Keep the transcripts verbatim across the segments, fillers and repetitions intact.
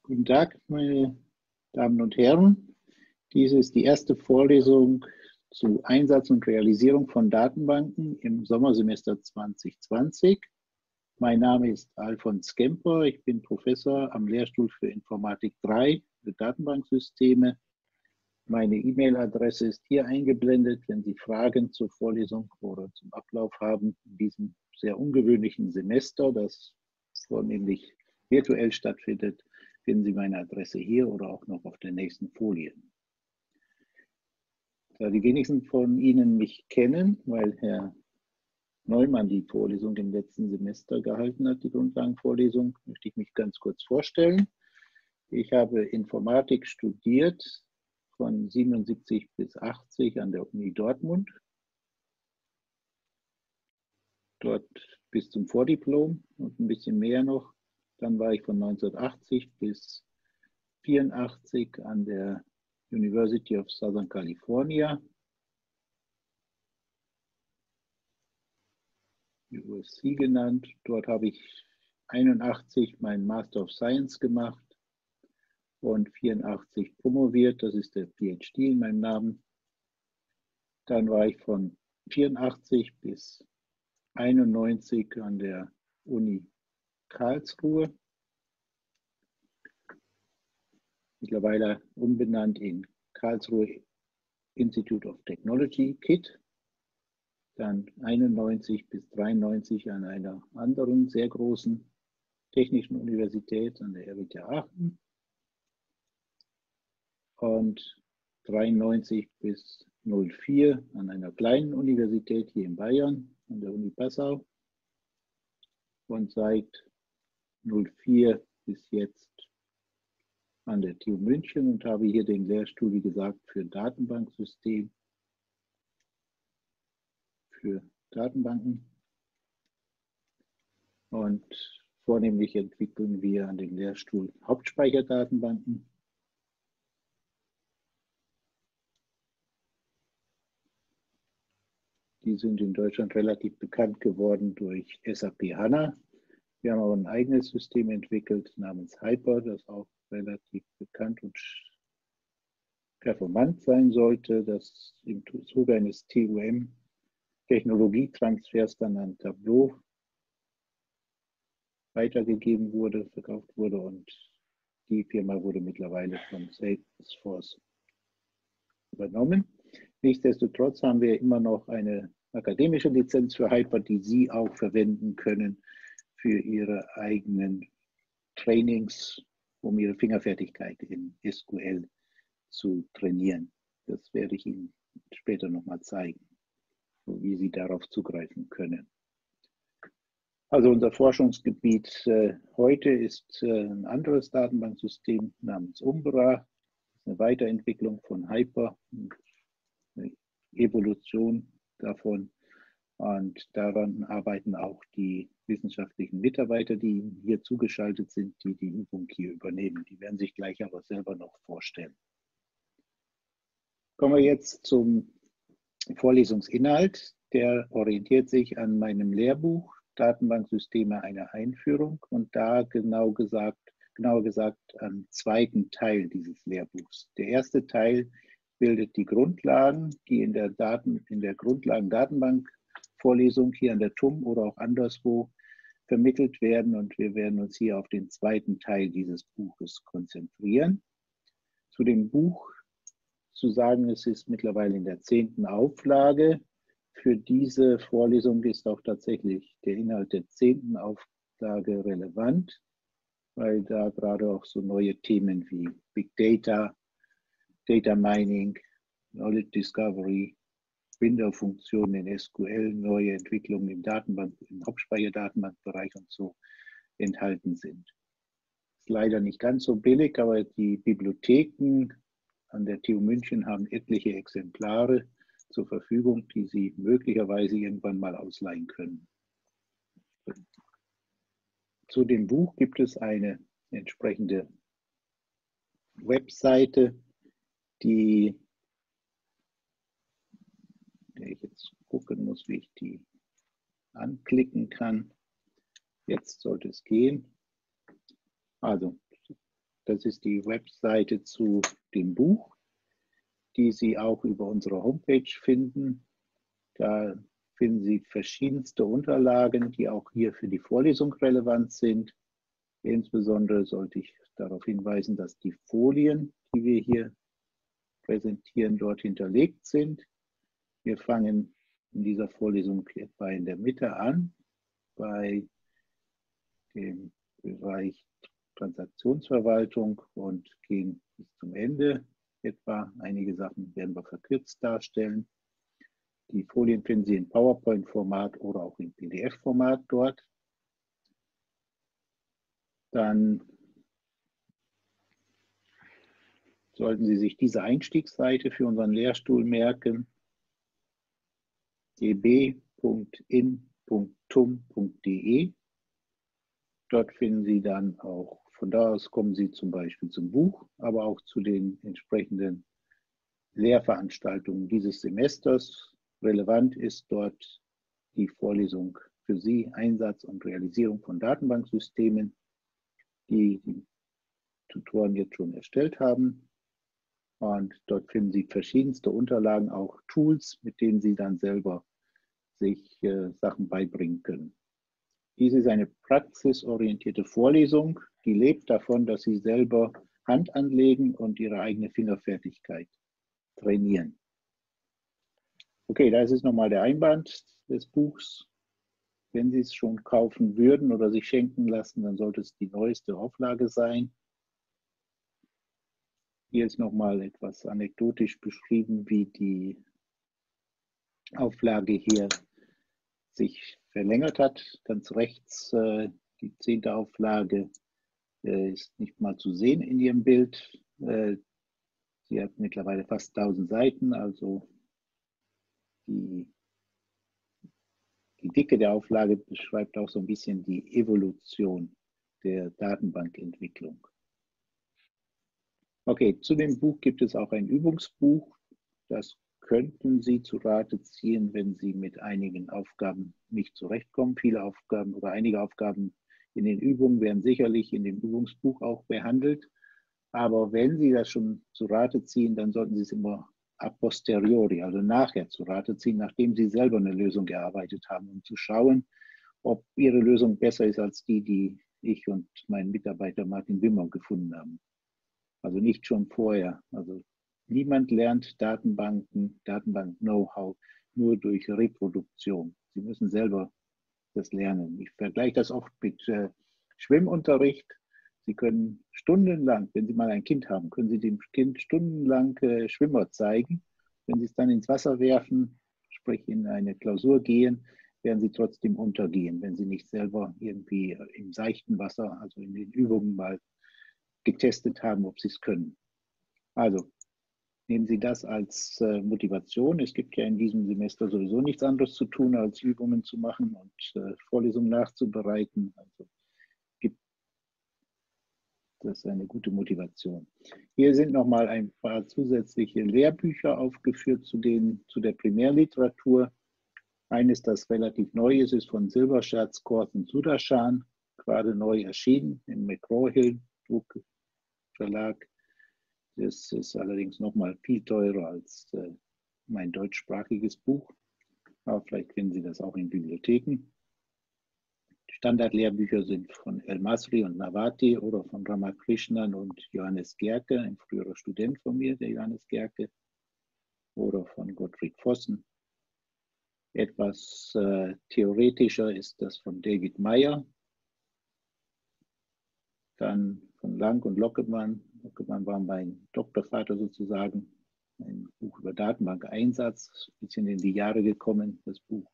Guten Tag, meine Damen und Herren. Dies ist die erste Vorlesung zu Einsatz und Realisierung von Datenbanken im Sommersemester zwanzig zwanzig. Mein Name ist Alfons Kemper. Ich bin Professor am Lehrstuhl für Informatik drei für Datenbanksysteme. Meine E-Mail-Adresse ist hier eingeblendet, wenn Sie Fragen zur Vorlesung oder zum Ablauf haben in diesem sehr ungewöhnlichen Semester, das vornehmlich virtuell stattfindet. Finden Sie meine Adresse hier oder auch noch auf der nächsten Folie. Da die wenigsten von Ihnen mich kennen, weil Herr Neumann die Vorlesung im letzten Semester gehalten hat, die Grundlagenvorlesung, möchte ich mich ganz kurz vorstellen. Ich habe Informatik studiert von siebenundsiebzig bis achtzig an der Uni Dortmund. Dort bis zum Vordiplom und ein bisschen mehr noch. Dann war ich von neunzehnhundertachtzig bis vierundachtzig an der University of Southern California, U S C genannt. Dort habe ich einundachtzig meinen Master of Science gemacht und vierundachtzig promoviert. Das ist der PhD in meinem Namen. Dann war ich von vierundachtzig bis einundneunzig an der Uni Karlsruhe, mittlerweile umbenannt in Karlsruhe Institute of Technology, K I T. Dann einundneunzig bis dreiundneunzig an einer anderen sehr großen technischen Universität, an der R W T H Aachen. Und dreiundneunzig bis null vier an einer kleinen Universität hier in Bayern, an der Uni Passau. Und seit null vier bis jetzt an der T U München und habe hier den Lehrstuhl, wie gesagt, für Datenbanksystem, für Datenbanken. Und vornehmlich entwickeln wir an dem Lehrstuhl Hauptspeicherdatenbanken. Die sind in Deutschland relativ bekannt geworden durch S A P HANA. Wir haben aber ein eigenes System entwickelt namens Hyper, das auch relativ bekannt und performant sein sollte, das im Zuge eines T U M-Technologietransfers dann an Tableau weitergegeben wurde, verkauft wurde und die Firma wurde mittlerweile von Salesforce übernommen. Nichtsdestotrotz haben wir immer noch eine akademische Lizenz für Hyper, die Sie auch verwenden können für Ihre eigenen Trainings, um Ihre Fingerfertigkeit in S Q L zu trainieren. Das werde ich Ihnen später nochmal zeigen, wie Sie darauf zugreifen können. Also unser Forschungsgebiet äh, heute ist äh, ein anderes Datenbanksystem namens Umbra, eine Weiterentwicklung von Hyper, eine Evolution davon. Und daran arbeiten auch die wissenschaftlichen Mitarbeiter, die hier zugeschaltet sind, die die Übung hier übernehmen. Die werden sich gleich aber selber noch vorstellen. Kommen wir jetzt zum Vorlesungsinhalt. Der orientiert sich an meinem Lehrbuch Datenbanksysteme eine Einführung und da genau gesagt, genauer gesagt am zweiten Teil dieses Lehrbuchs. Der erste Teil bildet die Grundlagen, die in der, Daten, in der Grundlagen-Datenbank-Vorlesung hier an der T U M oder auch anderswo vermittelt werden und wir werden uns hier auf den zweiten Teil dieses Buches konzentrieren. Zu dem Buch zu sagen, es ist mittlerweile in der zehnten Auflage. Für diese Vorlesung ist auch tatsächlich der Inhalt der zehnten Auflage relevant, weil da gerade auch so neue Themen wie Big Data, Data Mining, Knowledge Discovery, Window-Funktionen in S Q L, neue Entwicklungen im Datenbank, im Hauptspeicherdatenbankbereich und so enthalten sind. Ist leider nicht ganz so billig, aber die Bibliotheken an der T U München haben etliche Exemplare zur Verfügung, die Sie möglicherweise irgendwann mal ausleihen können. Zu dem Buch gibt es eine entsprechende Webseite, die, der ich jetzt gucken muss, wie ich die anklicken kann. Jetzt sollte es gehen. Also, Das ist die Webseite zu dem Buch, die Sie auch über unsere Homepage finden. Da finden Sie verschiedenste Unterlagen, die auch hier für die Vorlesung relevant sind. Insbesondere sollte ich darauf hinweisen, dass die Folien, die wir hier präsentieren, dort hinterlegt sind. Wir fangen in dieser Vorlesung etwa in der Mitte an, bei dem Bereich Transaktionsverwaltung und gehen bis zum Ende etwa. Einige Sachen werden wir verkürzt darstellen. Die Folien finden Sie in PowerPoint-Format oder auch in P D F-Format dort. Dann sollten Sie sich diese Einstiegsseite für unseren Lehrstuhl merken: d b punkt in punkt tum punkt de. Dort finden Sie dann auch, von da aus kommen Sie zum Beispiel zum Buch, aber auch zu den entsprechenden Lehrveranstaltungen dieses Semesters. Relevant ist dort die Vorlesung für Sie, Einsatz und Realisierung von Datenbanksystemen, die die Tutoren jetzt schon erstellt haben. Und dort finden Sie verschiedenste Unterlagen, auch Tools, mit denen Sie dann selber sich äh, Sachen beibringen können. Dies ist eine praxisorientierte Vorlesung, die lebt davon, dass Sie selber Hand anlegen und Ihre eigene Fingerfertigkeit trainieren. Okay, da ist es nochmal der Einband des Buchs. Wenn Sie es schon kaufen würden oder sich schenken lassen, dann sollte es die neueste Auflage sein. Hier ist nochmal etwas anekdotisch beschrieben, wie die Auflage hier sich verlängert hat. Ganz rechts äh, die zehnte Auflage äh, ist nicht mal zu sehen in Ihrem Bild. Äh, sie hat mittlerweile fast tausend Seiten, also die, die Dicke der Auflage beschreibt auch so ein bisschen die Evolution der Datenbankentwicklung. Okay, zu dem Buch gibt es auch ein Übungsbuch. Das könnten Sie zu Rate ziehen, wenn Sie mit einigen Aufgaben nicht zurechtkommen. Viele Aufgaben oder einige Aufgaben in den Übungen werden sicherlich in dem Übungsbuch auch behandelt. Aber wenn Sie das schon zu Rate ziehen, dann sollten Sie es immer a posteriori, also nachher zu Rate ziehen, nachdem Sie selber eine Lösung erarbeitet haben, um zu schauen, ob Ihre Lösung besser ist als die, die ich und mein Mitarbeiter Martin Wimmer gefunden haben. Also nicht schon vorher. Also niemand lernt Datenbanken, Datenbank-Know-how nur durch Reproduktion. Sie müssen selber das lernen. Ich vergleiche das oft mit äh, Schwimmunterricht. Sie können stundenlang, wenn Sie mal ein Kind haben, können Sie dem Kind stundenlang äh, Schwimmer zeigen. Wenn Sie es dann ins Wasser werfen, sprich in eine Klausur gehen, werden Sie trotzdem untergehen, wenn Sie nicht selber irgendwie im seichten Wasser, also in den Übungen mal getestet haben, ob Sie es können. Also nehmen Sie das als äh, Motivation. Es gibt ja in diesem Semester sowieso nichts anderes zu tun, als Übungen zu machen und äh, Vorlesungen nachzubereiten. Also gibt das eine gute Motivation. Hier sind nochmal ein paar zusätzliche Lehrbücher aufgeführt zu, den, zu der Primärliteratur. Eines, das relativ neu ist, ist von Silberschatz, Kort und Sudarshan, gerade neu erschienen im McGraw-Hill Verlag. Das ist allerdings noch mal viel teurer als äh, mein deutschsprachiges Buch. Aber vielleicht finden Sie das auch in Bibliotheken. Standardlehrbücher sind von El Masri und Nawati oder von Ramakrishnan und Johannes Gerke, ein früherer Student von mir, der Johannes Gerke, oder von Gottfried Vossen. Etwas äh, theoretischer ist das von David Meyer. Dann von Lang und Lockemann. Lockemann war mein Doktorvater sozusagen. Ein Buch über Datenbankeinsatz, ein bisschen in die Jahre gekommen, das Buch.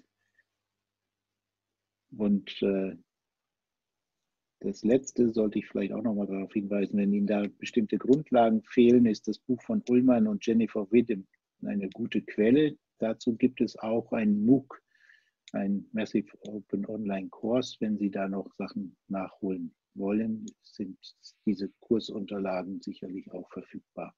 Und äh, das letzte sollte ich vielleicht auch noch mal darauf hinweisen, wenn Ihnen da bestimmte Grundlagen fehlen, ist das Buch von Ullmann und Jennifer Widom eine gute Quelle. Dazu gibt es auch ein MOOC, ein Massive Open Online Course. Wenn Sie da noch Sachen nachholen wollen, sind diese Kursunterlagen sicherlich auch verfügbar.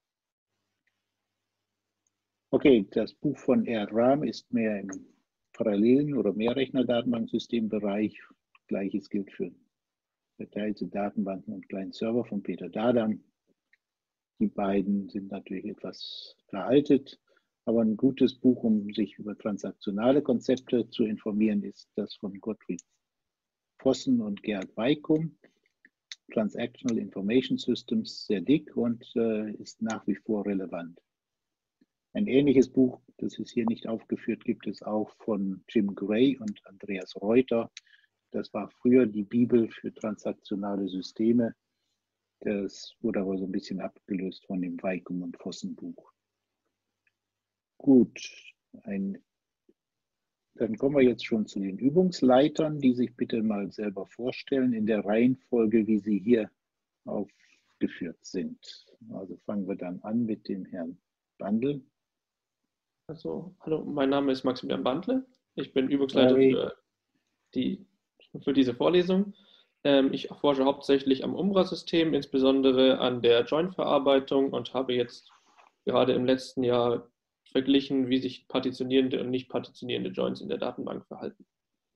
Okay, das Buch von R. Ram ist mehr im Parallelen- oder Mehrrechner-Datenbanksystembereich. Gleiches gilt für verteilte Datenbanken und kleinen Server von Peter Dadam. Die beiden sind natürlich etwas veraltet, aber ein gutes Buch, um sich über transaktionale Konzepte zu informieren, ist das von Gottfried Vossen und Gerhard Weikum. Transactional Information Systems, sehr dick und äh, ist nach wie vor relevant. Ein ähnliches Buch, das ist hier nicht aufgeführt, gibt es auch von Jim Gray und Andreas Reuter. Das war früher die Bibel für transaktionale Systeme. Das wurde aber so ein bisschen abgelöst von dem Weikum und Vossen Buch. Gut, ein, dann kommen wir jetzt schon zu den Übungsleitern, die sich bitte mal selber vorstellen in der Reihenfolge, wie sie hier aufgeführt sind. Also fangen wir dann an mit dem Herrn Bandl. Also, hallo, mein Name ist Maximilian Bandle. Ich bin Übungsleiter Sorry. für, die, für diese Vorlesung. Ähm, ich forsche hauptsächlich am Umbra-System, insbesondere an der Join-Verarbeitung und habe jetzt gerade im letzten Jahr verglichen, wie sich partitionierende und nicht partitionierende Joins in der Datenbank verhalten.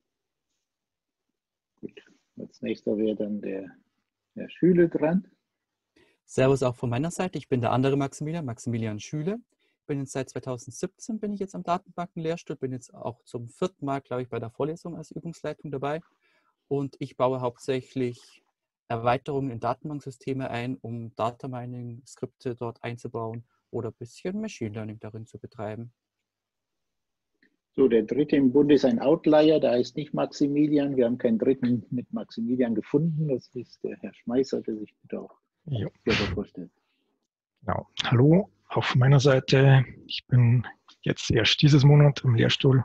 Gut, als nächster wäre dann der Herr Schüle dran. Servus auch von meiner Seite. Ich bin der andere Maximilian, Maximilian Schüle. Bin jetzt seit zweitausendsiebzehn bin ich jetzt am Datenbankenlehrstuhl, bin jetzt auch zum vierten Mal, glaube ich, bei der Vorlesung als Übungsleitung dabei. Und ich baue hauptsächlich Erweiterungen in Datenbanksysteme ein, um Data Mining Skripte dort einzubauen oder ein bisschen Machine Learning darin zu betreiben. So, der dritte im Bunde ist ein Outlier, der heißt nicht Maximilian. Wir haben keinen dritten mit Maximilian gefunden. Das ist der Herr Schmeißer, der sich bitte auch Jo. selber vorstellt. Genau. Hallo, auch von meiner Seite. Ich bin jetzt erst dieses Monat im Lehrstuhl.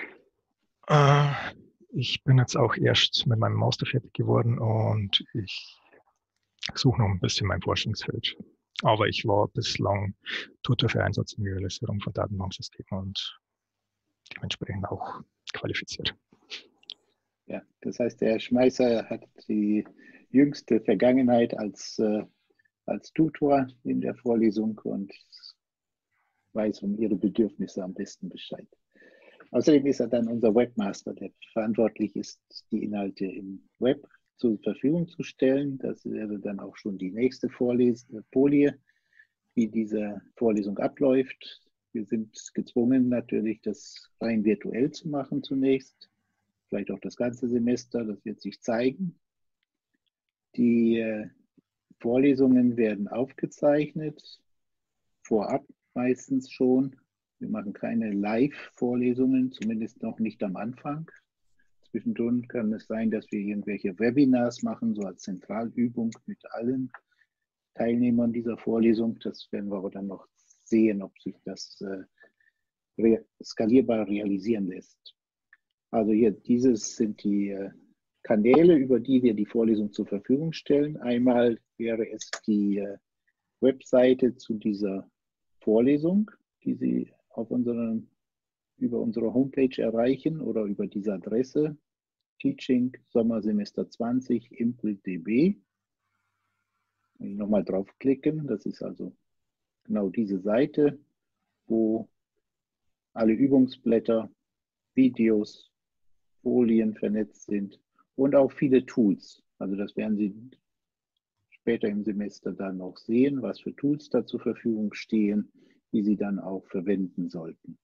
Äh, ich bin jetzt auch erst mit meinem Master fertig geworden und ich suche noch ein bisschen mein Forschungsfeld. Aber ich war bislang Tutor für Einsatz und Visualisierung von Datenbanksystemen und dementsprechend auch qualifiziert. Ja, das heißt, der Herr Schmeißer hat die jüngste Vergangenheit als, äh, als Tutor in der Vorlesung und weiß um Ihre Bedürfnisse am besten Bescheid. Außerdem ist er dann unser Webmaster, der verantwortlich ist, die Inhalte im Web zur Verfügung zu stellen. Das wäre dann auch schon die nächste Vorlesung, Folie, wie diese Vorlesung abläuft. Wir sind gezwungen, natürlich das rein virtuell zu machen zunächst, vielleicht auch das ganze Semester, das wird sich zeigen. Die äh, Vorlesungen werden aufgezeichnet, vorab meistens schon. Wir machen keine Live-Vorlesungen, zumindest noch nicht am Anfang. Zwischendurch kann es sein, dass wir irgendwelche Webinars machen, so als Zentralübung mit allen Teilnehmern dieser Vorlesung. Das werden wir aber dann noch sehen, ob sich das äh, re skalierbar realisieren lässt. Also hier, dieses sind die äh, Kanäle, über die wir die Vorlesung zur Verfügung stellen. Einmal wäre es die äh, Webseite zu dieser Vorlesung, die Sie auf unseren, über unsere Homepage erreichen oder über diese Adresse Teaching Sommersemester zwanzig ImpelDB. Nochmal draufklicken, das ist also genau diese Seite, wo alle Übungsblätter, Videos, Folien vernetzt sind und auch viele Tools. Also das werden Sie später im Semester dann noch sehen, was für Tools da zur Verfügung stehen, die Sie dann auch verwenden sollten.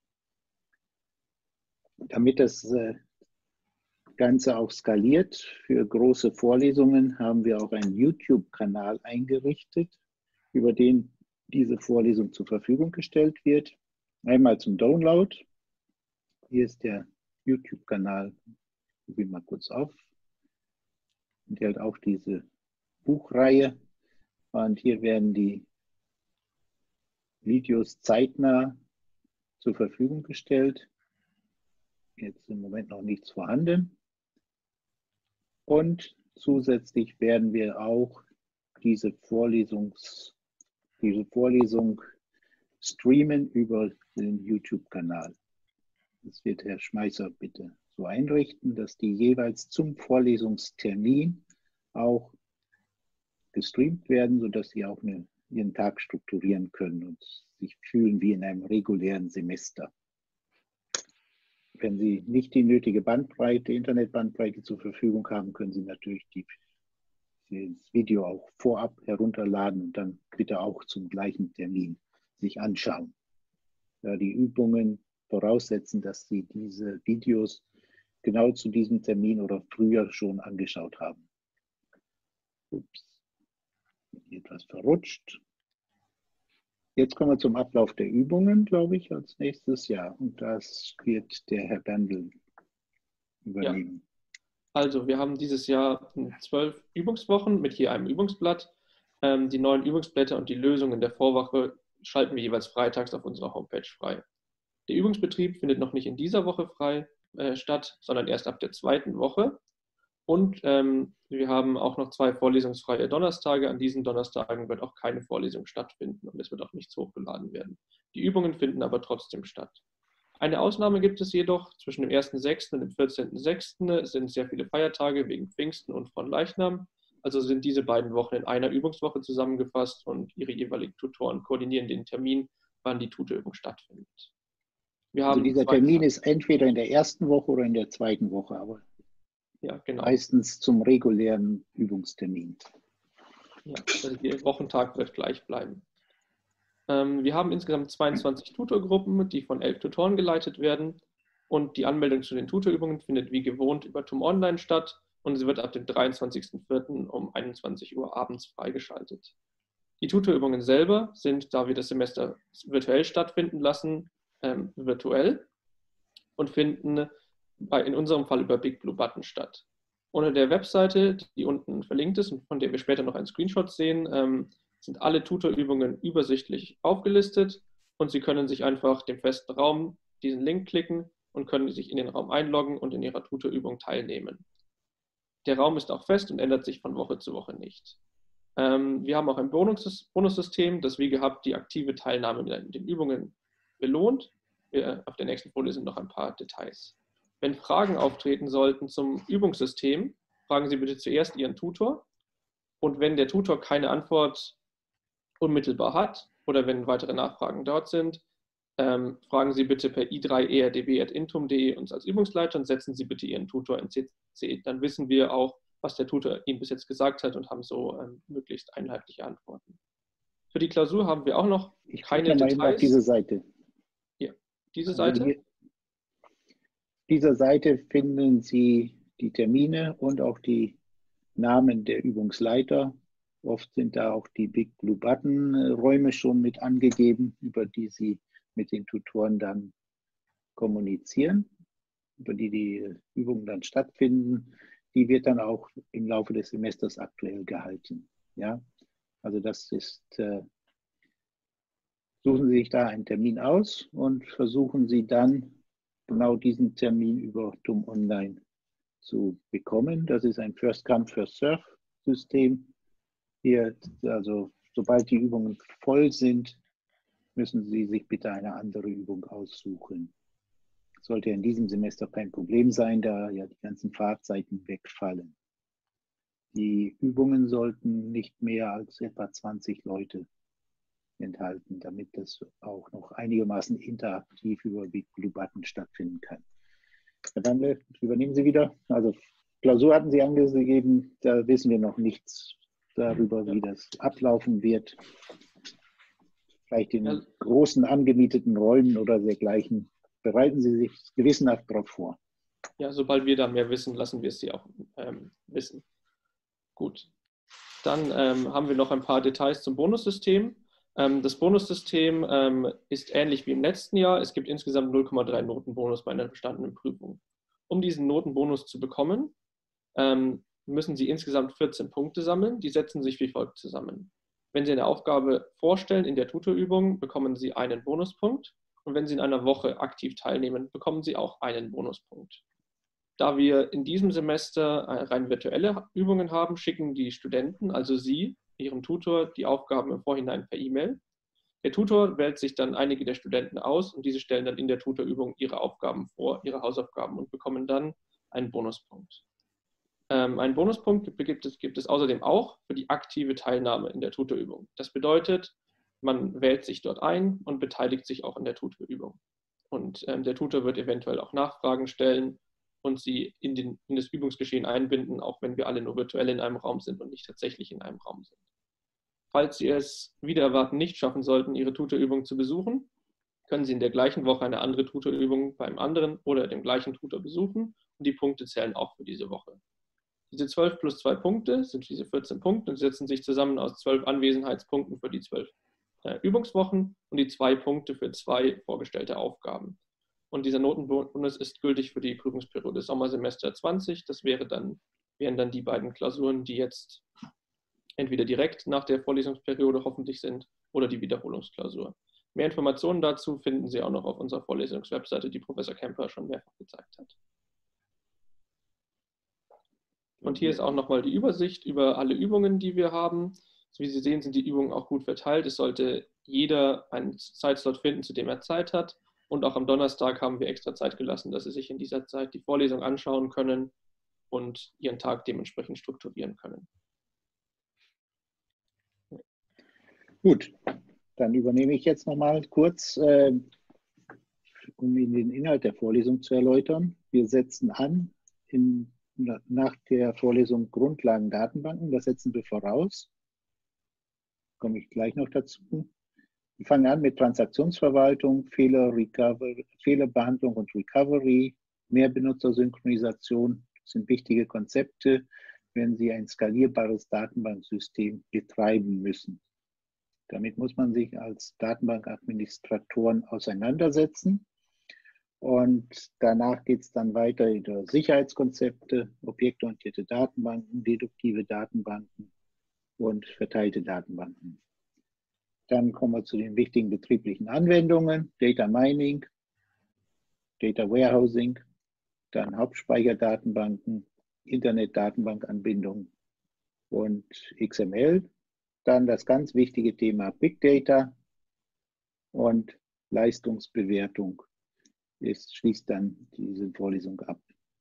Damit das Ganze auch skaliert für große Vorlesungen, haben wir auch einen YouTube-Kanal eingerichtet, über den diese Vorlesung zur Verfügung gestellt wird. Einmal zum Download. Hier ist der YouTube-Kanal. Ich will mal kurz auf. Und hier halt auch diese Buchreihe. Und hier werden die Videos zeitnah zur Verfügung gestellt. Jetzt im Moment noch nichts vorhanden. Und zusätzlich werden wir auch diese, Vorlesungs, diese Vorlesung streamen über den YouTube-Kanal. Das wird Herr Schmeißer bitte so einrichten, dass die jeweils zum Vorlesungstermin auch gestreamt werden, sodass Sie auch eine, Ihren Tag strukturieren können und sich fühlen wie in einem regulären Semester. Wenn Sie nicht die nötige Bandbreite, Internetbandbreite zur Verfügung haben, können Sie natürlich die Sie das Video auch vorab herunterladen und dann bitte auch zum gleichen Termin sich anschauen. Ja, die Übungen voraussetzen, dass Sie diese Videos genau zu diesem Termin oder früher schon angeschaut haben. Ups, etwas verrutscht. Jetzt kommen wir zum Ablauf der Übungen, glaube ich, als nächstes Jahr. Und das wird der Herr Berndl übernehmen. Ja. Also wir haben dieses Jahr zwölf Übungswochen mit je einem Übungsblatt. Ähm, die neuen Übungsblätter und die Lösungen der Vorwoche schalten wir jeweils freitags auf unserer Homepage frei. Der Übungsbetrieb findet noch nicht in dieser Woche frei äh, statt, sondern erst ab der zweiten Woche. Und ähm, wir haben auch noch zwei vorlesungsfreie Donnerstage. An diesen Donnerstagen wird auch keine Vorlesung stattfinden und es wird auch nichts hochgeladen werden. Die Übungen finden aber trotzdem statt. Eine Ausnahme gibt es jedoch. Zwischen dem ersten sechsten und dem vierzehnten sechsten sind sehr viele Feiertage wegen Pfingsten und Fronleichnam. Also sind diese beiden Wochen in einer Übungswoche zusammengefasst und ihre jeweiligen Tutoren koordinieren den Termin, wann die Tutorübung stattfindet. Wir Also haben dieser Termin ist entweder in der ersten Woche oder in der zweiten Woche, aber ja, genau. meistens zum regulären Übungstermin. Ja, also der Wochentag wird gleich bleiben. Ähm, wir haben insgesamt zweiundzwanzig Tutorgruppen, die von elf Tutoren geleitet werden. Und die Anmeldung zu den Tutorübungen findet wie gewohnt über T U M Online statt und sie wird ab dem dreiundzwanzigsten vierten um einundzwanzig Uhr abends freigeschaltet. Die Tutorübungen selber sind, da wir das Semester virtuell stattfinden lassen, ähm, virtuell und finden bei, in unserem Fall über Big Blue Button statt. Unter der Webseite, die unten verlinkt ist und von der wir später noch einen Screenshot sehen, ähm, sind alle Tutorübungen übersichtlich aufgelistet und Sie können sich einfach dem festen Raum diesen Link klicken und können sich in den Raum einloggen und in Ihrer Tutorübung teilnehmen. Der Raum ist auch fest und ändert sich von Woche zu Woche nicht. Ähm, wir haben auch ein Bonus Bonussystem, das wie gehabt die aktive Teilnahme in den Übungen belohnt. Wir, auf der nächsten Folie sind noch ein paar Details. Wenn Fragen auftreten sollten zum Übungssystem, fragen Sie bitte zuerst Ihren Tutor. Und wenn der Tutor keine Antwort unmittelbar hat oder wenn weitere Nachfragen dort sind, ähm, fragen Sie bitte per i drei e r d b at intum punkt de uns als Übungsleiter und setzen Sie bitte Ihren Tutor in C C. Dann wissen wir auch, was der Tutor Ihnen bis jetzt gesagt hat und haben so ähm, möglichst einheitliche Antworten. Für die Klausur haben wir auch noch Ich keine mal Details. eben auf diese Seite. Ja, diese Also Seite. hier, dieser Seite finden Sie die Termine und auch die Namen der Übungsleiter. Oft sind da auch die Big Blue Button Räume schon mit angegeben, über die Sie mit den Tutoren dann kommunizieren, über die die Übungen dann stattfinden. Die wird dann auch im Laufe des Semesters aktuell gehalten. Ja, also das ist, äh, suchen Sie sich da einen Termin aus und versuchen Sie dann genau diesen Termin über T U M Online zu bekommen. Das ist ein First-Come, First-Serve-System. Hier, also sobald die Übungen voll sind, müssen Sie sich bitte eine andere Übung aussuchen. Sollte in diesem Semester kein Problem sein, da ja die ganzen Fahrzeiten wegfallen. Die Übungen sollten nicht mehr als etwa zwanzig Leute enthalten, damit das auch noch einigermaßen interaktiv über Big Blue Button stattfinden kann. Herr Berndl, übernehmen Sie wieder. Also Klausur hatten Sie angegeben, da wissen wir noch nichts darüber, wie das ablaufen wird. Vielleicht in Ja. großen angemieteten Räumen oder dergleichen. Bereiten Sie sich gewissenhaft darauf vor. Ja, sobald wir da mehr wissen, lassen wir es Sie auch ähm, wissen. Gut. Dann ähm, haben wir noch ein paar Details zum Bonussystem. Ähm, das Bonussystem ähm, ist ähnlich wie im letzten Jahr. Es gibt insgesamt null Komma drei Notenbonus bei einer bestandenen Prüfung. Um diesen Notenbonus zu bekommen, ähm, müssen Sie insgesamt vierzehn Punkte sammeln. Die setzen sich wie folgt zusammen. Wenn Sie eine Aufgabe vorstellen in der Tutorübung, bekommen Sie einen Bonuspunkt. Und wenn Sie in einer Woche aktiv teilnehmen, bekommen Sie auch einen Bonuspunkt. Da wir in diesem Semester rein virtuelle Übungen haben, schicken die Studenten, also Sie, Ihrem Tutor, die Aufgaben im Vorhinein per E-Mail. Der Tutor wählt sich dann einige der Studenten aus und diese stellen dann in der Tutorübung ihre Aufgaben vor, ihre Hausaufgaben und bekommen dann einen Bonuspunkt. Ähm, einen Bonuspunkt gibt es, gibt es außerdem auch für die aktive Teilnahme in der Tutorübung. Das bedeutet, man wählt sich dort ein und beteiligt sich auch in der Tutorübung. Und ähm, der Tutor wird eventuell auch Nachfragen stellen und sie in, den, in das Übungsgeschehen einbinden, auch wenn wir alle nur virtuell in einem Raum sind und nicht tatsächlich in einem Raum sind. Falls Sie es wieder erwarten nicht schaffen sollten, Ihre Tutorübung zu besuchen, können Sie in der gleichen Woche eine andere Tutorübung beim anderen oder dem gleichen Tutor besuchen und die Punkte zählen auch für diese Woche. Diese zwölf plus zwei Punkte sind diese vierzehn Punkte und setzen sich zusammen aus zwölf Anwesenheitspunkten für die zwölf äh, Übungswochen und die zwei Punkte für zwei vorgestellte Aufgaben. Und dieser Notenbonus ist gültig für die Prüfungsperiode Sommersemester zwanzig. Das wäre dann, wären dann die beiden Klausuren, die jetzt entweder direkt nach der Vorlesungsperiode hoffentlich sind oder die Wiederholungsklausur. Mehr Informationen dazu finden Sie auch noch auf unserer Vorlesungswebseite, die Professor Kemper schon mehrfach gezeigt hat. Und hier ist auch nochmal die Übersicht über alle Übungen, die wir haben. So wie Sie sehen, sind die Übungen auch gut verteilt. Es sollte jeder einen Zeitslot finden, zu dem er Zeit hat. Und auch am Donnerstag haben wir extra Zeit gelassen, dass Sie sich in dieser Zeit die Vorlesung anschauen können und Ihren Tag dementsprechend strukturieren können. Gut, dann übernehme ich jetzt nochmal kurz, äh, um Ihnen den Inhalt der Vorlesung zu erläutern. Wir setzen an in, nach der Vorlesung Grundlagen Datenbanken. Das setzen wir voraus. Komme ich gleich noch dazu. Wir fangen an mit Transaktionsverwaltung, Fehler, Recovery, Fehlerbehandlung und Recovery, Mehrbenutzersynchronisation. Das sind wichtige Konzepte, wenn Sie ein skalierbares Datenbanksystem betreiben müssen. Damit muss man sich als Datenbankadministratoren auseinandersetzen. Und danach geht es dann weiter über Sicherheitskonzepte, objektorientierte Datenbanken, deduktive Datenbanken und verteilte Datenbanken. Dann kommen wir zu den wichtigen betrieblichen Anwendungen, Data Mining, Data Warehousing, dann Hauptspeicherdatenbanken, Internet-Datenbankanbindung und X M L. Dann das ganz wichtige Thema Big Data und Leistungsbewertung ist, schließt dann diese Vorlesung ab.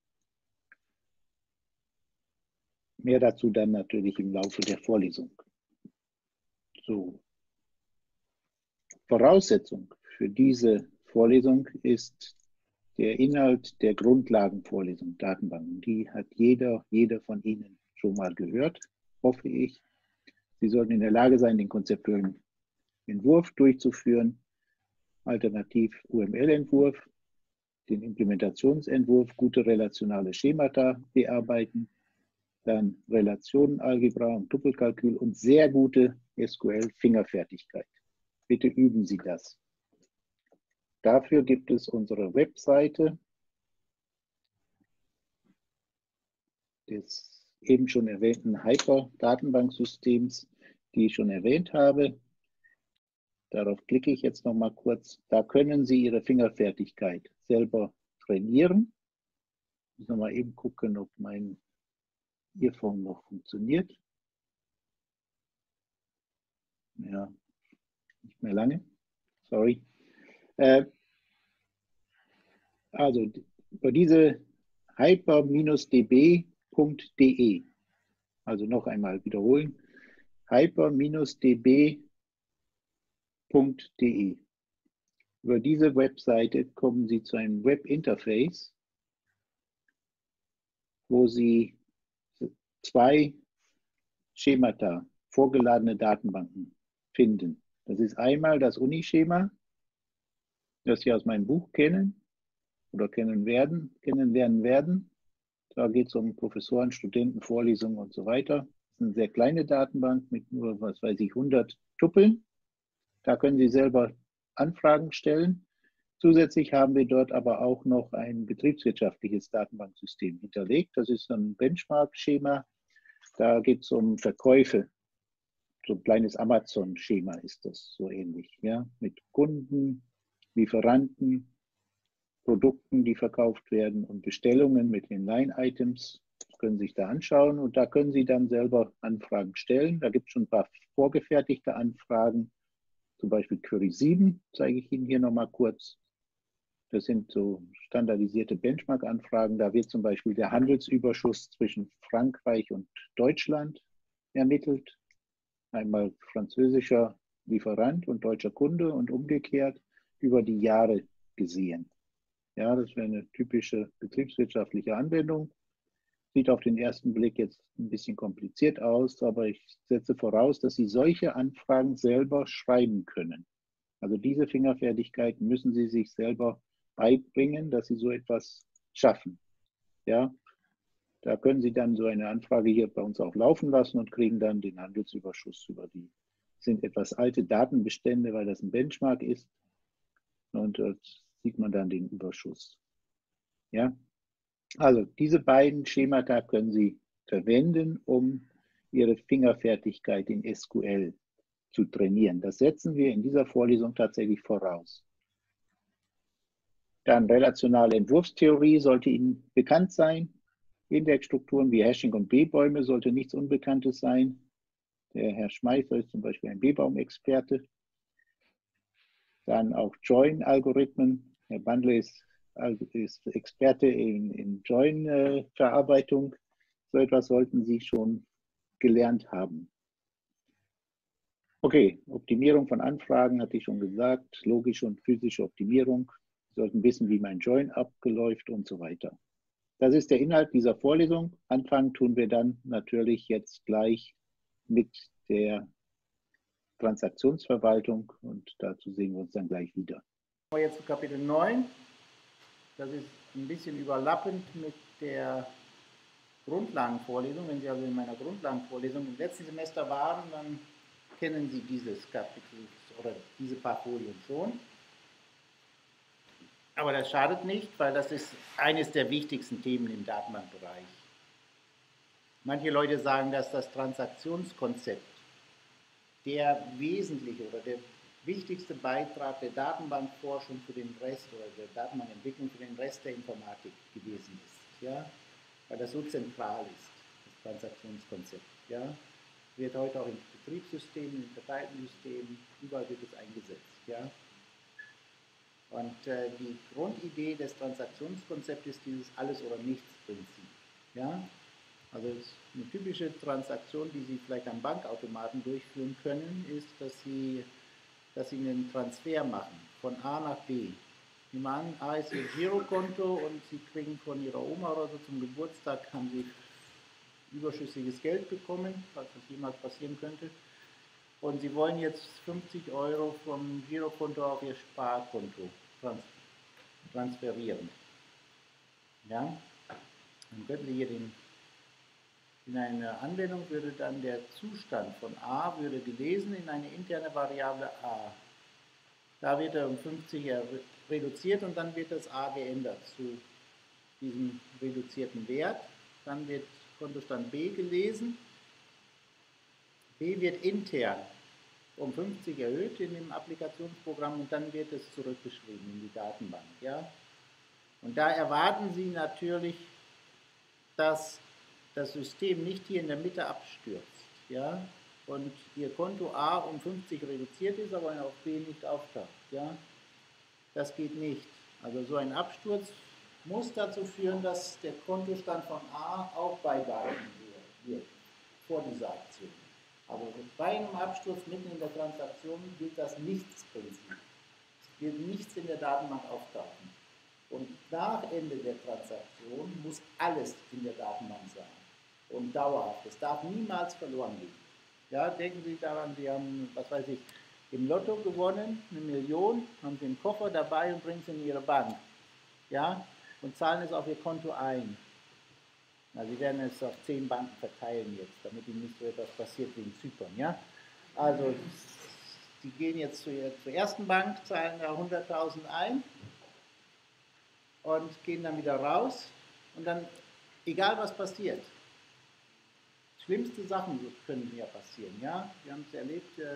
Mehr dazu dann natürlich im Laufe der Vorlesung. So. Voraussetzung für diese Vorlesung ist der Inhalt der Grundlagenvorlesung, Datenbanken. Die hat jeder, jeder von Ihnen schon mal gehört, hoffe ich. Sie sollten in der Lage sein, den konzeptuellen Entwurf durchzuführen, alternativ U M L-Entwurf, den Implementationsentwurf, gute relationale Schemata bearbeiten, dann Relationenalgebra und Tuppelkalkül und sehr gute S Q L-Fingerfertigkeit. Bitte üben Sie das. Dafür gibt es unsere Webseite des eben schon erwähnten Hyper-Datenbanksystems, die ich schon erwähnt habe. Darauf klicke ich jetzt noch mal kurz. Da können Sie Ihre Fingerfertigkeit selber trainieren. Ich muss noch mal eben gucken, ob mein Earphone noch funktioniert. Ja, nicht mehr lange. Sorry. Äh, also über diese hyper D B punkt de, also noch einmal wiederholen, hyper D B punkt de. Über diese Webseite kommen Sie zu einem Webinterface, wo Sie zwei Schemata, vorgeladene Datenbanken finden. Das ist einmal das Unischema, das Sie aus meinem Buch kennen oder kennen werden, kennenlernen werden. Da geht es um Professoren, Studenten, Vorlesungen und so weiter. Das ist eine sehr kleine Datenbank mit nur, was weiß ich, hundert Tupeln. Da können Sie selber Anfragen stellen. Zusätzlich haben wir dort aber auch noch ein betriebswirtschaftliches Datenbanksystem hinterlegt. Das ist ein Benchmark-Schema. Da geht es um Verkäufe. So ein kleines Amazon-Schema ist das so ähnlich. Ja? Mit Kunden, Lieferanten, Produkten, die verkauft werden und Bestellungen mit den Line-Items. Das können Sie sich da anschauen und da können Sie dann selber Anfragen stellen. Da gibt es schon ein paar vorgefertigte Anfragen. Zum Beispiel Query sieben, zeige ich Ihnen hier nochmal kurz. Das sind so standardisierte Benchmark-Anfragen. Da wird zum Beispiel der Handelsüberschuss zwischen Frankreich und Deutschland ermittelt. Einmal französischer Lieferant und deutscher Kunde und umgekehrt über die Jahre gesehen. Ja, das wäre eine typische betriebswirtschaftliche Anwendung. Sieht auf den ersten Blick jetzt ein bisschen kompliziert aus, aber ich setze voraus, dass Sie solche Anfragen selber schreiben können. Also diese Fingerfertigkeiten müssen Sie sich selber beibringen, dass Sie so etwas schaffen. Ja, da können Sie dann so eine Anfrage hier bei uns auch laufen lassen und kriegen dann den Handelsüberschuss über die. Das sind etwas alte Datenbestände, weil das ein Benchmark ist. Und dort sieht man dann den Überschuss. Ja, also diese beiden Schemata können Sie verwenden, um Ihre Fingerfertigkeit in S Q L zu trainieren. Das setzen wir in dieser Vorlesung tatsächlich voraus. Dann relationale Entwurfstheorie sollte Ihnen bekannt sein. Indexstrukturen wie Hashing und B-Bäume sollte nichts Unbekanntes sein. Der Herr Schmeisser ist zum Beispiel ein B-Baum-Experte. Dann auch Join-Algorithmen. Herr Bandle ist, ist Experte in, in Join-Verarbeitung. So etwas sollten Sie schon gelernt haben. Okay, Optimierung von Anfragen hatte ich schon gesagt. Logische und physische Optimierung. Sie sollten wissen, wie mein Join abläuft und so weiter. Das ist der Inhalt dieser Vorlesung. Anfangen tun wir dann natürlich jetzt gleich mit der Transaktionsverwaltung und dazu sehen wir uns dann gleich wieder. Jetzt zu Kapitel neun. Das ist ein bisschen überlappend mit der Grundlagenvorlesung. Wenn Sie also in meiner Grundlagenvorlesung im letzten Semester waren, dann kennen Sie dieses Kapitel oder diese paar Folien schon. Aber das schadet nicht, weil das ist eines der wichtigsten Themen im Datenbankbereich. Manche Leute sagen, dass das Transaktionskonzept der wesentliche oder der wichtigste Beitrag der Datenbankforschung für den Rest oder der Datenbankentwicklung für den Rest der Informatik gewesen ist. Ja? Weil das so zentral ist, das Transaktionskonzept. Ja? Wird heute auch in Betriebssystemen, in verteilten Systemen, überall wird es eingesetzt. Ja? Und äh, die Grundidee des Transaktionskonzepts ist dieses Alles-oder-Nichts-Prinzip. Ja? Also eine typische Transaktion, die Sie vielleicht am Bankautomaten durchführen können, ist, dass Sie, dass Sie einen Transfer machen von A nach B. Nehmen wir an, A ist Ihr Girokonto und Sie kriegen von Ihrer Oma oder so zum Geburtstag, haben Sie überschüssiges Geld bekommen, was jemals passieren könnte. Und Sie wollen jetzt fünfzig Euro vom Girokonto auf Ihr Sparkonto transferieren. Ja? Dann könnten Sie hier den, in einer Anwendung würde dann der Zustand von A würde gelesen in eine interne Variable A. Da wird er um fünfzig reduziert und dann wird das A geändert zu diesem reduzierten Wert. Dann wird Kontostand B gelesen. B wird intern um fünfzig erhöht in dem Applikationsprogramm und dann wird es zurückgeschrieben in die Datenbank. Ja? Und da erwarten Sie natürlich, dass das System nicht hier in der Mitte abstürzt. Ja? Und Ihr Konto A um fünfzig reduziert ist, aber auf B nicht auftaucht. Ja? Das geht nicht. Also so ein Absturz muss dazu führen, dass der Kontostand von A auch beibehalten wird vor dieser Aktion. Aber bei einem Absturz mitten in der Transaktion gilt das Nichtsprinzip. Es wird nichts in der Datenbank auftauchen. Und nach Ende der Transaktion muss alles in der Datenbank sein. Und dauerhaft. Es darf niemals verloren gehen. Ja, denken Sie daran, Sie haben, was weiß ich, im Lotto gewonnen, eine Million, haben Sie einen Koffer dabei und bringen es in Ihre Bank. Ja, und zahlen es auf Ihr Konto ein. Na, Sie werden es auf zehn Banken verteilen jetzt, damit Ihnen nicht so etwas passiert wie in Zypern. Ja? Also, Sie gehen jetzt zur, zur ersten Bank, zahlen da hunderttausend ein und gehen dann wieder raus. Und dann, egal was passiert, schlimmste Sachen können ja passieren. Ja? Wir haben es erlebt, äh,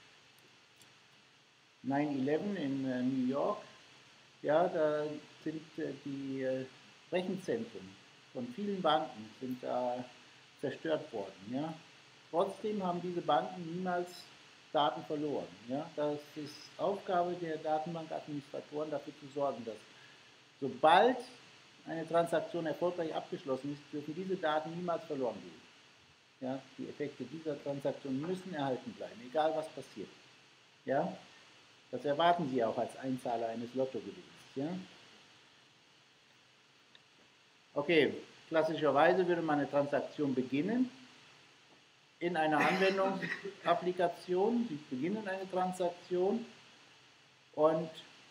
neun elf in äh, New York. Ja, da sind äh, die äh, Rechenzentren von vielen Banken sind da zerstört worden. Ja? Trotzdem haben diese Banken niemals Daten verloren. Ja? Das ist Aufgabe der Datenbankadministratoren, dafür zu sorgen, dass sobald eine Transaktion erfolgreich abgeschlossen ist, dürfen diese Daten niemals verloren gehen. Ja? Die Effekte dieser Transaktion müssen erhalten bleiben, egal was passiert. Ja? Das erwarten Sie auch als Einzahler eines Lottogewinns. Ja? Okay, klassischerweise würde man eine Transaktion beginnen in einer Anwendungsapplikation. Sie beginnen eine Transaktion und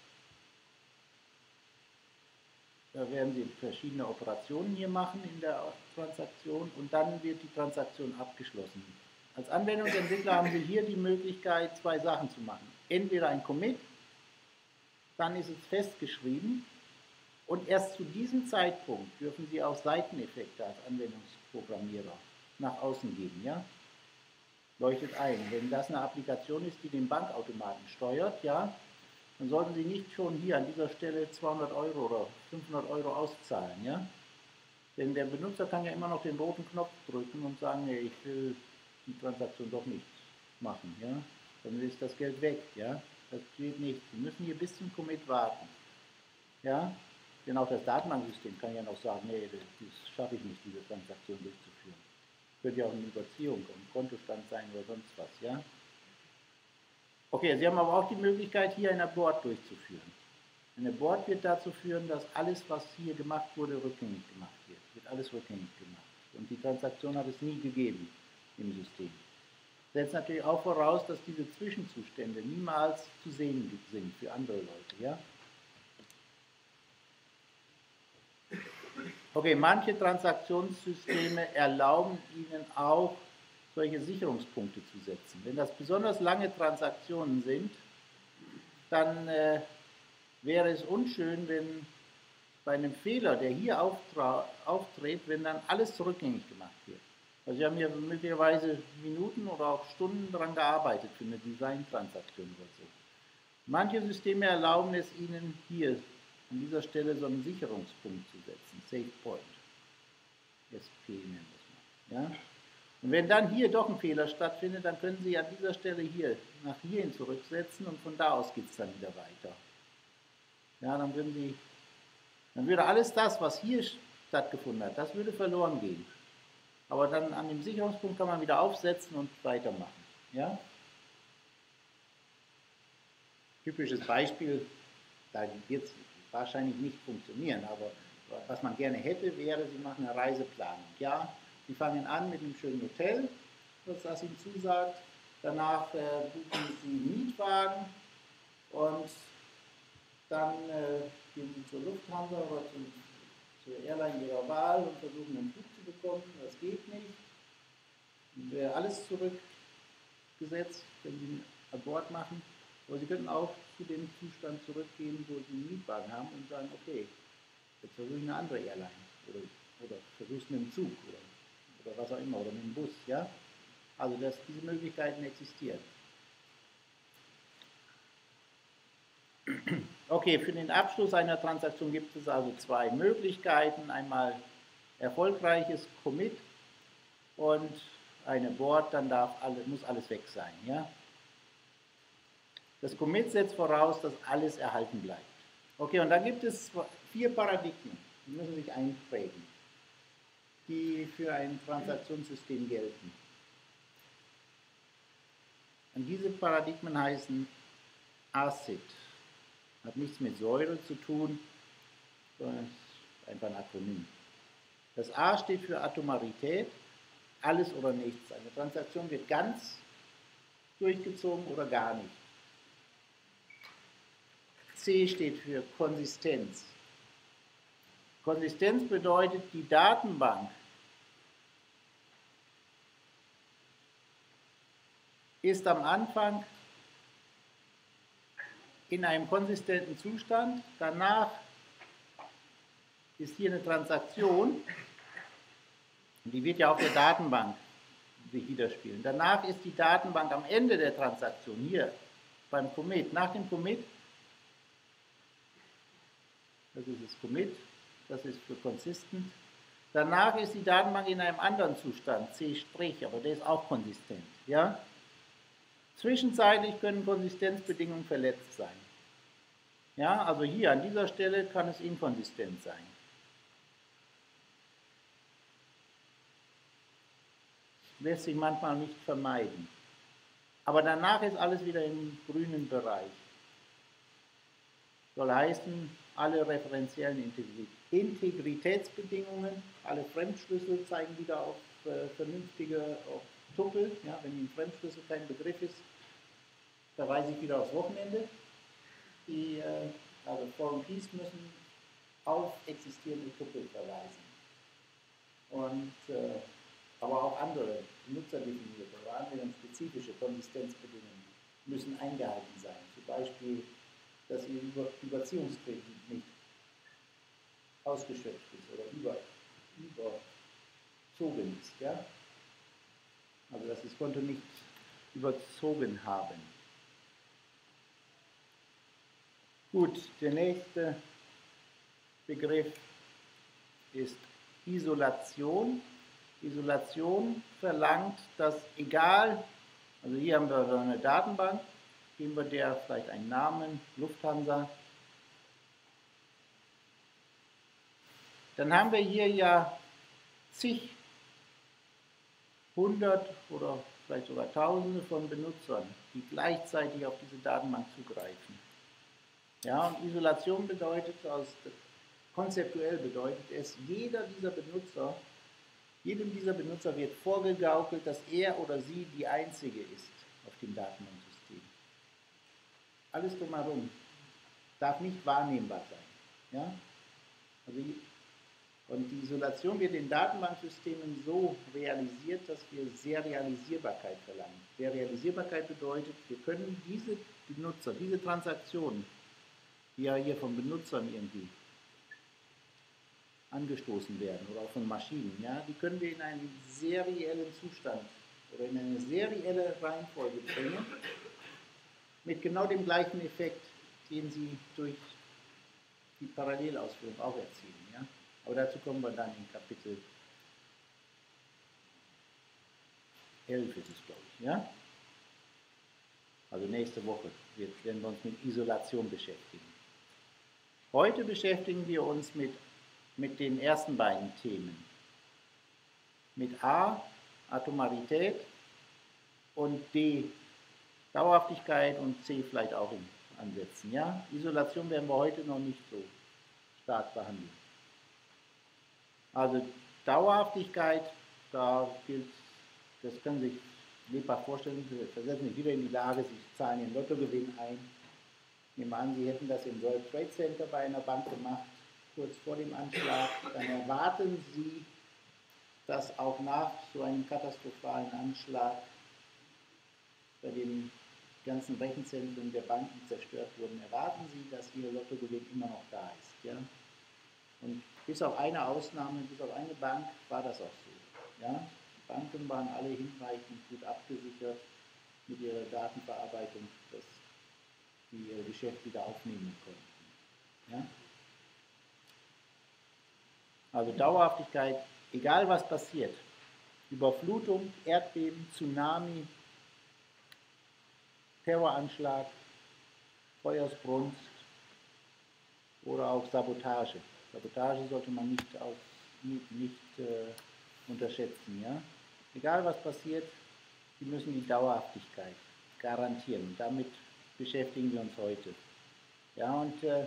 da werden Sie verschiedene Operationen hier machen in der Transaktion und dann wird die Transaktion abgeschlossen. Als Anwendungsentwickler haben Sie hier die Möglichkeit, zwei Sachen zu machen. Entweder ein Commit, dann ist es festgeschrieben und erst zu diesem Zeitpunkt dürfen Sie auch Seiteneffekte als Anwendungsprogrammierer nach außen geben. Ja? Leuchtet ein. Wenn das eine Applikation ist, die den Bankautomaten steuert, ja, dann sollten Sie nicht schon hier an dieser Stelle zweihundert Euro oder fünfhundert Euro auszahlen. Ja? Denn der Benutzer kann ja immer noch den roten Knopf drücken und sagen, nee, ich will die Transaktion doch nicht machen. Ja? Dann ist das Geld weg. Ja? Das geht nicht. Sie müssen hier bis zum Commit warten. Ja? Denn auch das Datenbanksystem kann ja noch sagen, nee, das, das schaffe ich nicht, diese Transaktion durchzuführen. Könnte ja auch eine Überziehung, ein Kontostand sein oder sonst was. Ja? Okay, Sie haben aber auch die Möglichkeit, hier ein Abort durchzuführen. Ein Abort wird dazu führen, dass alles, was hier gemacht wurde, rückgängig gemacht wird. Wird alles rückgängig gemacht. Und die Transaktion hat es nie gegeben im System. Das setzt natürlich auch voraus, dass diese Zwischenzustände niemals zu sehen sind für andere Leute. Ja? Okay, manche Transaktionssysteme erlauben Ihnen auch, solche Sicherungspunkte zu setzen. Wenn das besonders lange Transaktionen sind, dann äh, wäre es unschön, wenn bei einem Fehler, der hier auftritt, wenn dann alles rückgängig gemacht wird. Also Sie haben hier möglicherweise Minuten oder auch Stunden daran gearbeitet für eine Design-Transaktion oder so. Manche Systeme erlauben es Ihnen hier an dieser Stelle so einen Sicherungspunkt zu setzen, Save Point, S P nennen wir es mal. Ja? Und wenn dann hier doch ein Fehler stattfindet, dann können Sie an dieser Stelle hier nach hierhin zurücksetzen und von da aus geht es dann wieder weiter. Ja, dann würden Sie, dann würde alles das, was hier stattgefunden hat, das würde verloren gehen. Aber dann an dem Sicherungspunkt kann man wieder aufsetzen und weitermachen. Ja? Typisches Beispiel, da wird es wahrscheinlich nicht funktionieren, aber was man gerne hätte, wäre, Sie machen eine Reiseplanung. Ja? Sie fangen an mit einem schönen Hotel, was das Ihnen zusagt. Danach äh, buchen Sie einen Mietwagen und dann äh, gehen Sie zur Lufthansa oder zum, zur Airline Ihrer Wahl und versuchen einen Flug zu bekommen. Das geht nicht. Dann wäre alles zurückgesetzt, wenn Sie einen Abort machen. Aber Sie könnten auch zu dem Zustand zurückgehen, wo Sie einen Mietwagen haben und sagen, okay, jetzt versuche ich eine andere Airline oder, oder versuche es mit dem Zug oder oder was auch immer, oder mit dem Bus, ja? Also, dass diese Möglichkeiten existieren. Okay, für den Abschluss einer Transaktion gibt es also zwei Möglichkeiten. Einmal erfolgreiches Commit und ein Abort, dann darf alle, muss alles weg sein, ja? Das Commit setzt voraus, dass alles erhalten bleibt. Okay, und dann gibt es vier Paradigmen, die müssen sich einprägen, die für ein Transaktionssystem gelten. Und diese Paradigmen heißen A C I D. Hat nichts mit Säure zu tun, sondern ist einfach ein Akronym. Das A steht für Atomarität, alles oder nichts. Eine Transaktion wird ganz durchgezogen oder gar nicht. C steht für Konsistenz. Konsistenz bedeutet, die Datenbank ist am Anfang in einem konsistenten Zustand, danach ist hier eine Transaktion, die wird ja auf der Datenbank sich widerspiegeln. Danach ist die Datenbank am Ende der Transaktion, hier beim Commit, nach dem Commit, das ist das Commit, das ist für consistent. Danach ist die Datenbank in einem anderen Zustand, C', aber der ist auch konsistent. Ja? Zwischenzeitlich können Konsistenzbedingungen verletzt sein. Ja, also hier an dieser Stelle kann es inkonsistent sein. Lässt sich manchmal nicht vermeiden. Aber danach ist alles wieder im grünen Bereich. Soll heißen, alle referenziellen Integritätsbedingungen, alle Fremdschlüssel zeigen wieder auf äh, vernünftige auf Tuppel. Ja, wenn ein Fremdschlüssel kein Begriff ist, verweise ich wieder aufs Wochenende. Die, äh, also Foreign Keys müssen auf existierende Tuppel verweisen. Und, äh, aber auch andere benutzerdefinierte oder anwendungsspezifische Konsistenzbedingungen müssen eingehalten sein. Zum Beispiel, dass Ihr Über Überziehungskredit nicht ausgeschöpft ist oder über, überzogen ist. Ja? Also dass Sie das Konto nicht überzogen haben. Gut, der nächste Begriff ist Isolation. Isolation verlangt, dass egal, also hier haben wir eine Datenbank, geben wir der vielleicht einen Namen, Lufthansa. Dann haben wir hier ja zig, hundert oder vielleicht sogar tausende von Benutzern, die gleichzeitig auf diese Datenbank zugreifen. Ja, und Isolation bedeutet, aus, konzeptuell bedeutet es, jeder dieser Benutzer, jedem dieser Benutzer wird vorgegaukelt, dass er oder sie die Einzige ist auf dem Datenbanksystem. Alles drumherum darf nicht wahrnehmbar sein. Ja? Also, und die Isolation wird in Datenbanksystemen so realisiert, dass wir Serialisierbarkeit verlangen. Serialisierbarkeit bedeutet, wir können diese Benutzer, diese Transaktionen, die ja hier von Benutzern irgendwie angestoßen werden oder auch von Maschinen, ja, die können wir in einen seriellen Zustand oder in eine serielle Reihenfolge bringen, mit genau dem gleichen Effekt, den sie durch die Parallelausführung auch erzielen. Ja. Aber dazu kommen wir dann in Kapitel elf, ist es, glaube ich. Ja. Also nächste Woche werden wir uns mit Isolation beschäftigen. Heute beschäftigen wir uns mit, mit den ersten beiden Themen. Mit A, Atomarität, und D, Dauerhaftigkeit, und C vielleicht auch in Ansätzen. Ja? Isolation werden wir heute noch nicht so stark behandeln. Also Dauerhaftigkeit, da gilt, das können Sie sich lebhaft vorstellen, Sie versetzen sich wieder in die Lage, Sie zahlen den Lottogewinn ein. Ich nehme an, Sie hätten das im World Trade Center bei einer Bank gemacht, kurz vor dem Anschlag. Dann erwarten Sie, dass auch nach so einem katastrophalen Anschlag, bei dem die ganzen Rechenzentren der Banken zerstört wurden, erwarten Sie, dass Ihr Lottogewinn immer noch da ist. Ja? Und bis auf eine Ausnahme, bis auf eine Bank war das auch so. Ja? Die Banken waren alle hinreichend gut abgesichert mit ihrer Datenverarbeitung, dass die ihr Geschäft wieder aufnehmen konnten. Ja? Also Dauerhaftigkeit, egal was passiert, Überflutung, Erdbeben, Tsunami, Terroranschlag, Feuersbrunst oder auch Sabotage. Sabotage sollte man nicht, auf, nicht, nicht äh, unterschätzen. Ja? Egal was passiert, Sie müssen die Dauerhaftigkeit garantieren. Und damit beschäftigen wir uns heute. Ja, und äh,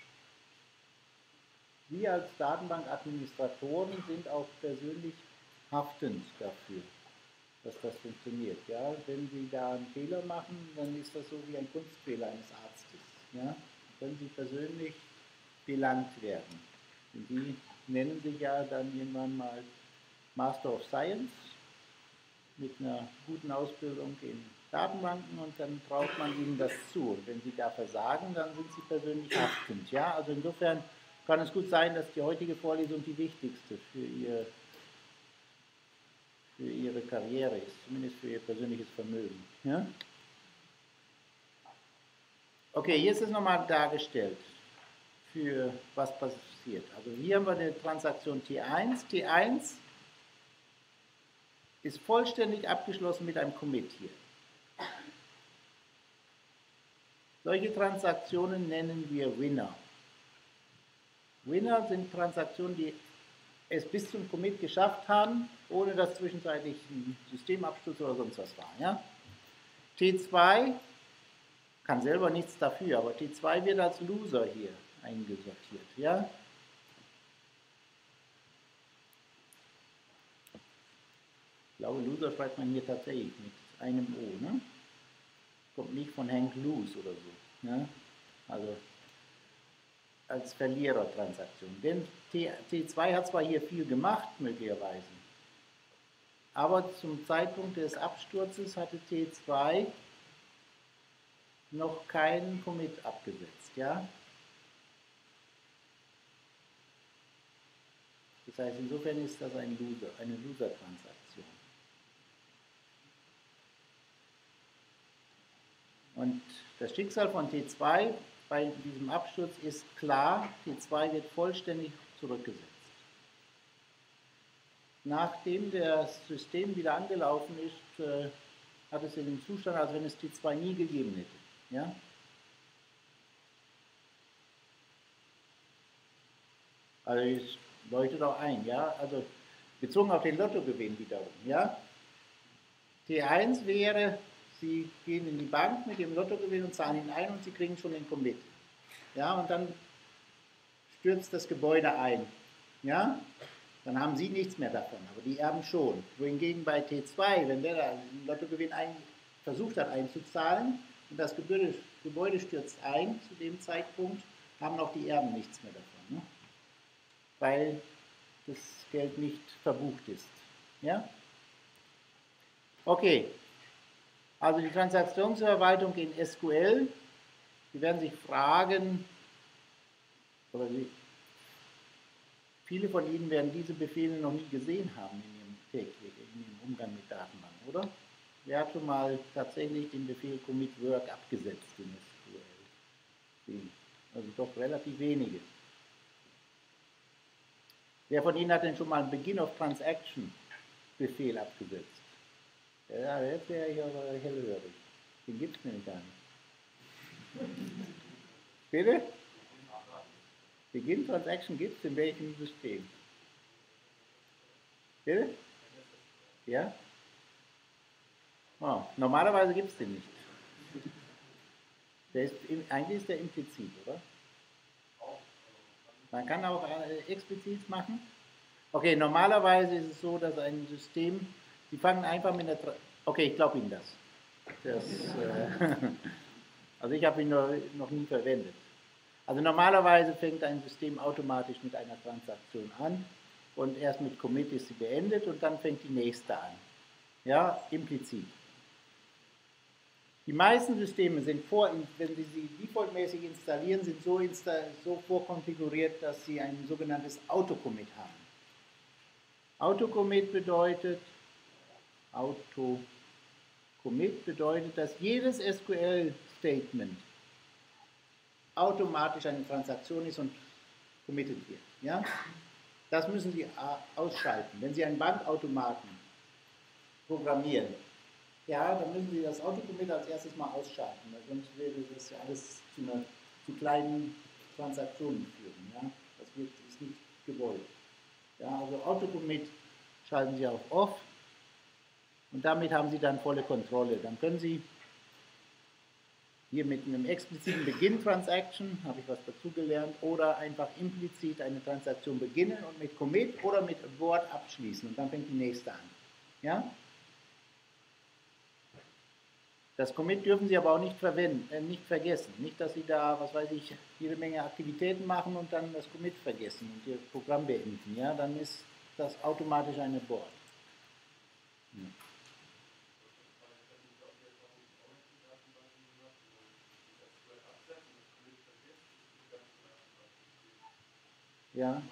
wir als Datenbankadministratoren sind auch persönlich haftend dafür, dass das funktioniert. Ja, wenn Sie da einen Fehler machen, dann ist das so wie ein Kunstfehler eines Arztes. Ja, dann können Sie persönlich belangt werden. Und Sie nennen sich ja dann irgendwann mal Master of Science mit einer guten Ausbildung in Datenbanken, und dann traut man ihnen das zu. Und wenn sie da versagen, dann sind sie persönlich haftend. Ja, also insofern kann es gut sein, dass die heutige Vorlesung die wichtigste für, ihr, für ihre Karriere ist, zumindest für ihr persönliches Vermögen. Ja? Okay, hier ist es nochmal dargestellt, für was passiert. Also hier haben wir eine Transaktion T eins. T eins ist vollständig abgeschlossen mit einem Commit hier. Solche Transaktionen nennen wir Winner. Winner sind Transaktionen, die es bis zum Commit geschafft haben, ohne dass zwischenzeitlich ein Systemabsturz oder sonst was war. Ja? T zwei kann selber nichts dafür, aber T zwei wird als Loser hier eingesortiert. Ja? Ich glaube, Loser schreibt man hier tatsächlich mit einem O. Ne? Kommt nicht von Hank Loose oder so. Ne? Also als Verlierertransaktion. Denn T zwei hat zwar hier viel gemacht, möglicherweise, aber zum Zeitpunkt des Absturzes hatte T zwei noch keinen Commit abgesetzt. Ja? Das heißt, insofern ist das ein Loser, eine Loser-Transaktion. Und das Schicksal von T zwei bei diesem Absturz ist klar, T zwei wird vollständig zurückgesetzt. Nachdem das System wieder angelaufen ist, äh, hat es in dem Zustand, als wenn es T zwei nie gegeben hätte. Ja? Also es leuchtet auch ein, ja, also bezogen auf den Lottogewinn wiederum, ja. T eins wäre, Sie gehen in die Bank mit dem Lottogewinn und zahlen ihn ein und Sie kriegen schon den Commit. Ja, und dann stürzt das Gebäude ein. Ja, dann haben Sie nichts mehr davon, aber die Erben schon. Wohingegen bei T zwei, wenn der da den Lottogewinn ein, versucht hat einzuzahlen und das Gebäude, Gebäude stürzt ein zu dem Zeitpunkt, haben auch die Erben nichts mehr davon. Ne? Weil das Geld nicht verbucht ist. Ja? Okay. Also die Transaktionsverwaltung in S Q L, Sie werden sich fragen, oder Sie, viele von Ihnen werden diese Befehle noch nie gesehen haben in Ihrem täglichen, in Ihrem Umgang mit Datenbanken, oder? Wer hat schon mal tatsächlich den Befehl commit work abgesetzt in S Q L? Also doch relativ wenige. Wer von Ihnen hat denn schon mal einen Begin of Transaction Befehl abgesetzt? Ja, jetzt wäre ich aber hellhörig. Den gibt es nämlich gar nicht. Bitte? Begin Transaction gibt es in welchem System? Bitte? Ja? Oh, normalerweise gibt es den nicht. Der ist, eigentlich ist der implizit, oder? Man kann auch äh, explizit machen. Okay, normalerweise ist es so, dass ein System, Sie fangen einfach mit einer, Tra okay, ich glaube Ihnen das. das äh, also ich habe ihn noch, noch nie verwendet. Also normalerweise fängt ein System automatisch mit einer Transaktion an und erst mit Commit ist sie beendet und dann fängt die nächste an. Ja, implizit. Die meisten Systeme sind vor, wenn Sie sie defaultmäßig installieren, sind so, insta so vorkonfiguriert, dass sie ein sogenanntes Autocommit haben. Autocommit bedeutet, Autocommit bedeutet, dass jedes S Q L-Statement automatisch eine Transaktion ist und committed wird. Ja? Das müssen Sie ausschalten. Wenn Sie einen Bankautomaten programmieren, ja, dann müssen Sie das Autocommit als erstes mal ausschalten, weil sonst würde das ja alles zu, einer, zu kleinen Transaktionen führen. Ja? Das wird, ist nicht gewollt. Ja, also Autocommit schalten Sie auf Off und damit haben Sie dann volle Kontrolle. Dann können Sie hier mit einem expliziten Begin-Transaction, habe ich was dazugelernt, oder einfach implizit eine Transaktion beginnen und mit Commit oder mit Abort abschließen und dann fängt die nächste an. Ja? Das Commit dürfen Sie aber auch nicht verwenden, äh, nicht vergessen. Nicht, dass Sie da, was weiß ich, jede Menge Aktivitäten machen und dann das Commit vergessen und Ihr Programm beenden. Ja? Dann ist das automatisch ein Abort. Ja. Ja.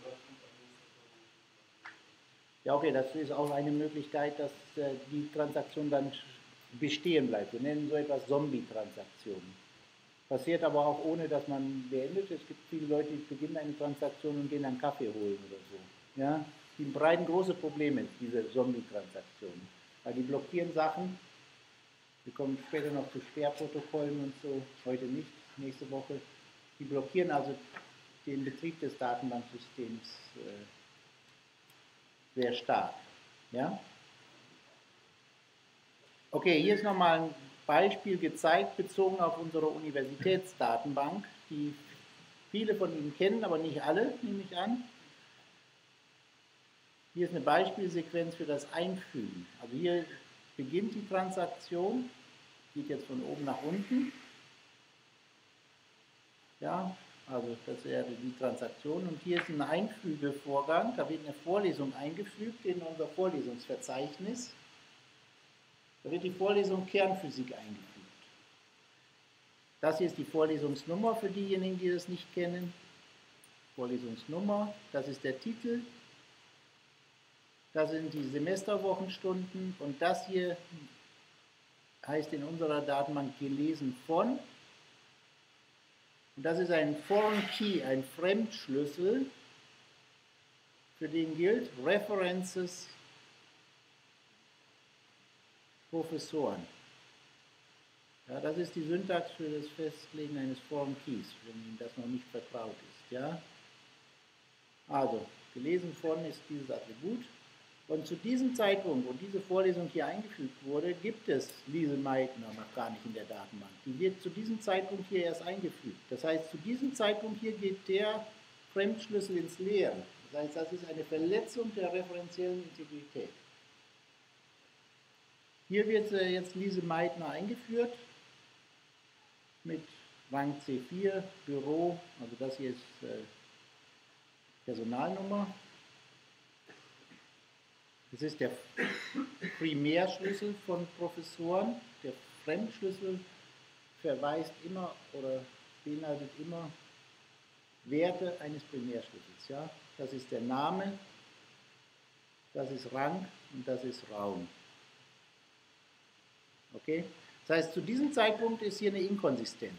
Ja, okay, das ist auch eine Möglichkeit, dass äh, die Transaktion dann bestehen bleibt. Wir nennen so etwas Zombie-Transaktionen. Passiert aber auch ohne, dass man beendet. Es gibt viele Leute, die beginnen eine Transaktion und gehen dann Kaffee holen oder so. Ja? Die bereiten große Probleme, diese Zombie-Transaktionen. Weil die blockieren Sachen. Wir kommen später noch zu Sperrprotokollen und so, heute nicht, nächste Woche. Die blockieren also den Betrieb des Datenbanksystems äh, sehr stark. Ja? Okay, hier ist nochmal ein Beispiel gezeigt, bezogen auf unsere Universitätsdatenbank, die viele von Ihnen kennen, aber nicht alle, nehme ich an. Hier ist eine Beispielsequenz für das Einfügen. Also hier beginnt die Transaktion, geht jetzt von oben nach unten. Ja, also das wäre die Transaktion. Und hier ist ein Einfügevorgang, da wird eine Vorlesung eingefügt in unser Vorlesungsverzeichnis. Da wird die Vorlesung Kernphysik eingefügt. Das hier ist die Vorlesungsnummer für diejenigen, die das nicht kennen. Vorlesungsnummer, das ist der Titel. Das sind die Semesterwochenstunden und das hier heißt in unserer Datenbank gelesen von. Und das ist ein Foreign Key, ein Fremdschlüssel, für den gilt References Professoren. Ja, das ist die Syntax für das Festlegen eines Foreign Keys, wenn Ihnen das noch nicht vertraut ist. Ja? Also, gelesen von ist dieses Attribut. Und zu diesem Zeitpunkt, wo diese Vorlesung hier eingefügt wurde, gibt es Lise Meitner noch gar nicht in der Datenbank. Die wird zu diesem Zeitpunkt hier erst eingefügt. Das heißt, zu diesem Zeitpunkt hier geht der Fremdschlüssel ins Leere. Das heißt, das ist eine Verletzung der referenziellen Integrität. Hier wird jetzt Lise Meitner eingeführt mit Rang C vier, Büro, also das hier ist äh, Personalnummer. Das ist der Primärschlüssel von Professoren. Der Fremdschlüssel verweist immer oder beinhaltet immer Werte eines Primärschlüssels. Ja? Das ist der Name, das ist Rang und das ist Raum. Okay? Das heißt, zu diesem Zeitpunkt ist hier eine Inkonsistenz.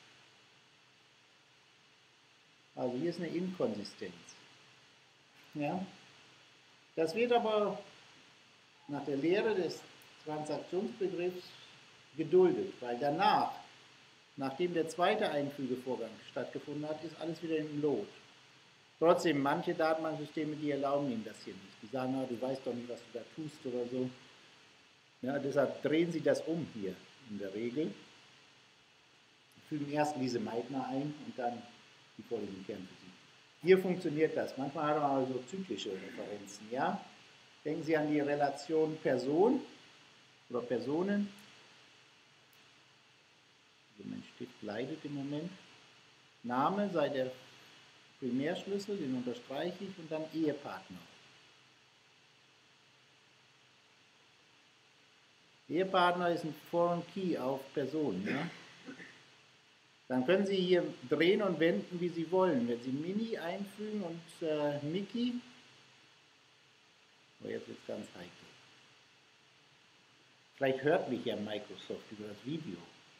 Also hier ist eine Inkonsistenz. Ja? Das wird aber nach der Lehre des Transaktionsbegriffs geduldet, weil danach, nachdem der zweite Einfügevorgang stattgefunden hat, ist alles wieder im Lot. Trotzdem, manche Datenbanksysteme, die erlauben Ihnen das hier nicht. Die sagen, na, du weißt doch nicht, was du da tust oder so. Ja, deshalb drehen Sie das um hier in der Regel. Fügen erst Lise Meitner ein und dann die Vorlesung Kernphysik. Hier funktioniert das. Manchmal hat man also zyklische Referenzen. Ja? Denken Sie an die Relation Person oder Personen. Also mein Stift leidet im Moment. Name sei der Primärschlüssel, den unterstreiche ich, und dann Ehepartner. Ehepartner ist ein Foreign Key auf Person. Ja? Dann können Sie hier drehen und wenden, wie Sie wollen. Wenn Sie Mini einfügen und äh, Mickey, oh, jetzt wird es ganz heikel. Vielleicht hört mich ja Microsoft über das Video.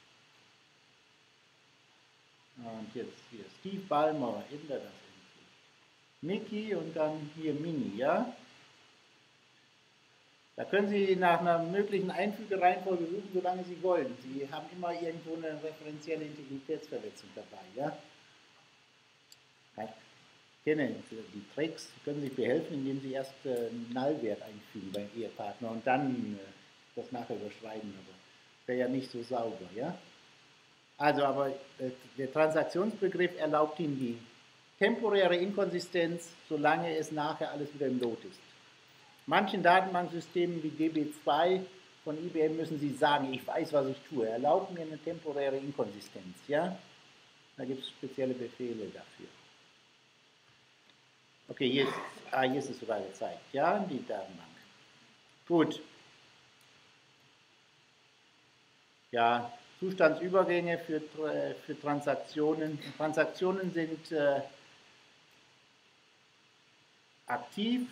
Und jetzt hier Steve Ballmer, ändert das endlich. Mickey und dann hier Mini, ja? Da können Sie nach einer möglichen Einfügereihenfolge suchen, solange Sie wollen. Sie haben immer irgendwo eine referenzielle Integritätsverletzung dabei. Ja? Ich kenne die Tricks, können sich behelfen, indem Sie erst einen Nullwert einfügen beim Ehepartner und dann das nachher überschreiben. Aber das wäre ja nicht so sauber. Ja? Also, aber der Transaktionsbegriff erlaubt Ihnen die temporäre Inkonsistenz, solange es nachher alles wieder im Lot ist. Manchen Datenbanksystemen wie D B zwei von I B M müssen Sie sagen, ich weiß, was ich tue. Erlauben mir eine temporäre Inkonsistenz. Ja? Da gibt es spezielle Befehle dafür. Okay, hier ist, ah, hier ist es sogar gezeigt. Ja, die Datenbank. Gut. Ja, Zustandsübergänge für, für Transaktionen. Transaktionen sind äh, aktiv.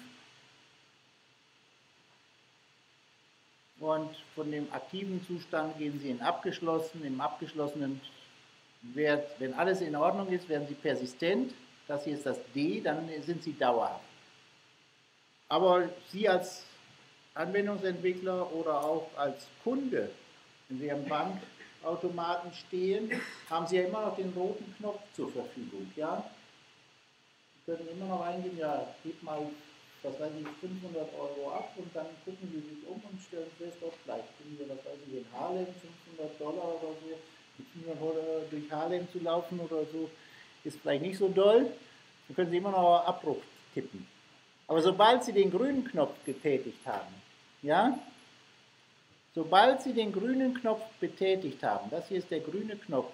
Und von dem aktiven Zustand gehen Sie in abgeschlossen. Im abgeschlossenen, wird, wenn alles in Ordnung ist, werden Sie persistent. Das hier ist das D, dann sind Sie dauerhaft. Aber Sie als Anwendungsentwickler oder auch als Kunde, wenn Sie am Bankautomaten stehen, haben Sie ja immer noch den roten Knopf zur Verfügung. Ja? Sie können immer noch eingehen, ja, gib mal, was weiß ich, fünfhundert Euro ab und dann gucken Sie sich um und stellen fest, doch vielleicht finden wir, was weiß ich, in Harlem fünfhundert Dollar oder so, fünfhundert Dollar durch Harlem zu laufen oder so, ist vielleicht nicht so doll, dann können Sie immer noch auf Abbruch tippen. Aber sobald Sie den grünen Knopf getätigt haben, ja, sobald Sie den grünen Knopf betätigt haben, das hier ist der grüne Knopf,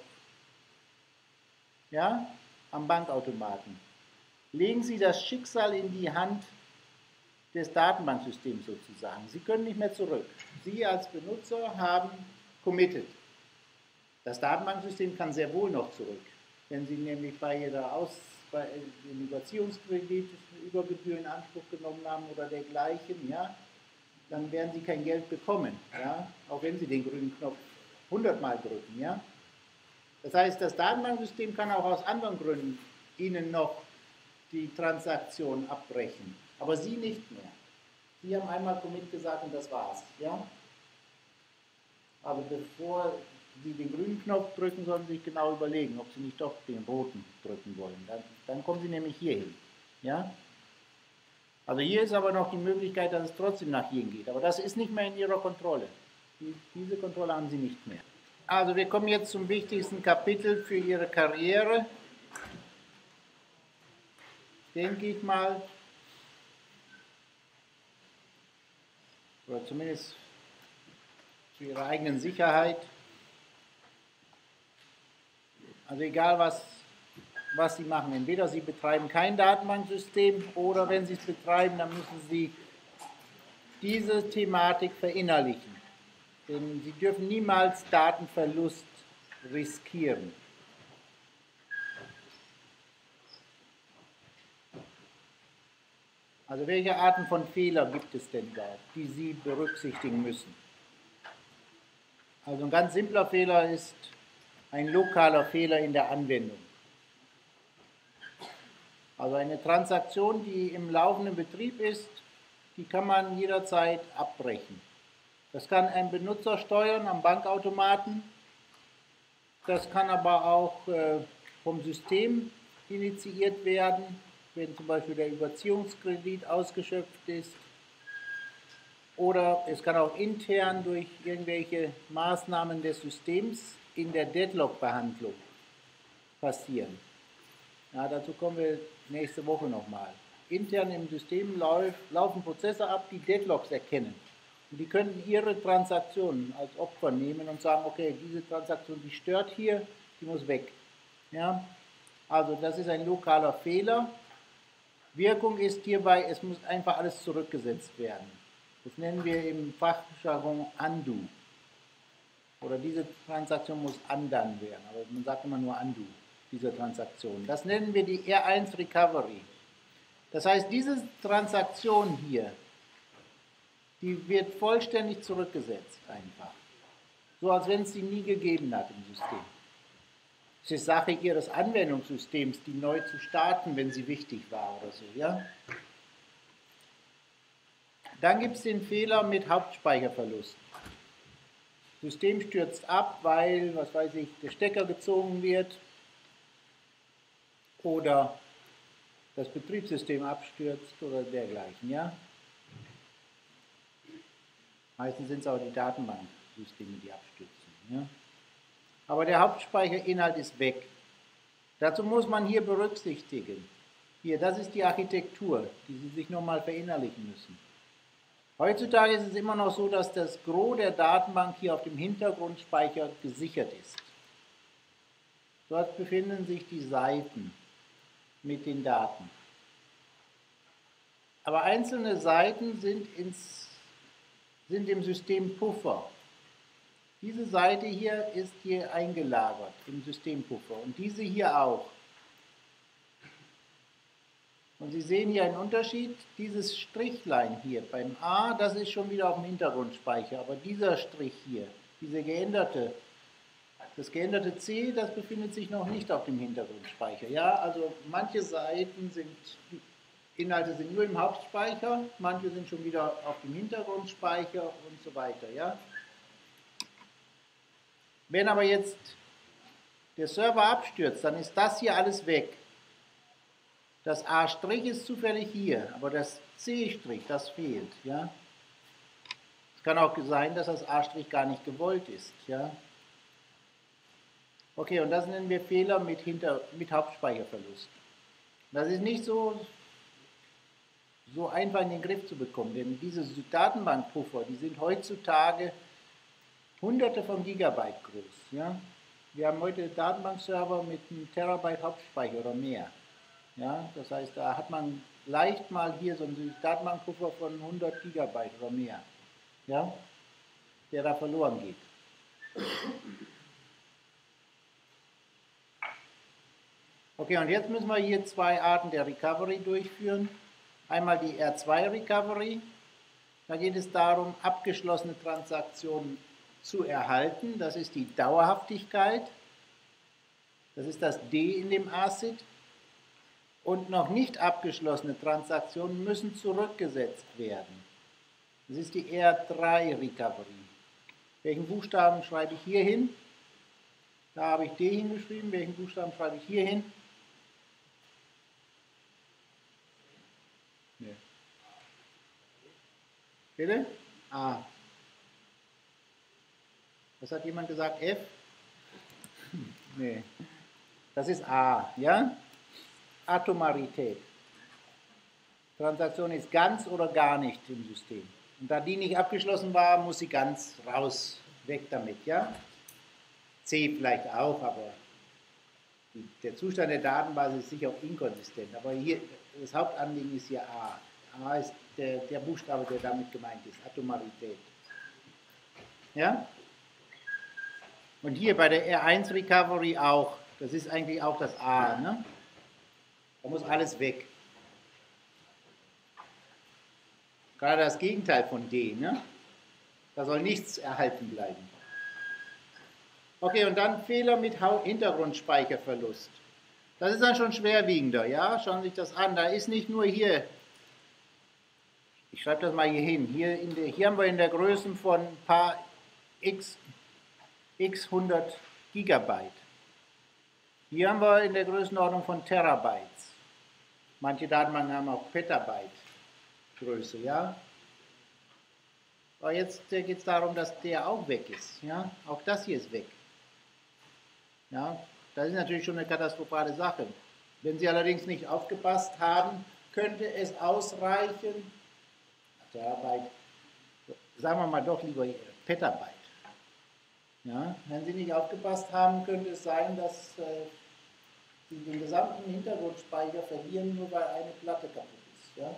ja, am Bankautomaten, legen Sie das Schicksal in die Hand des Datenbanksystems sozusagen. Sie können nicht mehr zurück. Sie als Benutzer haben committed. Das Datenbanksystem kann sehr wohl noch zurück. Wenn Sie nämlich bei Ihrer Aus, bei dem Überziehungskredit Übergebühr in Anspruch genommen haben oder dergleichen, ja, dann werden Sie kein Geld bekommen, ja, auch wenn Sie den grünen Knopf hundert Mal drücken. Ja. Das heißt, das Datenbanksystem kann auch aus anderen Gründen Ihnen noch die Transaktion abbrechen, aber Sie nicht mehr. Sie haben einmal Commit gesagt und das war's. Ja. Also bevor Sie den grünen Knopf drücken, sollten Sie sich genau überlegen, ob Sie nicht doch den roten drücken wollen. Dann, dann kommen Sie nämlich hier hin. Ja? Also hier ist aber noch die Möglichkeit, dass es trotzdem nach hier geht. Aber das ist nicht mehr in Ihrer Kontrolle. Die, diese Kontrolle haben Sie nicht mehr. Also wir kommen jetzt zum wichtigsten Kapitel für Ihre Karriere. Denke ich mal. Oder zumindest für Ihre eigenen Sicherheit. Also egal, was, was Sie machen, entweder Sie betreiben kein Datenbanksystem oder wenn Sie es betreiben, dann müssen Sie diese Thematik verinnerlichen. Denn Sie dürfen niemals Datenverlust riskieren. Also welche Arten von Fehler gibt es denn da, die Sie berücksichtigen müssen? Also ein ganz simpler Fehler ist ein lokaler Fehler in der Anwendung. Also eine Transaktion, die im laufenden Betrieb ist, die kann man jederzeit abbrechen. Das kann ein Benutzer steuern am Bankautomaten, das kann aber auch äh, vom System initiiert werden, wenn zum Beispiel der Überziehungskredit ausgeschöpft ist. Oder es kann auch intern durch irgendwelche Maßnahmen des Systems in der Deadlock-Behandlung passieren. Ja, dazu kommen wir nächste Woche nochmal. Intern im System lauf, laufen Prozesse ab, die Deadlocks erkennen. Und die können ihre Transaktionen als Opfer nehmen und sagen, okay, diese Transaktion, die stört hier, die muss weg. Ja? Also das ist ein lokaler Fehler. Wirkung ist hierbei, es muss einfach alles zurückgesetzt werden. Das nennen wir im Fachjargon Undo. Oder diese Transaktion muss undone werden, aber man sagt immer nur Undo, diese Transaktion. Das nennen wir die R eins Recovery. Das heißt, diese Transaktion hier, die wird vollständig zurückgesetzt einfach. So als wenn es sie nie gegeben hat im System. Es ist Sache Ihres Anwendungssystems, die neu zu starten, wenn sie wichtig war oder so. Ja? Dann gibt es den Fehler mit Hauptspeicherverlust. Das System stürzt ab, weil, was weiß ich, der Stecker gezogen wird oder das Betriebssystem abstürzt oder dergleichen. Ja? Meistens sind es auch die Datenbanksysteme, die abstürzen. Ja? Aber der Hauptspeicherinhalt ist weg. Dazu muss man hier berücksichtigen. Hier, das ist die Architektur, die Sie sich nochmal verinnerlichen müssen. Heutzutage ist es immer noch so, dass das Gros der Datenbank hier auf dem Hintergrundspeicher gesichert ist. Dort befinden sich die Seiten mit den Daten. Aber einzelne Seiten sind, ins, sind im System Puffer. Diese Seite hier ist hier eingelagert im Systempuffer und diese hier auch. Und Sie sehen hier einen Unterschied, dieses Strichlein hier beim A, das ist schon wieder auf dem Hintergrundspeicher, aber dieser Strich hier, diese geänderte, das geänderte C, das befindet sich noch nicht auf dem Hintergrundspeicher. Ja, also manche Seiten sind, Inhalte sind nur im Hauptspeicher, manche sind schon wieder auf dem Hintergrundspeicher und so weiter. Ja. Wenn aber jetzt der Server abstürzt, dann ist das hier alles weg. Das A' ist zufällig hier, aber das C', das fehlt. Ja? Es kann auch sein, dass das A' gar nicht gewollt ist. Ja? Okay, und das nennen wir Fehler mit, Hinter-, mit Hauptspeicherverlust. Das ist nicht so, so einfach in den Griff zu bekommen, denn diese Datenbankpuffer, die sind heutzutage hunderte von Gigabyte groß. Ja? Wir haben heute Datenbankserver mit einem Terabyte Hauptspeicher oder mehr. Ja? Das heißt, da hat man leicht mal hier so einen Datenbankpuffer von hundert Gigabyte oder mehr, ja? Der da verloren geht. Okay, und jetzt müssen wir hier zwei Arten der Recovery durchführen. Einmal die R zwei Recovery. Da geht es darum, abgeschlossene Transaktionen zu erhalten. Das ist die Dauerhaftigkeit. Das ist das D in dem A C I D. Und noch nicht abgeschlossene Transaktionen müssen zurückgesetzt werden. Das ist die R drei Recovery. Welchen Buchstaben schreibe ich hier hin? Da habe ich D hingeschrieben. Welchen Buchstaben schreibe ich hier hin? Nee. Bitte? A. Was hat jemand gesagt? F? Nee. Das ist A, ja? Atomarität. Transaktion ist ganz oder gar nicht im System. Und da die nicht abgeschlossen war, muss sie ganz raus, weg damit, ja? C vielleicht auch, aber die, der Zustand der Datenbasis ist sicher auch inkonsistent. Aber hier, das Hauptanliegen ist hier A. A ist der, der Buchstabe, der damit gemeint ist, Atomarität. Ja? Und hier bei der R eins Recovery auch, das ist eigentlich auch das A, ne? Da muss alles weg. Gerade das Gegenteil von D, ne? Da soll nichts erhalten bleiben. Okay, und dann Fehler mit Hintergrundspeicherverlust. Das ist dann schon schwerwiegender, ja? Schauen Sie sich das an. Da ist nicht nur hier, ich schreibe das mal hier hin, hier, in der, hier haben wir in der Größe von ein paar x, x hundert Gigabyte. Hier haben wir in der Größenordnung von Terabytes. Manche Datenbanken haben auch Petabyte Größe, ja. Aber jetzt geht es darum, dass der auch weg ist, ja. Auch das hier ist weg. Ja, das ist natürlich schon eine katastrophale Sache. Wenn Sie allerdings nicht aufgepasst haben, könnte es ausreichen, Terabyte, sagen wir mal doch lieber Petabyte. Ja, wenn Sie nicht aufgepasst haben, könnte es sein, dass äh, Sie den gesamten Hintergrundspeicher verlieren, nur weil eine Platte kaputt ist. Ja?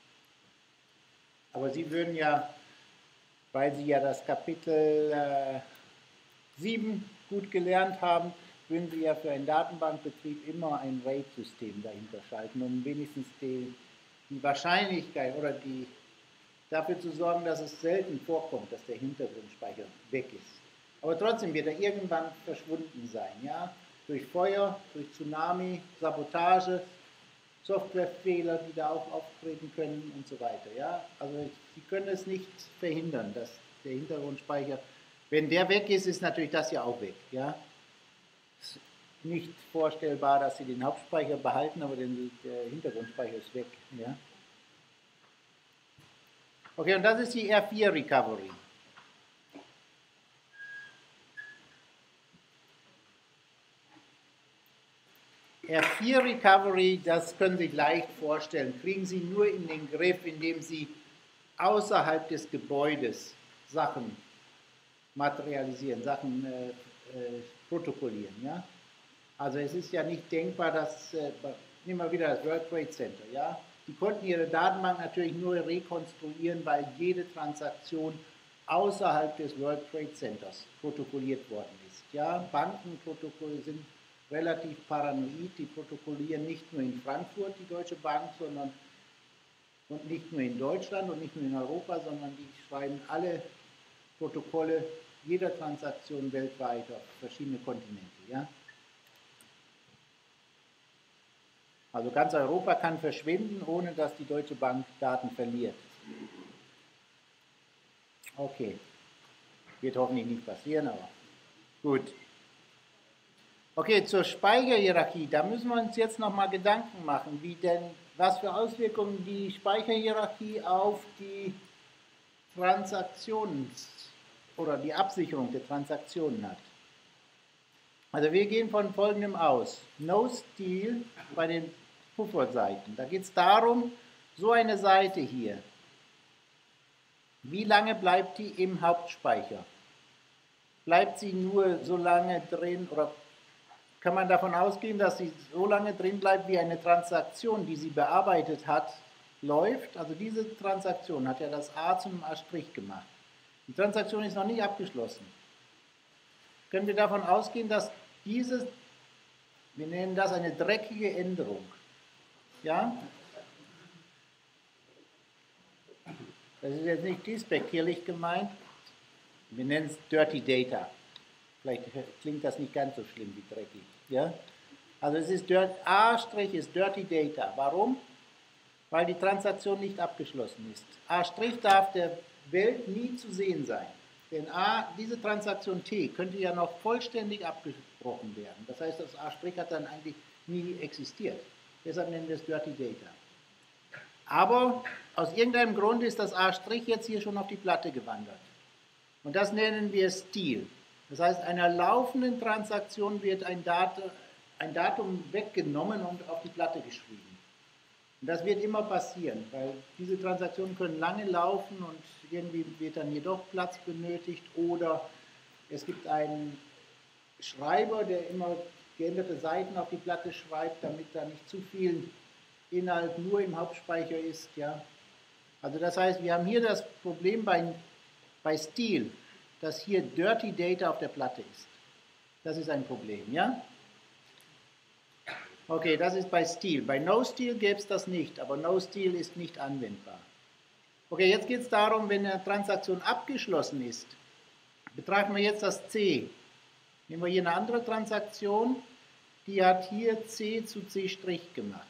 Aber Sie würden ja, weil Sie ja das Kapitel äh, sieben gut gelernt haben, würden Sie ja für einen Datenbankbetrieb immer ein RAID-System dahinter schalten, um wenigstens die, die Wahrscheinlichkeit oder die, dafür zu sorgen, dass es selten vorkommt, dass der Hintergrundspeicher weg ist. Aber trotzdem wird er irgendwann verschwunden sein, ja? Durch Feuer, durch Tsunami, Sabotage, Softwarefehler, die da auch auftreten können und so weiter. Ja? Also Sie können es nicht verhindern, dass der Hintergrundspeicher, wenn der weg ist, ist natürlich das ja auch weg. Ja? Es ist nicht vorstellbar, dass Sie den Hauptspeicher behalten, aber den, der Hintergrundspeicher ist weg. Ja? Okay, und das ist die R vier Recovery. R vier Recovery, das können Sie sich leicht vorstellen, kriegen Sie nur in den Griff, indem Sie außerhalb des Gebäudes Sachen materialisieren, Sachen äh, äh, protokollieren. Ja? Also es ist ja nicht denkbar, dass, äh, nehmen wir wieder das World Trade Center, ja? Die konnten ihre Datenbank natürlich nur rekonstruieren, weil jede Transaktion außerhalb des World Trade Centers protokolliert worden ist. Ja? Bankenprotokolle sind relativ paranoid, die protokollieren nicht nur in Frankfurt, die Deutsche Bank, sondern und nicht nur in Deutschland und nicht nur in Europa, sondern die schreiben alle Protokolle jeder Transaktion weltweit auf verschiedene Kontinente. Ja? Also ganz Europa kann verschwinden, ohne dass die Deutsche Bank Daten verliert. Okay, wird hoffentlich nicht passieren, aber gut. Okay, zur Speicherhierarchie, da müssen wir uns jetzt nochmal Gedanken machen, wie denn, was für Auswirkungen die Speicherhierarchie auf die Transaktions- oder die Absicherung der Transaktionen hat. Also wir gehen von Folgendem aus. NoSteal bei den Pufferseiten. Da geht es darum, so eine Seite hier, wie lange bleibt die im Hauptspeicher? Bleibt sie nur so lange drin oder kann man davon ausgehen, dass sie so lange drin bleibt, wie eine Transaktion, die sie bearbeitet hat, läuft? Also diese Transaktion hat ja das A zu einem A' gemacht. Die Transaktion ist noch nicht abgeschlossen. Können wir davon ausgehen, dass dieses, wir nennen das eine dreckige Änderung, ja? Das ist jetzt nicht despektierlich gemeint, wir nennen es Dirty Data. Vielleicht klingt das nicht ganz so schlimm wie dreckig. Ja? Also es ist A' ist Dirty Data. Warum? Weil die Transaktion nicht abgeschlossen ist. A' darf der Welt nie zu sehen sein. Denn A, diese Transaktion T könnte ja noch vollständig abgebrochen werden. Das heißt, das A' hat dann eigentlich nie existiert. Deshalb nennen wir es Dirty Data. Aber aus irgendeinem Grund ist das A' jetzt hier schon auf die Platte gewandert. Und das nennen wir Steal. Das heißt, einer laufenden Transaktion wird ein Datum, ein Datum weggenommen und auf die Platte geschrieben. Und das wird immer passieren, weil diese Transaktionen können lange laufen und irgendwie wird dann jedoch Platz benötigt oder es gibt einen Schreiber, der immer geänderte Seiten auf die Platte schreibt, damit da nicht zu viel Inhalt nur im Hauptspeicher ist. Ja. Also das heißt, wir haben hier das Problem bei, bei Steal, dass hier Dirty Data auf der Platte ist. Das ist ein Problem, ja? Okay, das ist bei Steal. Bei NoSteal gäbe es das nicht, aber NoSteal ist nicht anwendbar. Okay, jetzt geht es darum, wenn eine Transaktion abgeschlossen ist, betrachten wir jetzt das C. Nehmen wir hier eine andere Transaktion, die hat hier C zu C' gemacht.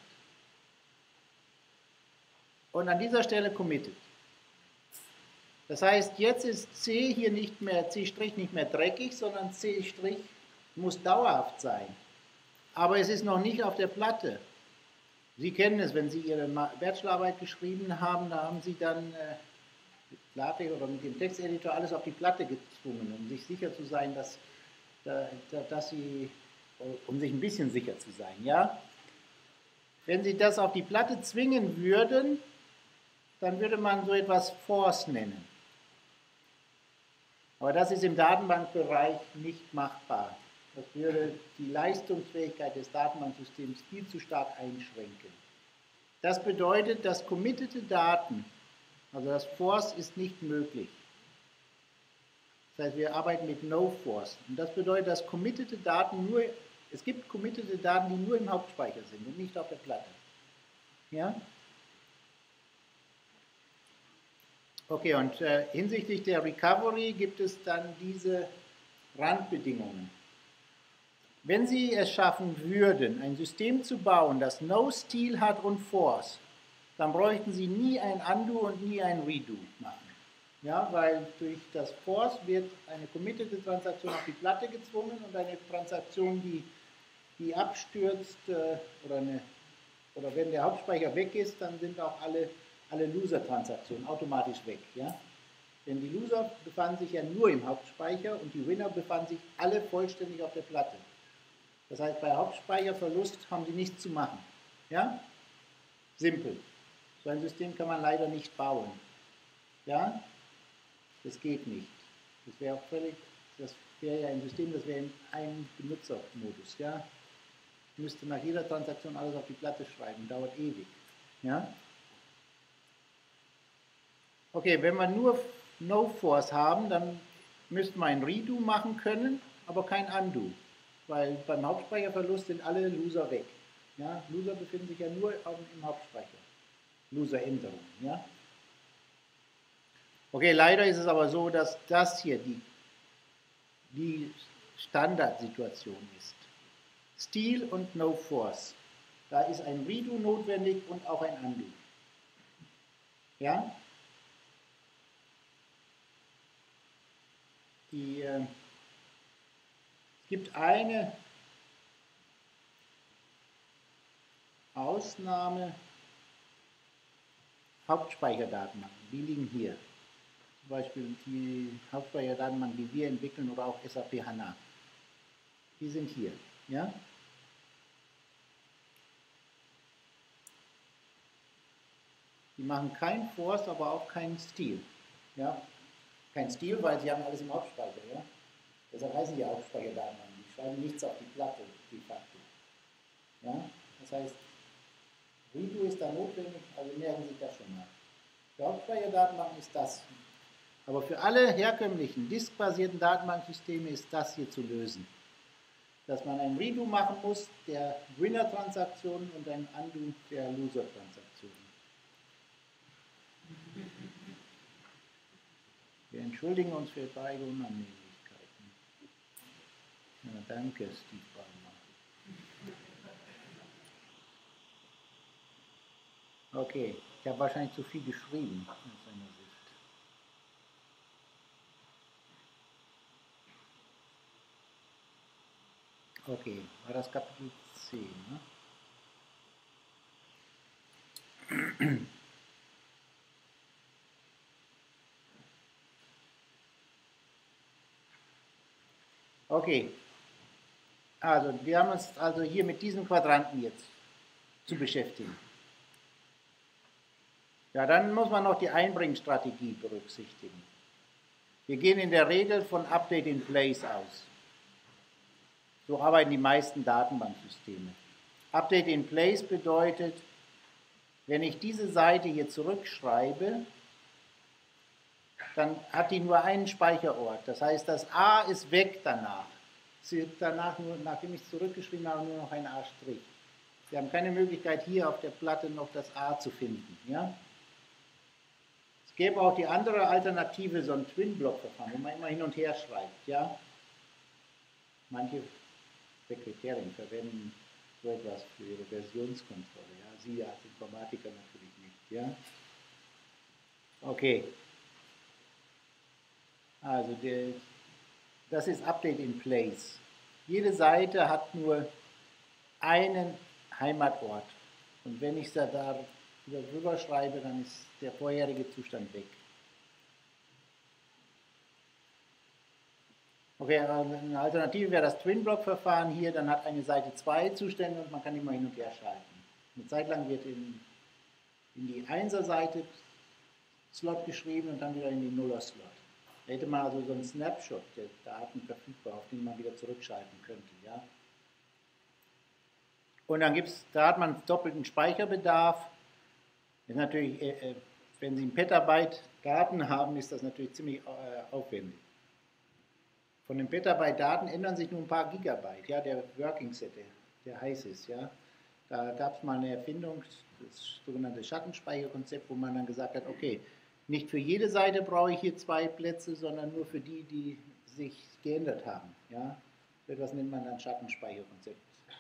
Und an dieser Stelle committed. Das heißt, jetzt ist C hier nicht mehr, C' nicht mehr dreckig, sondern C' muss dauerhaft sein. Aber es ist noch nicht auf der Platte. Sie kennen es, wenn Sie Ihre Bachelorarbeit geschrieben haben, da haben Sie dann äh, mit LaTeX oder mit dem Texteditor alles auf die Platte gezwungen, um sich sicher zu sein, dass, dass Sie, um sich ein bisschen sicher zu sein, ja? Wenn Sie das auf die Platte zwingen würden, dann würde man so etwas Force nennen. Aber das ist im Datenbankbereich nicht machbar. Das würde die Leistungsfähigkeit des Datenbanksystems viel zu stark einschränken. Das bedeutet, dass committete Daten, also das Force ist nicht möglich. Das heißt, wir arbeiten mit No Force. Und das bedeutet, dass committete Daten nur, es gibt committete Daten, die nur im Hauptspeicher sind und nicht auf der Platte. Ja? Okay, und äh, hinsichtlich der Recovery gibt es dann diese Randbedingungen. Wenn Sie es schaffen würden, ein System zu bauen, das NoSteal hat und Force, dann bräuchten Sie nie ein Undo und nie ein Redo machen. Ja, weil durch das Force wird eine committete Transaktion auf die Platte gezwungen und eine Transaktion, die, die abstürzt äh, oder, eine, oder wenn der Hauptspeicher weg ist, dann sind auch alle alle Loser-Transaktionen automatisch weg. Ja? Denn die Loser befanden sich ja nur im Hauptspeicher und die Winner befanden sich alle vollständig auf der Platte. Das heißt, bei Hauptspeicherverlust haben sie nichts zu machen. Ja? Simpel. So ein System kann man leider nicht bauen. Ja? Das geht nicht. Das wäre auch völlig, das wäre ja ein System, das wäre in einem Benutzermodus. Ja? Ich müsste nach jeder Transaktion alles auf die Platte schreiben, dauert ewig. Ja? Okay, wenn wir nur No-Force haben, dann müssten wir ein Redo machen können, aber kein Undo, weil beim Hauptspeicherverlust sind alle Loser weg. Ja? Loser befinden sich ja nur im Hauptspeicher. Loser-Änderungen. Ja? Okay, leider ist es aber so, dass das hier die, die Standardsituation ist. Steal und No-Force. Da ist ein Redo notwendig und auch ein Undo. Ja? Die, äh, es gibt eine Ausnahme, Hauptspeicherdatenbanken, die liegen hier. Zum Beispiel die Hauptspeicherdatenbank, die wir entwickeln oder auch S A P HANA. Die sind hier. Ja? Die machen keinen Force, aber auch keinen Steal. Ja? Kein Steal, weil sie haben alles im Hauptspeicher. Ja? Deshalb heißen die Hauptspeicherdatenbanken. Die schreiben nichts auf die Platte, de facto. Ja? Das heißt, Redo ist da notwendig, also merken Sie das schon mal. Die Hauptspeicherdatenbank ist das. Aber für alle herkömmlichen, diskbasierten Datenbanksysteme ist das hier zu lösen. Dass man ein Redo machen muss der Winner-Transaktionen und ein Undo der Loser-Transaktionen. Wir entschuldigen uns für beide Unannehmlichkeiten. Ja, danke, Steve Ballmer. Okay, ich habe wahrscheinlich zu viel geschrieben aus seiner Sicht. Okay, war das Kapitel zehn, ne? Okay, also wir haben uns also hier mit diesen Quadranten jetzt zu beschäftigen. Ja, dann muss man noch die Einbringstrategie berücksichtigen. Wir gehen in der Regel von Update in Place aus. So arbeiten die meisten Datenbanksysteme. Update in Place bedeutet, wenn ich diese Seite hier zurückschreibe, dann hat die nur einen Speicherort. Das heißt, das A ist weg danach. Sie danach, nur, nachdem ich es zurückgeschrieben habe, nur noch ein A'. Sie haben keine Möglichkeit, hier auf der Platte noch das A zu finden. Ja? Es gäbe auch die andere Alternative, so ein Twin-Block-Verfahren, wo man immer hin und her schreibt. Ja? Manche Sekretärinnen verwenden so etwas für ihre Versionskontrolle. Ja? Sie als Informatiker natürlich nicht. Ja? Okay. Also der, das ist Update in Place. Jede Seite hat nur einen Heimatort. Und wenn ich da darüber schreibe, dann ist der vorherige Zustand weg. Okay, eine Alternative wäre das Twin-Block-Verfahren hier, dann hat eine Seite zwei Zustände und man kann immer hin und her schalten. Eine Zeit lang wird in, in die Einser-Seite Slot geschrieben und dann wieder in die Nuller-Slot. Da hätte man also so einen Snapshot der Daten verfügbar, auf den man wieder zurückschalten könnte. Ja? Und dann gibt es, da hat man doppelten Speicherbedarf. Das ist natürlich, äh, wenn Sie ein Petabyte Daten haben, ist das natürlich ziemlich äh, aufwendig. Von den Petabyte Daten ändern sich nur ein paar Gigabyte, ja, der Working Set, der, der heiß ist. Ja. Da gab es mal eine Erfindung, das sogenannte Schattenspeicherkonzept, wo man dann gesagt hat, okay, nicht für jede Seite brauche ich hier zwei Plätze, sondern nur für die, die sich geändert haben. Ja. So etwas nennt man dann Schattenspeicherkonzept.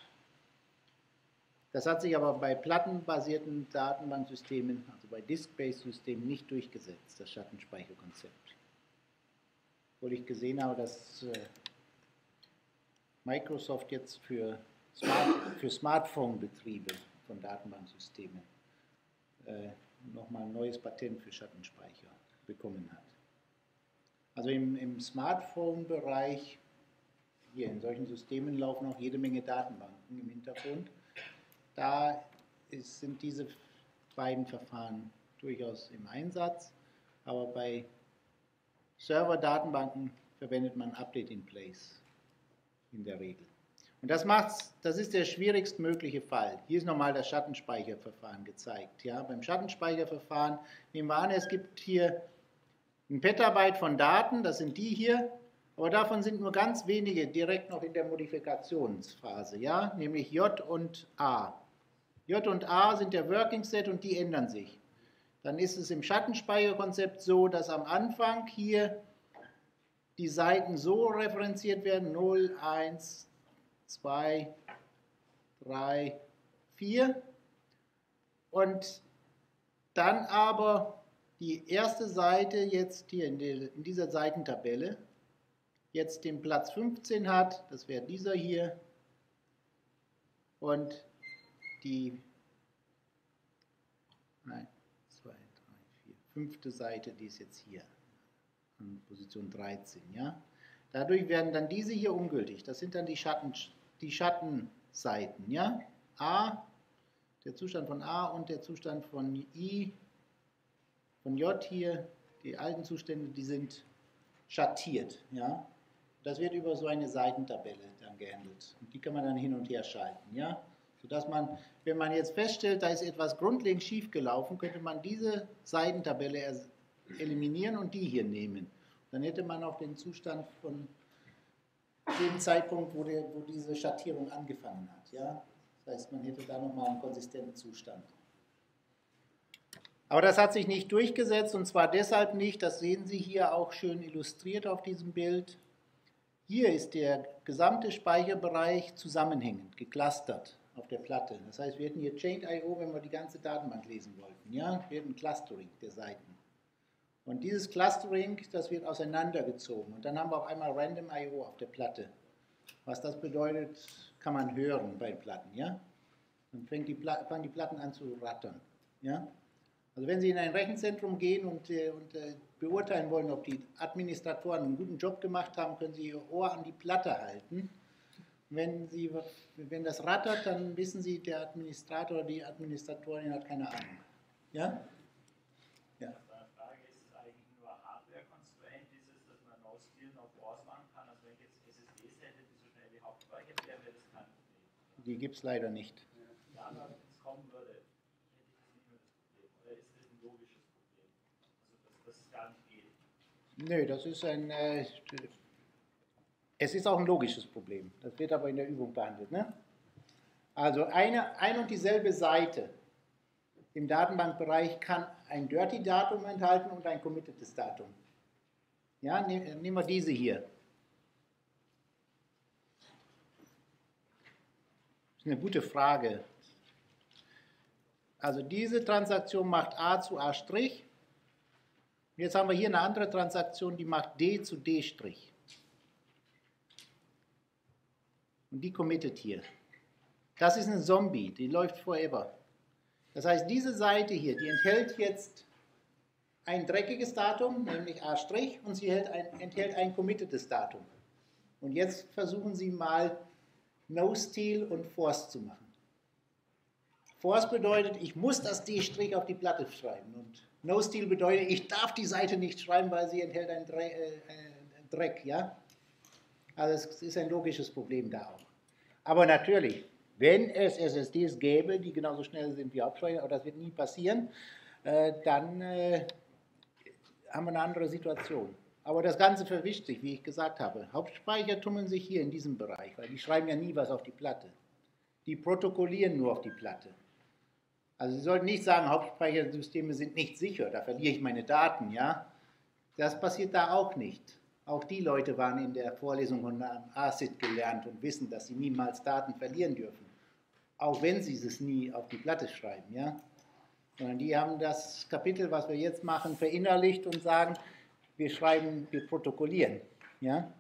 Das hat sich aber bei plattenbasierten Datenbanksystemen, also bei Disk-Based-Systemen, nicht durchgesetzt, das Schattenspeicherkonzept. Obwohl ich gesehen habe, dass äh, Microsoft jetzt für, Smart, für Smartphone-Betriebe von Datenbanksystemen äh, nochmal ein neues Patent für Schattenspeicher bekommen hat. Also im, im Smartphone-Bereich, hier in solchen Systemen laufen auch jede Menge Datenbanken im Hintergrund. Da ist, sind diese beiden Verfahren durchaus im Einsatz, aber bei Server-Datenbanken verwendet man Update in Place in der Regel. Und das macht's, das ist der schwierigstmögliche Fall. Hier ist nochmal das Schattenspeicherverfahren gezeigt. Ja, beim Schattenspeicherverfahren nehmen wir an, es gibt hier ein Petabyte von Daten, das sind die hier, aber davon sind nur ganz wenige direkt noch in der Modifikationsphase, ja, nämlich J und A. J und A sind der Working Set und die ändern sich. Dann ist es im Schattenspeicherkonzept so, dass am Anfang hier die Seiten so referenziert werden, null, eins, zwei, drei, vier. Und dann aber die erste Seite jetzt hier in, der, in dieser Seitentabelle jetzt den Platz fünfzehn hat, das wäre dieser hier, und die, nein, zwei, drei, vier, fünfte Seite, die ist jetzt hier, an Position dreizehn, ja. Dadurch werden dann diese hier ungültig. Das sind dann die, Schatten, die Schattenseiten. Ja? A, der Zustand von A und der Zustand von I, von J hier, die alten Zustände, die sind schattiert. Ja? Das wird über so eine Seitentabelle dann gehandelt. Und die kann man dann hin und her schalten. Ja? Sodass man, wenn man jetzt feststellt, da ist etwas grundlegend schief gelaufen, könnte man diese Seitentabelle eliminieren und die hier nehmen. Dann hätte man auch den Zustand von dem Zeitpunkt, wo, der, wo diese Schattierung angefangen hat. Ja? Das heißt, man hätte da nochmal einen konsistenten Zustand. Aber das hat sich nicht durchgesetzt, und zwar deshalb nicht, das sehen Sie hier auch schön illustriert auf diesem Bild. Hier ist der gesamte Speicherbereich zusammenhängend, geclustert auf der Platte. Das heißt, wir hätten hier Chained I O, wenn wir die ganze Datenbank lesen wollten. Ja? Wir hätten Clustering der Seiten. Und dieses Clustering, das wird auseinandergezogen. Und dann haben wir auf einmal Random I O auf der Platte. Was das bedeutet, kann man hören bei Platten. Ja? Dann fängt die Pla- fangen die Platten an zu rattern. Ja? Also wenn Sie in ein Rechenzentrum gehen und, äh, und äh, beurteilen wollen, ob die Administratoren einen guten Job gemacht haben, können Sie Ihr Ohr an die Platte halten. Wenn, Sie, wenn das rattert, dann wissen Sie, der Administrator oder die Administratorin hat keine Ahnung. Ja? Ja. Die gibt es leider nicht. Ja, wenn es kommen würde, hätte ich das nicht mehr das Problem. Oder ist das ein logisches Problem? Also, dass das gar nicht geht? Nö, das ist ein. Äh, es ist auch ein logisches Problem. Das wird aber in der Übung behandelt. Ne? Also, eine, ein und dieselbe Seite im Datenbankbereich kann ein Dirty-Datum enthalten und ein committedes Datum. Ja, nehmen wir diese hier. Das ist eine gute Frage. Also diese Transaktion macht A zu A'. Jetzt haben wir hier eine andere Transaktion, die macht D zu D'. Und die committet hier. Das ist eine Zombie, die läuft forever. Das heißt, diese Seite hier, die enthält jetzt ein dreckiges Datum, nämlich A', und sie ein, enthält ein committedes Datum. Und jetzt versuchen Sie mal, No-Steal und Force zu machen. Force bedeutet, ich muss das D' auf die Platte schreiben. Und No-Steal bedeutet, ich darf die Seite nicht schreiben, weil sie enthält einen Dreck. Äh, Dreck, ja? Also es ist ein logisches Problem da auch. Aber natürlich, wenn es S S Ds gäbe, die genauso schnell sind wie Hauptspeicher, aber das wird nie passieren, äh, dann äh, haben wir eine andere Situation. Aber das Ganze verwischt sich, wie ich gesagt habe. Hauptspeicher tummeln sich hier in diesem Bereich, weil die schreiben ja nie was auf die Platte. Die protokollieren nur auf die Platte. Also Sie sollten nicht sagen, Hauptspeichersysteme sind nicht sicher, da verliere ich meine Daten, ja. Das passiert da auch nicht. Auch die Leute waren in der Vorlesung von A S I D gelernt und wissen, dass sie niemals Daten verlieren dürfen. Auch wenn sie es nie auf die Platte schreiben, ja. Sondern die haben das Kapitel, was wir jetzt machen, verinnerlicht und sagen, wir schreiben, wir protokollieren. Ja?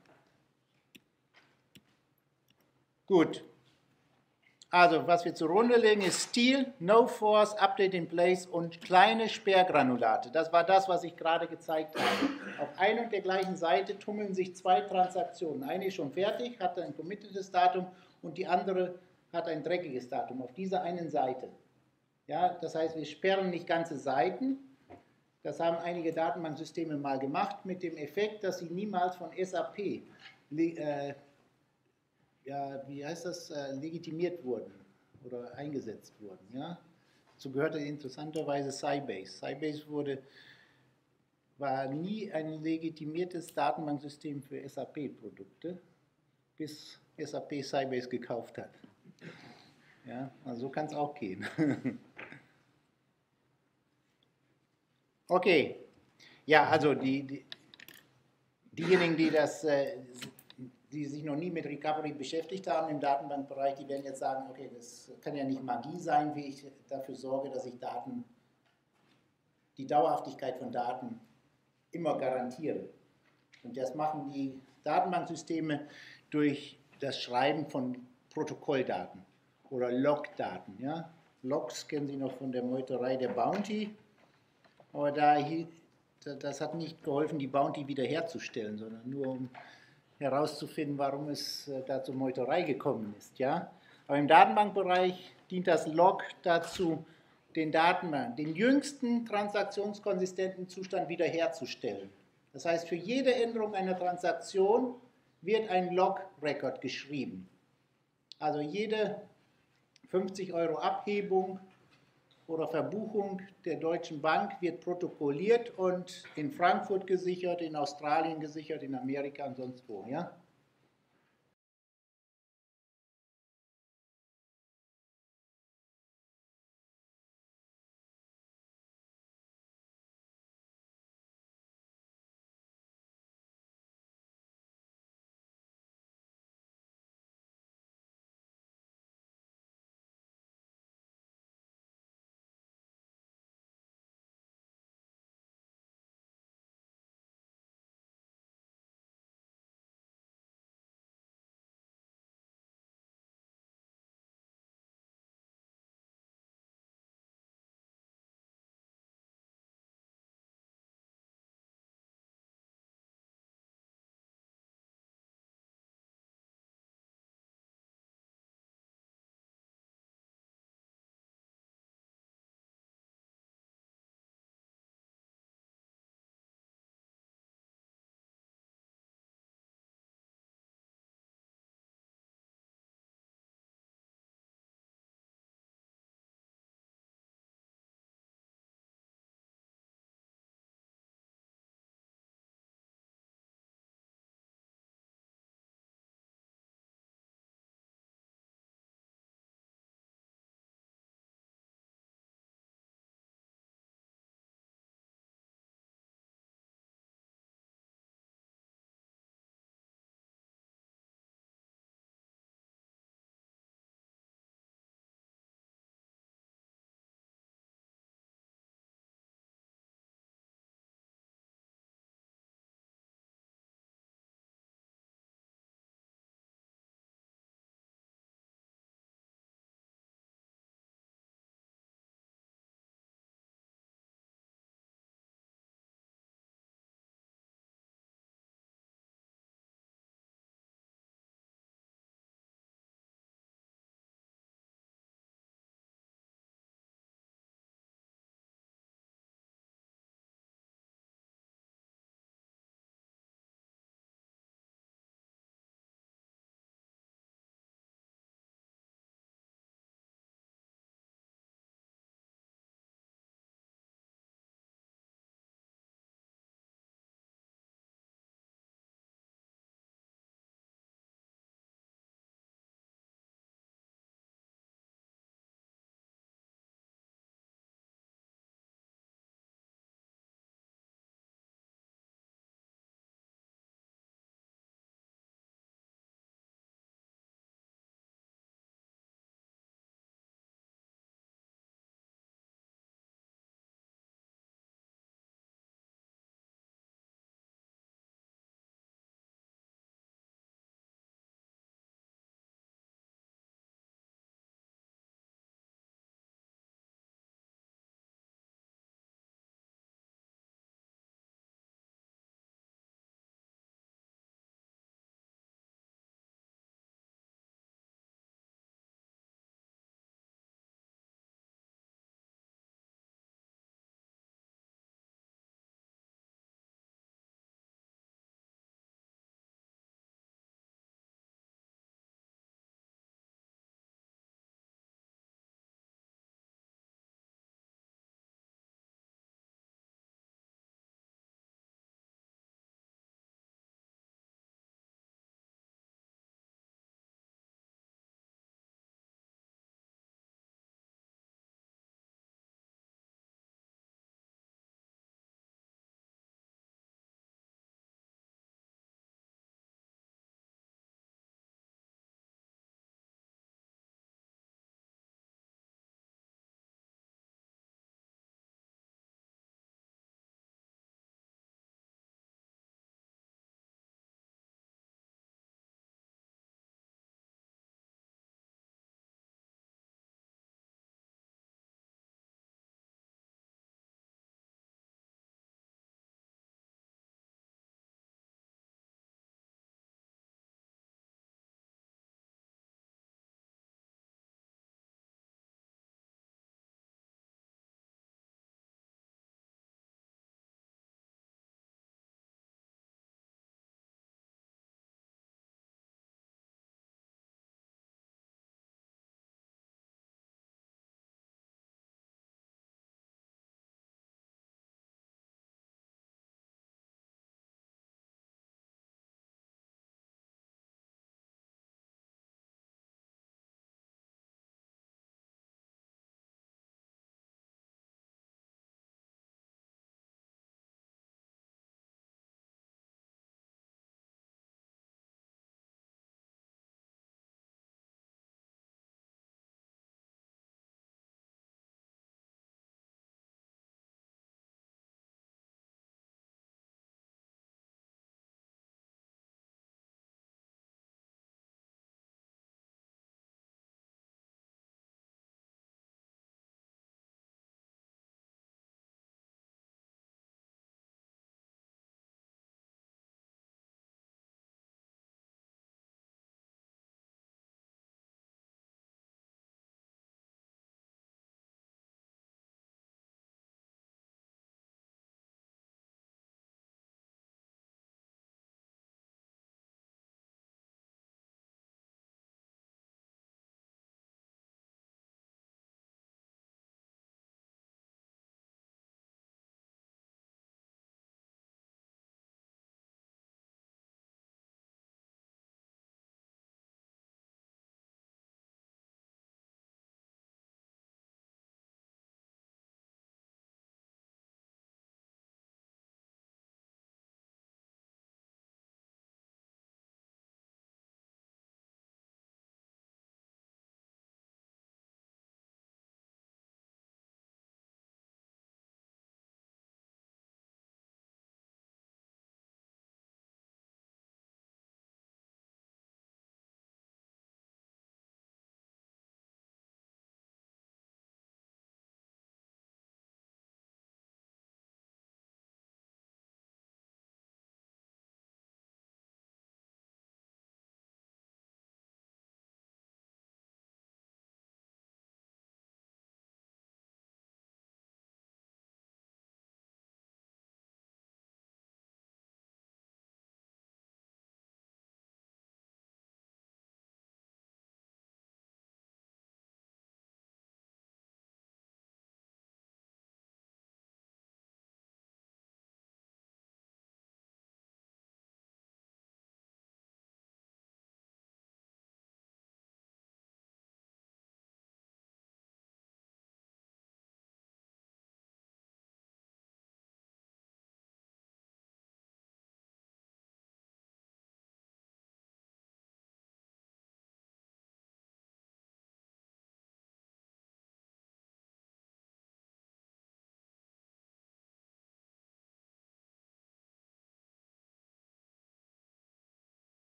Gut. Also, was wir zur Runde legen, ist Steal, No Force, Update in Place und kleine Sperrgranulate. Das war das, was ich gerade gezeigt habe. Auf ein und der gleichen Seite tummeln sich zwei Transaktionen. Eine ist schon fertig, hat ein committedes Datum und die andere hat ein dreckiges Datum auf dieser einen Seite. Ja, das heißt, wir sperren nicht ganze Seiten. Das haben einige Datenbanksysteme mal gemacht mit dem Effekt, dass sie niemals von S A P äh, ja, wie heißt das, äh, legitimiert wurden oder eingesetzt wurden. Ja? Dazu gehörte interessanterweise Sybase. Sybase wurde, war nie ein legitimiertes Datenbanksystem für S A P-Produkte, bis S A P Sybase gekauft hat. Ja? Also so kann es auch gehen. Okay, ja, also die, die, diejenigen, die, das, äh, die sich noch nie mit Recovery beschäftigt haben im Datenbankbereich, die werden jetzt sagen, okay, das kann ja nicht Magie sein, wie ich dafür sorge, dass ich Daten, die Dauerhaftigkeit von Daten immer garantiere. Und das machen die Datenbanksysteme durch das Schreiben von Protokolldaten oder Logdaten. Ja? Logs kennen Sie noch von der Meuterei der Bounty. Aber da, das hat nicht geholfen, die Bounty wiederherzustellen, sondern nur um herauszufinden, warum es äh, da zur Meuterei gekommen ist. Ja? Aber im Datenbankbereich dient das Log dazu, den Datenbank, den jüngsten transaktionskonsistenten Zustand wiederherzustellen. Das heißt, für jede Änderung einer Transaktion wird ein Log-Record geschrieben. Also jede fünfzig Euro Abhebung oder Verbuchung der Deutschen Bank wird protokolliert und in Frankfurt gesichert, in Australien gesichert, in Amerika und sonst wo. Ja?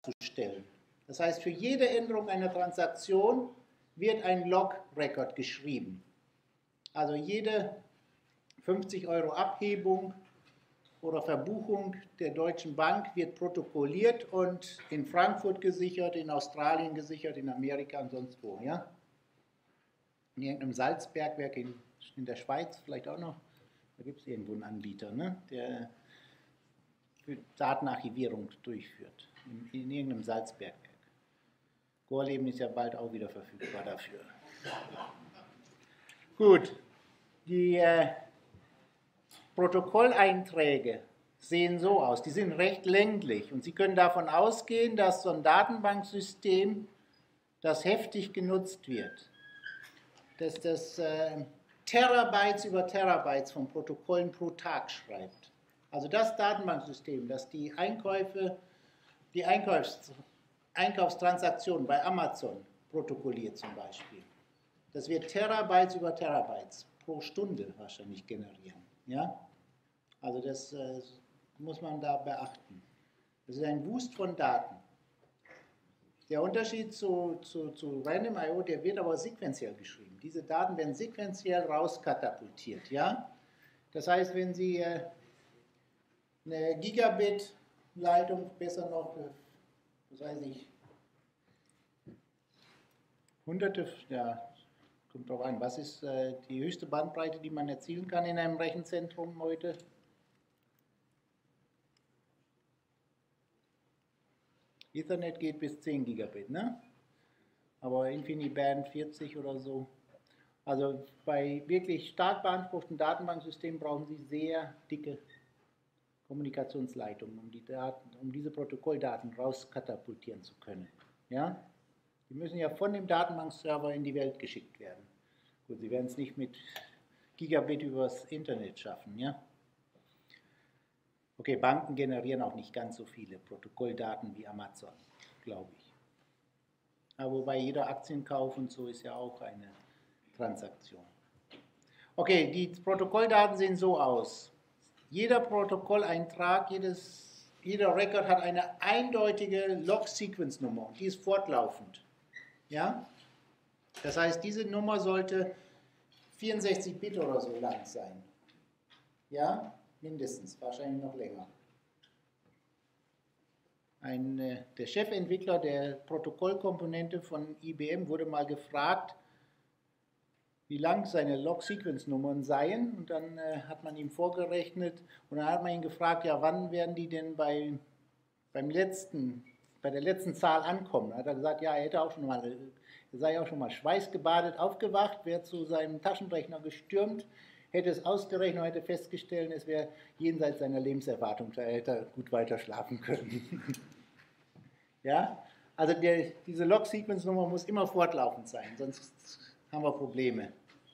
darzustellen. Das heißt, für jede Änderung einer Transaktion wird ein Log-Record geschrieben. Also jede fünfzig Euro Abhebung oder Verbuchung der Deutschen Bank wird protokolliert und in Frankfurt gesichert, in Australien gesichert, in Amerika und sonst wo. Ja? In irgendeinem Salzbergwerk in, in der Schweiz vielleicht auch noch. Da gibt es irgendwo einen Anbieter, ne? Der Datenarchivierung durchführt. In, in irgendeinem Salzbergwerk. Gorleben ist ja bald auch wieder verfügbar dafür. Gut, die äh, Protokolleinträge sehen so aus, die sind recht länglich und Sie können davon ausgehen, dass so ein Datenbanksystem, das heftig genutzt wird, dass das äh, Terabytes über Terabytes von Protokollen pro Tag schreibt. Also das Datenbanksystem, das die Einkäufe, die Einkaufs Einkaufstransaktionen bei Amazon protokolliert zum Beispiel, das wird Terabytes über Terabytes pro Stunde wahrscheinlich generieren. Ja? Also das äh, muss man da beachten. Das ist ein Wust von Daten. Der Unterschied zu, zu, zu Random Punkt I O, der wird aber sequenziell geschrieben. Diese Daten werden sequenziell rauskatapultiert. Ja? Das heißt, wenn Sie äh, eine Gigabit-Leitung, besser noch, äh, was weiß ich, hunderte, ja, kommt drauf an, was ist äh, die höchste Bandbreite, die man erzielen kann in einem Rechenzentrum heute? Ethernet geht bis zehn Gigabit, ne? Aber InfiniBand vierzig oder so. Also bei wirklich stark beanspruchten Datenbanksystemen brauchen Sie sehr dicke Kommunikationsleitungen, um, die Daten, um diese Protokolldaten rauskatapultieren zu können. Ja? Die müssen ja von dem Datenbankserver in die Welt geschickt werden. Gut, Sie werden es nicht mit Gigabit übers Internet schaffen, ja? Okay, Banken generieren auch nicht ganz so viele Protokolldaten wie Amazon, glaube ich. Aber wobei jeder Aktienkauf und so ist ja auch eine Transaktion. Okay, die Protokolldaten sehen so aus. Jeder Protokolleintrag, jedes, jeder Record hat eine eindeutige Log-Sequence-Nummer und die ist fortlaufend. Ja? Das heißt, diese Nummer sollte vierundsechzig Bit oder so lang sein. Ja? Mindestens, wahrscheinlich noch länger. Ein, äh, der Chefentwickler der Protokollkomponente von I B M wurde mal gefragt, wie lang seine Log-Sequence-Nummern seien. Und dann äh, hat man ihm vorgerechnet und dann hat man ihn gefragt, ja, wann werden die denn bei, beim letzten, bei der letzten Zahl ankommen? Da hat er gesagt, ja, er hätte auch schon mal, er sei auch schon mal schweißgebadet aufgewacht, wäre zu seinem Taschenrechner gestürmt, hätte es ausgerechnet und hätte festgestellt, es wäre jenseits seiner Lebenserwartung, da hätte er gut weiter schlafen können. Ja, also der, diese Log-Sequence-Nummer muss immer fortlaufend sein, sonst haben wir Probleme.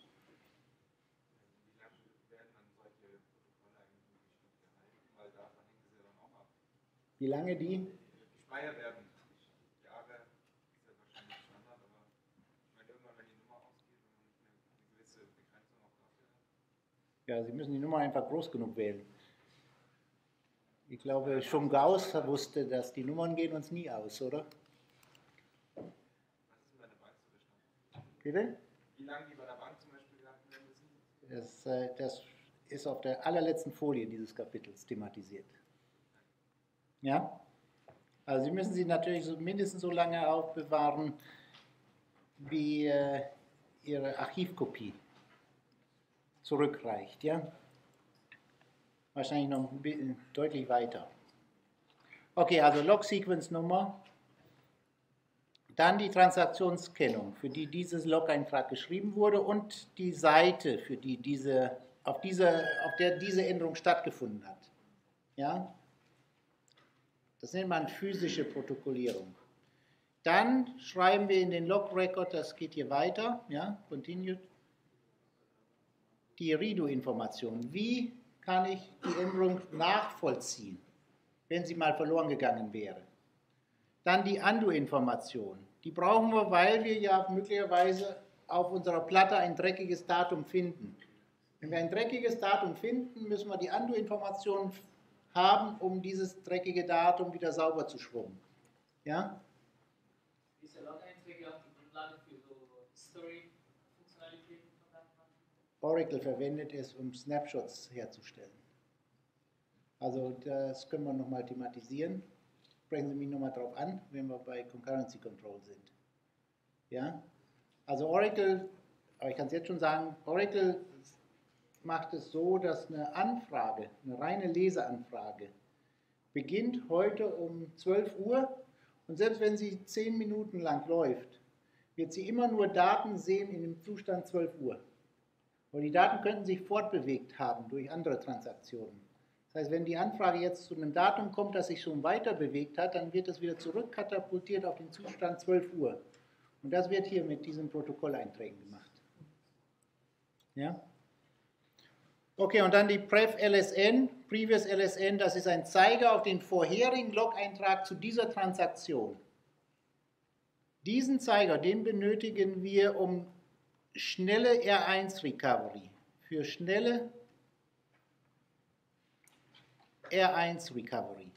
Wie lange die? Gespeichert werden. Jahre ist ja wahrscheinlich Standard, aber ich meine, irgendwann, wenn die Nummer ausgeht, wenn man eine gewisse Begrenzung auch dafür hat. Ja, Sie müssen die Nummer einfach groß genug wählen. Ich glaube, schon Gauss wusste, dass die Nummern gehen uns nie aus, oder? Was ist denn bei der Bank so der Stand? Bitte? Wie lange die bei der Bank zum Beispiel gehalten werden müssen? Das, äh, das ist auf der allerletzten Folie dieses Kapitels thematisiert. Ja? Also Sie müssen sie natürlich so, mindestens so lange aufbewahren, wie äh, Ihre Archivkopie zurückreicht. Ja? Wahrscheinlich noch ein bisschen, deutlich weiter. Okay, also Log-Sequence-Nummer. Dann die Transaktionskennung, für die dieses Log-Eintrag geschrieben wurde und die Seite, für die diese, auf, diese, auf der diese Änderung stattgefunden hat. Ja? Das nennt man physische Protokollierung. Dann schreiben wir in den Log-Record, das geht hier weiter, ja, continued, die Redo-Information. Wie kann ich die Änderung nachvollziehen, wenn sie mal verloren gegangen wäre? Dann die Undo-Information. Die brauchen wir, weil wir ja möglicherweise auf unserer Platte ein dreckiges Datum finden. Wenn wir ein dreckiges Datum finden, müssen wir die Undo-Information haben, um dieses dreckige Datum wieder sauber zu schrubben. Ja? Diese Log-Einträge auf die Grundlage für so History-Funktionalitäten von Datenbanken? Oracle verwendet es, um Snapshots herzustellen. Also das können wir nochmal thematisieren. Sprechen Sie mich nochmal drauf an, wenn wir bei Concurrency Control sind. Ja? Also Oracle, aber ich kann es jetzt schon sagen, Oracle macht es so, dass eine Anfrage, eine reine Leseanfrage, beginnt heute um zwölf Uhr und selbst wenn sie zehn Minuten lang läuft, wird sie immer nur Daten sehen in dem Zustand zwölf Uhr. Weil die Daten könnten sich fortbewegt haben durch andere Transaktionen. Das heißt, wenn die Anfrage jetzt zu einem Datum kommt, das sich schon weiter bewegt hat, dann wird es wieder zurückkatapultiert auf den Zustand zwölf Uhr. Und das wird hier mit diesen Protokolleinträgen gemacht. Ja? Okay, und dann die Pref-L S N, Previous L S N, das ist ein Zeiger auf den vorherigen Log-Eintrag zu dieser Transaktion. Diesen Zeiger, den benötigen wir, um schnelle R eins Recovery, für schnelle R eins Recovery.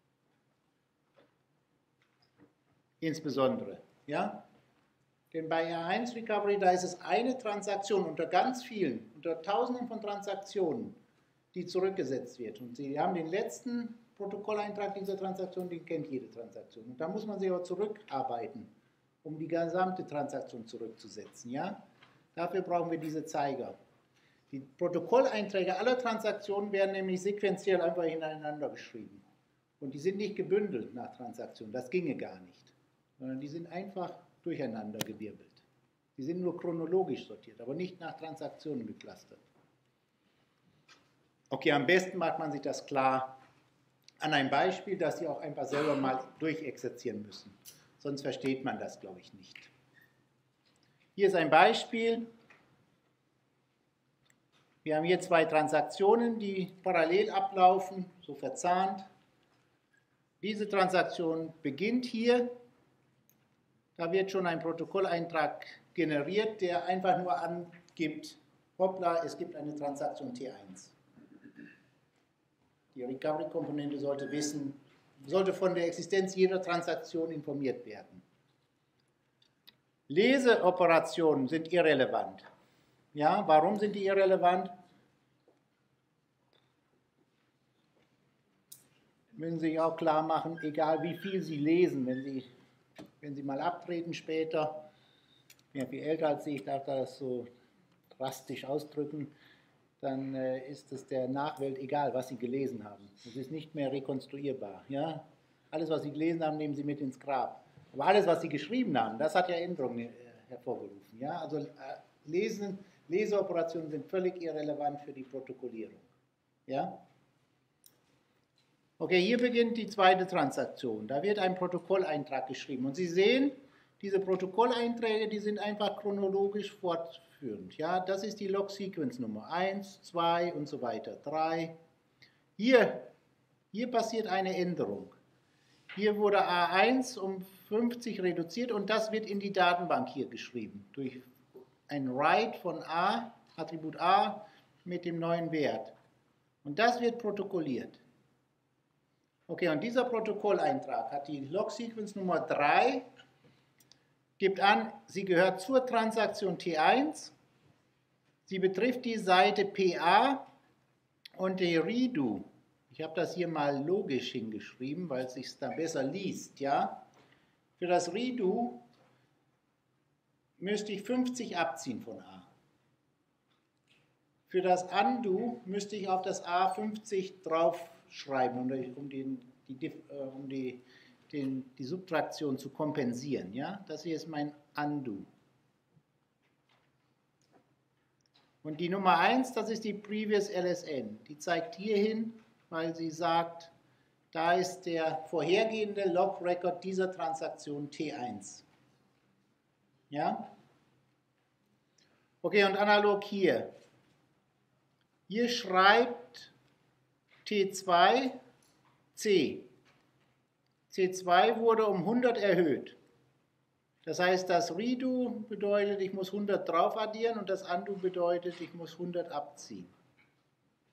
Insbesondere, ja? Denn bei R eins Recovery, da ist es eine Transaktion unter ganz vielen, unter Tausenden von Transaktionen, die zurückgesetzt wird. Und Sie haben den letzten Protokolleintrag dieser Transaktion, den kennt jede Transaktion. Und da muss man sich aber zurückarbeiten, um die gesamte Transaktion zurückzusetzen. Ja? Dafür brauchen wir diese Zeiger. Die Protokolleinträge aller Transaktionen werden nämlich sequenziell einfach hintereinander geschrieben. Und die sind nicht gebündelt nach Transaktion, das ginge gar nicht. Sondern die sind einfach durcheinander gewirbelt. Die sind nur chronologisch sortiert, aber nicht nach Transaktionen geclustert. Okay, am besten macht man sich das klar an einem Beispiel, das Sie auch einfach selber mal durchexerzieren müssen. Sonst versteht man das, glaube ich, nicht. Hier ist ein Beispiel. Wir haben hier zwei Transaktionen, die parallel ablaufen, so verzahnt. Diese Transaktion beginnt hier. Da wird schon ein Protokolleintrag generiert, der einfach nur angibt, hoppla, es gibt eine Transaktion T eins. Die Recovery-Komponente sollte wissen, sollte von der Existenz jeder Transaktion informiert werden. Leseoperationen sind irrelevant. Ja, warum sind die irrelevant? Müssen Sie sich auch klar machen, egal wie viel Sie lesen, wenn Sie, wenn Sie mal abtreten später, ich bin ja viel älter als Sie, ich darf das so drastisch ausdrücken, dann äh, ist es der Nachwelt egal, was Sie gelesen haben. Es ist nicht mehr rekonstruierbar. Ja? Alles, was Sie gelesen haben, nehmen Sie mit ins Grab. Aber alles, was Sie geschrieben haben, das hat ja Änderungen äh, hervorgerufen. Ja? Also äh, Lesen, Leseoperationen sind völlig irrelevant für die Protokollierung. Ja? Okay, hier beginnt die zweite Transaktion. Da wird ein Protokolleintrag geschrieben. Und Sie sehen, diese Protokolleinträge, die sind einfach chronologisch fortführend. Ja, das ist die Log-Sequence-Nummer eins, zwei und so weiter, drei. Hier, hier passiert eine Änderung. Hier wurde A eins um fünfzig reduziert und das wird in die Datenbank hier geschrieben. Durch ein Write von A, Attribut A, mit dem neuen Wert. Und das wird protokolliert. Okay, und dieser Protokolleintrag hat die Log-Sequence Nummer drei, gibt an, sie gehört zur Transaktion T eins, sie betrifft die Seite P A und die Redo. Ich habe das hier mal logisch hingeschrieben, weil es sich da besser liest. Ja? Für das Redo müsste ich fünfzig abziehen von A. Für das Undo müsste ich auf das A fünfzig draufschreiben, um, den, die, um die, den, die Subtraktion zu kompensieren. Ja? Das hier ist mein Undo. Und die Nummer eins, das ist die Previous L S N. Die zeigt hier hin, weil sie sagt, da ist der vorhergehende Log-Record dieser Transaktion T eins. Ja? Okay, und analog hier. Hier schreibt T zwei C. C zwei wurde um hundert erhöht. Das heißt, das Redo bedeutet, ich muss hundert drauf addieren und das Undo bedeutet, ich muss hundert abziehen.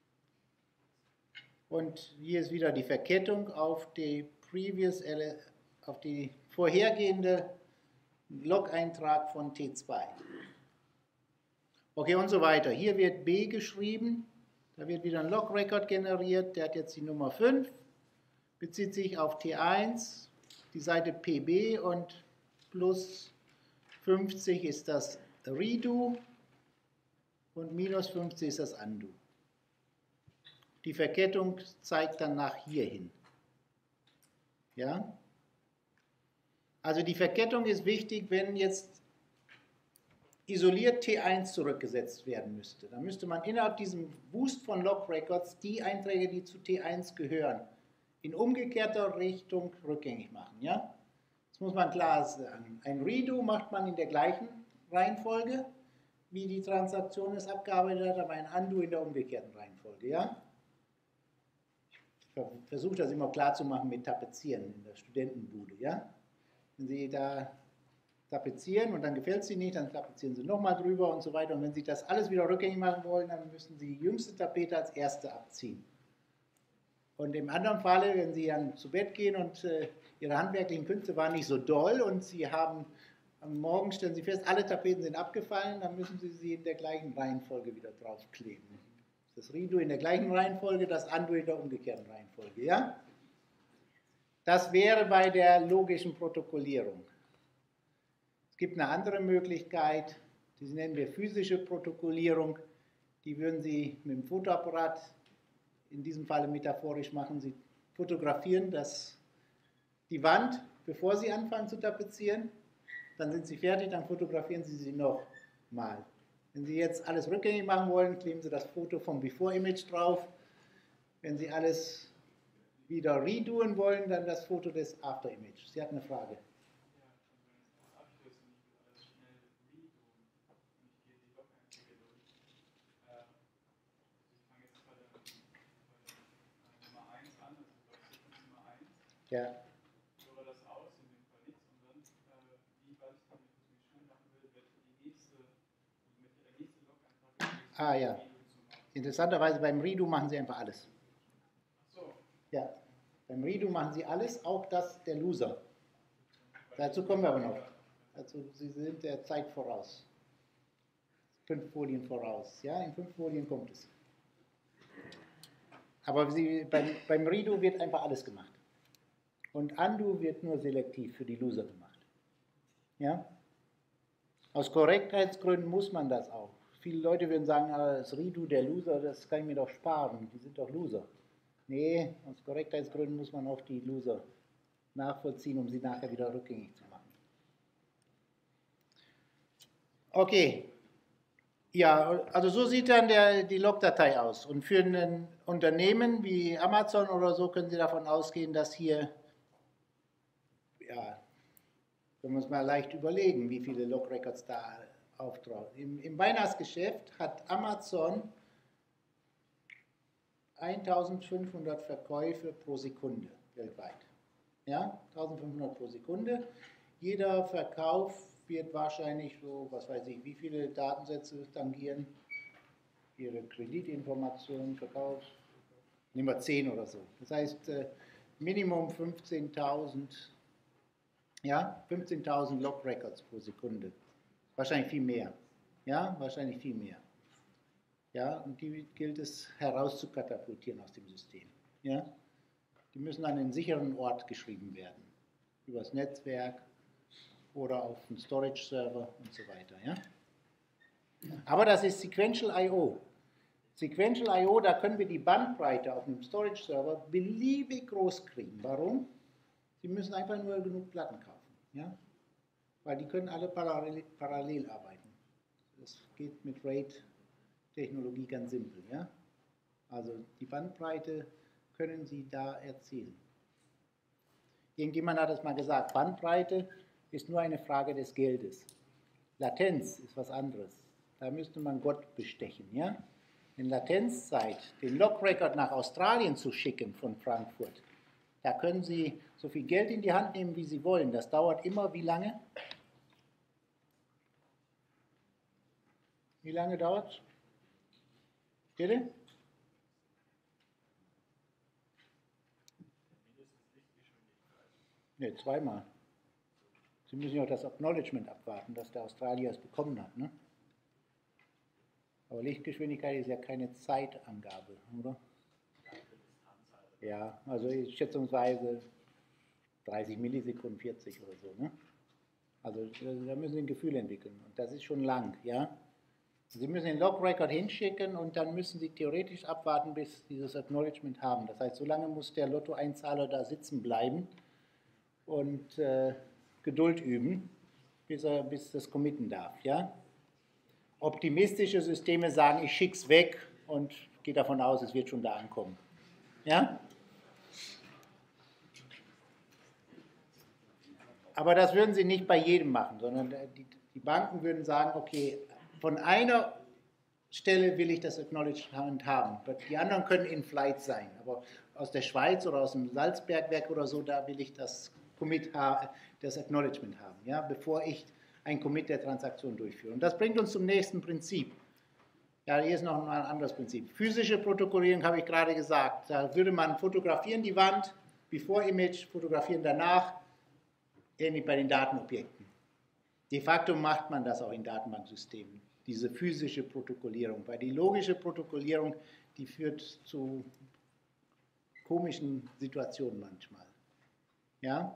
Und hier ist wieder die Verkettung auf die Previous auf die vorhergehende Log-Eintrag von T zwei. Okay, und so weiter. Hier wird B geschrieben, da wird wieder ein Log-Record generiert, der hat jetzt die Nummer fünf, bezieht sich auf T eins, die Seite P B und plus fünfzig ist das Redo und minus fünfzig ist das Undo. Die Verkettung zeigt dann nach hier hin. Ja? Also die Verkettung ist wichtig, wenn jetzt isoliert T eins zurückgesetzt werden müsste. Dann müsste man innerhalb diesem Wust von Log-Records die Einträge, die zu T eins gehören, in umgekehrter Richtung rückgängig machen. Ja? Das muss man klar sagen. Ein Redo macht man in der gleichen Reihenfolge, wie die Transaktion es abgearbeitet hat, aber ein Undo in der umgekehrten Reihenfolge. Ja? Ich versuche das immer klar zu machen mit Tapezieren in der Studentenbude. Ja? Wenn Sie da tapezieren und dann gefällt es Ihnen nicht, dann tapezieren Sie nochmal drüber und so weiter. Und wenn Sie das alles wieder rückgängig machen wollen, dann müssen Sie die jüngste Tapete als erste abziehen. Und im anderen Falle, wenn Sie dann zu Bett gehen und äh, Ihre handwerklichen Künste waren nicht so doll und Sie haben am Morgen, stellen Sie fest, alle Tapeten sind abgefallen, dann müssen Sie sie in der gleichen Reihenfolge wieder draufkleben. Das Redo in der gleichen Reihenfolge, das Undo in der umgekehrten Reihenfolge. Ja? Das wäre bei der logischen Protokollierung. Es gibt eine andere Möglichkeit, die nennen wir physische Protokollierung. Die würden Sie mit dem Fotoapparat in diesem Falle metaphorisch machen. Sie fotografieren das, die Wand, bevor Sie anfangen zu tapezieren. Dann sind Sie fertig, dann fotografieren Sie sie nochmal. Wenn Sie jetzt alles rückgängig machen wollen, kleben Sie das Foto vom Before-Image drauf. Wenn Sie alles wieder redoen wollen, dann das Foto des After-Image. Sie hatten eine Frage. Ja. Führe das aus, in dem Fall nichts, und dann, äh, wie weit ich damit schnell machen will, wird die nächste, mit der nächste Log-Eintrag. Ah ja. Interessanterweise beim Redo machen Sie einfach alles. Ach so. Ja. Beim Redo machen Sie alles, auch das der Loser. Dazu kommen wir aber noch. Also Sie sind der Zeit voraus. Fünf Folien voraus. Ja, in fünf Folien kommt es. Aber Sie, beim, beim Redo wird einfach alles gemacht. Und Undo wird nur selektiv für die Loser gemacht. Ja? Aus Korrektheitsgründen muss man das auch. Viele Leute würden sagen, das Redo der Loser, das kann ich mir doch sparen, die sind doch Loser. Nee, aus Korrektheitsgründen muss man auch die Loser nachvollziehen, um sie nachher wieder rückgängig zu machen. Okay. Ja, also so sieht dann der, die Logdatei aus. Und für ein Unternehmen wie Amazon oder so können Sie davon ausgehen, dass hier, ja, können wir uns mal leicht überlegen, wie viele Log-Records da auftauchen. Im, im Weihnachtsgeschäft hat Amazon eintausendfünfhundert Verkäufe pro Sekunde weltweit. Ja, eintausendfünfhundert pro Sekunde. Jeder Verkauf wird wahrscheinlich so, was weiß ich, wie viele Datensätze tangieren. Ihre Kreditinformationen, Verkauf, nehmen wir zehn oder so. Das heißt, Minimum fünfzehntausend, ja, fünfzehntausend Log-Records pro Sekunde. Wahrscheinlich viel mehr. Ja, wahrscheinlich viel mehr. Ja, und die gilt es herauszukatapultieren aus dem System. Ja, die müssen an einen sicheren Ort geschrieben werden. Übers Netzwerk oder auf einen Storage-Server und so weiter. Ja? Aber das ist Sequential I O. Sequential I O, da können wir die Bandbreite auf einem Storage-Server beliebig groß kriegen. Warum? Sie müssen einfach nur genug Platten kaufen. Ja? Weil die können alle parallel, parallel arbeiten. Das geht mit RAID-Technologie ganz simpel. Ja? Also die Bandbreite können Sie da erzielen. Irgendjemand hat es mal gesagt, Bandbreite ist nur eine Frage des Geldes. Latenz ist was anderes. Da müsste man Gott bestechen. Ja? In Latenzzeit, den Log-Record nach Australien zu schicken von Frankfurt, da können Sie so viel Geld in die Hand nehmen, wie Sie wollen. Das dauert immer wie lange? Wie lange dauert es? Bitte? Ne, zweimal. Sie müssen ja auch das Acknowledgement abwarten, dass der Australier es bekommen hat. Ne? Aber Lichtgeschwindigkeit ist ja keine Zeitangabe, oder? Ja, also schätzungsweise dreißig Millisekunden, vierzig oder so. Ne? Also da müssen Sie ein Gefühl entwickeln. Und das ist schon lang, ja. Sie müssen den Log-Record hinschicken und dann müssen Sie theoretisch abwarten, bis Sie dieses Acknowledgement haben. Das heißt, so lange muss der Lottoeinzahler da sitzen bleiben und äh, Geduld üben, bis er bis das committen darf, ja. Optimistische Systeme sagen, ich schicke es weg und gehe davon aus, es wird schon da ankommen. Ja? Aber das würden sie nicht bei jedem machen, sondern die, die Banken würden sagen, okay, von einer Stelle will ich das Acknowledgement haben. Die anderen können in Flight sein, aber aus der Schweiz oder aus dem Salzbergwerk oder so, da will ich das Commit haben, das Acknowledgement haben, ja, bevor ich ein Commit der Transaktion durchführe. Und das bringt uns zum nächsten Prinzip. Ja, hier ist noch ein anderes Prinzip. Physische Protokollierung habe ich gerade gesagt. Da würde man fotografieren die Wand, Before Image, fotografieren danach, ähnlich bei den Datenobjekten. De facto macht man das auch in Datenbanksystemen, diese physische Protokollierung. Weil die logische Protokollierung, die führt zu komischen Situationen manchmal. Ja?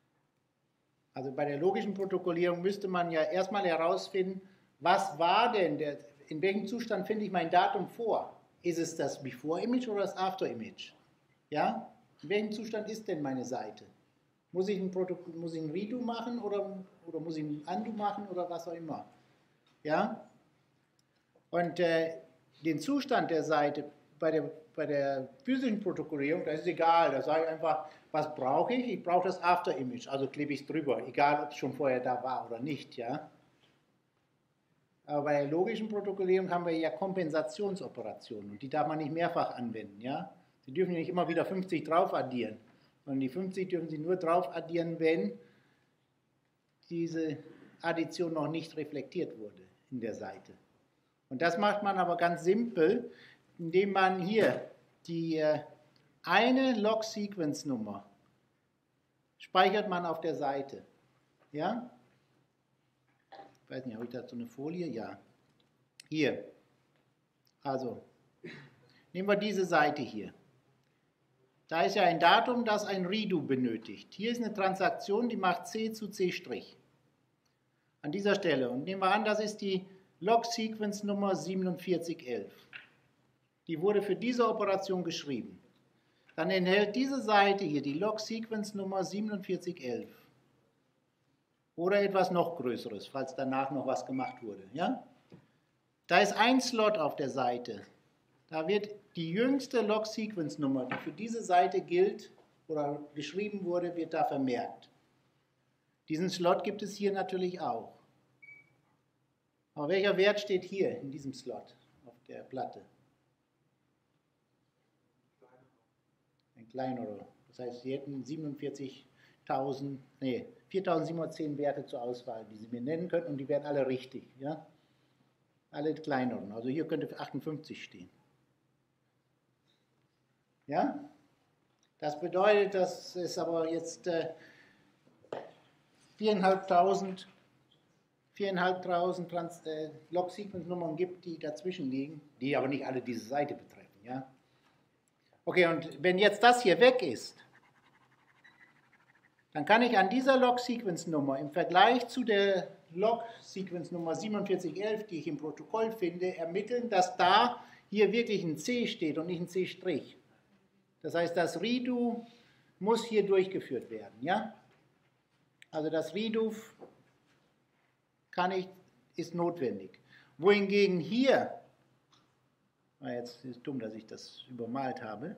Also bei der logischen Protokollierung müsste man ja erstmal herausfinden, was war denn, der, in welchem Zustand finde ich mein Datum vor? Ist es das Before-Image oder das After-Image? Ja? In welchem Zustand ist denn meine Seite? Muss ich ein, Protokoll, muss ich ein Redo machen oder, oder muss ich ein Undo machen oder was auch immer? Ja? Und äh, den Zustand der Seite bei der, bei der physischen Protokollierung, das ist egal, da sage ich einfach, was brauche ich? Ich brauche das After-Image, also klebe ich es drüber, egal ob es schon vorher da war oder nicht. Ja? Aber bei der logischen Protokollierung haben wir ja Kompensationsoperationen und die darf man nicht mehrfach anwenden. Ja? Sie dürfen nicht immer wieder fünfzig drauf addieren, sondern die fünfzig dürfen Sie nur drauf addieren, wenn diese Addition noch nicht reflektiert wurde in der Seite. Und das macht man aber ganz simpel, indem man hier die äh, eine Log-Sequence-Nummer speichert man auf der Seite. Ja? Ich weiß nicht, habe ich dazu eine Folie? Ja. Hier. Also, nehmen wir diese Seite hier. Da ist ja ein Datum, das ein Redo benötigt. Hier ist eine Transaktion, die macht C zu C'. An dieser Stelle. Und nehmen wir an, das ist die Log-Sequence-Nummer siebenundvierzig elf. Die wurde für diese Operation geschrieben. Dann enthält diese Seite hier die Log-Sequence-Nummer siebenundvierzig elf. Oder etwas noch Größeres, falls danach noch was gemacht wurde. Ja? Da ist ein Slot auf der Seite. Da wird die jüngste Log-Sequence-Nummer, die für diese Seite gilt oder geschrieben wurde, wird da vermerkt. Diesen Slot gibt es hier natürlich auch. Aber welcher Wert steht hier in diesem Slot auf der Platte? Ein kleinerer. Das heißt, Sie hätten siebenundvierzigtausend, nee, viertausendsiebenhundertzehn Werte zur Auswahl, die Sie mir nennen könnten, und die wären alle richtig. Ja? Alle kleineren. Also hier könnte achtundfünfzig stehen. Ja? Das bedeutet, dass es aber jetzt äh, viertausendfünfhundert viertausendfünfhundert Trans äh, Log-Sequence-Nummern gibt, die dazwischen liegen, die aber nicht alle diese Seite betreffen. Ja? Okay, und wenn jetzt das hier weg ist, dann kann ich an dieser Log-Sequence-Nummer im Vergleich zu der Log-Sequence-Nummer siebenundvierzig elf, die ich im Protokoll finde, ermitteln, dass da hier wirklich ein C steht und nicht ein C'. Das heißt, das Redo muss hier durchgeführt werden. Ja? Also das Redo kann ich, ist notwendig. Wohingegen hier, ah, jetzt ist es dumm, dass ich das übermalt habe,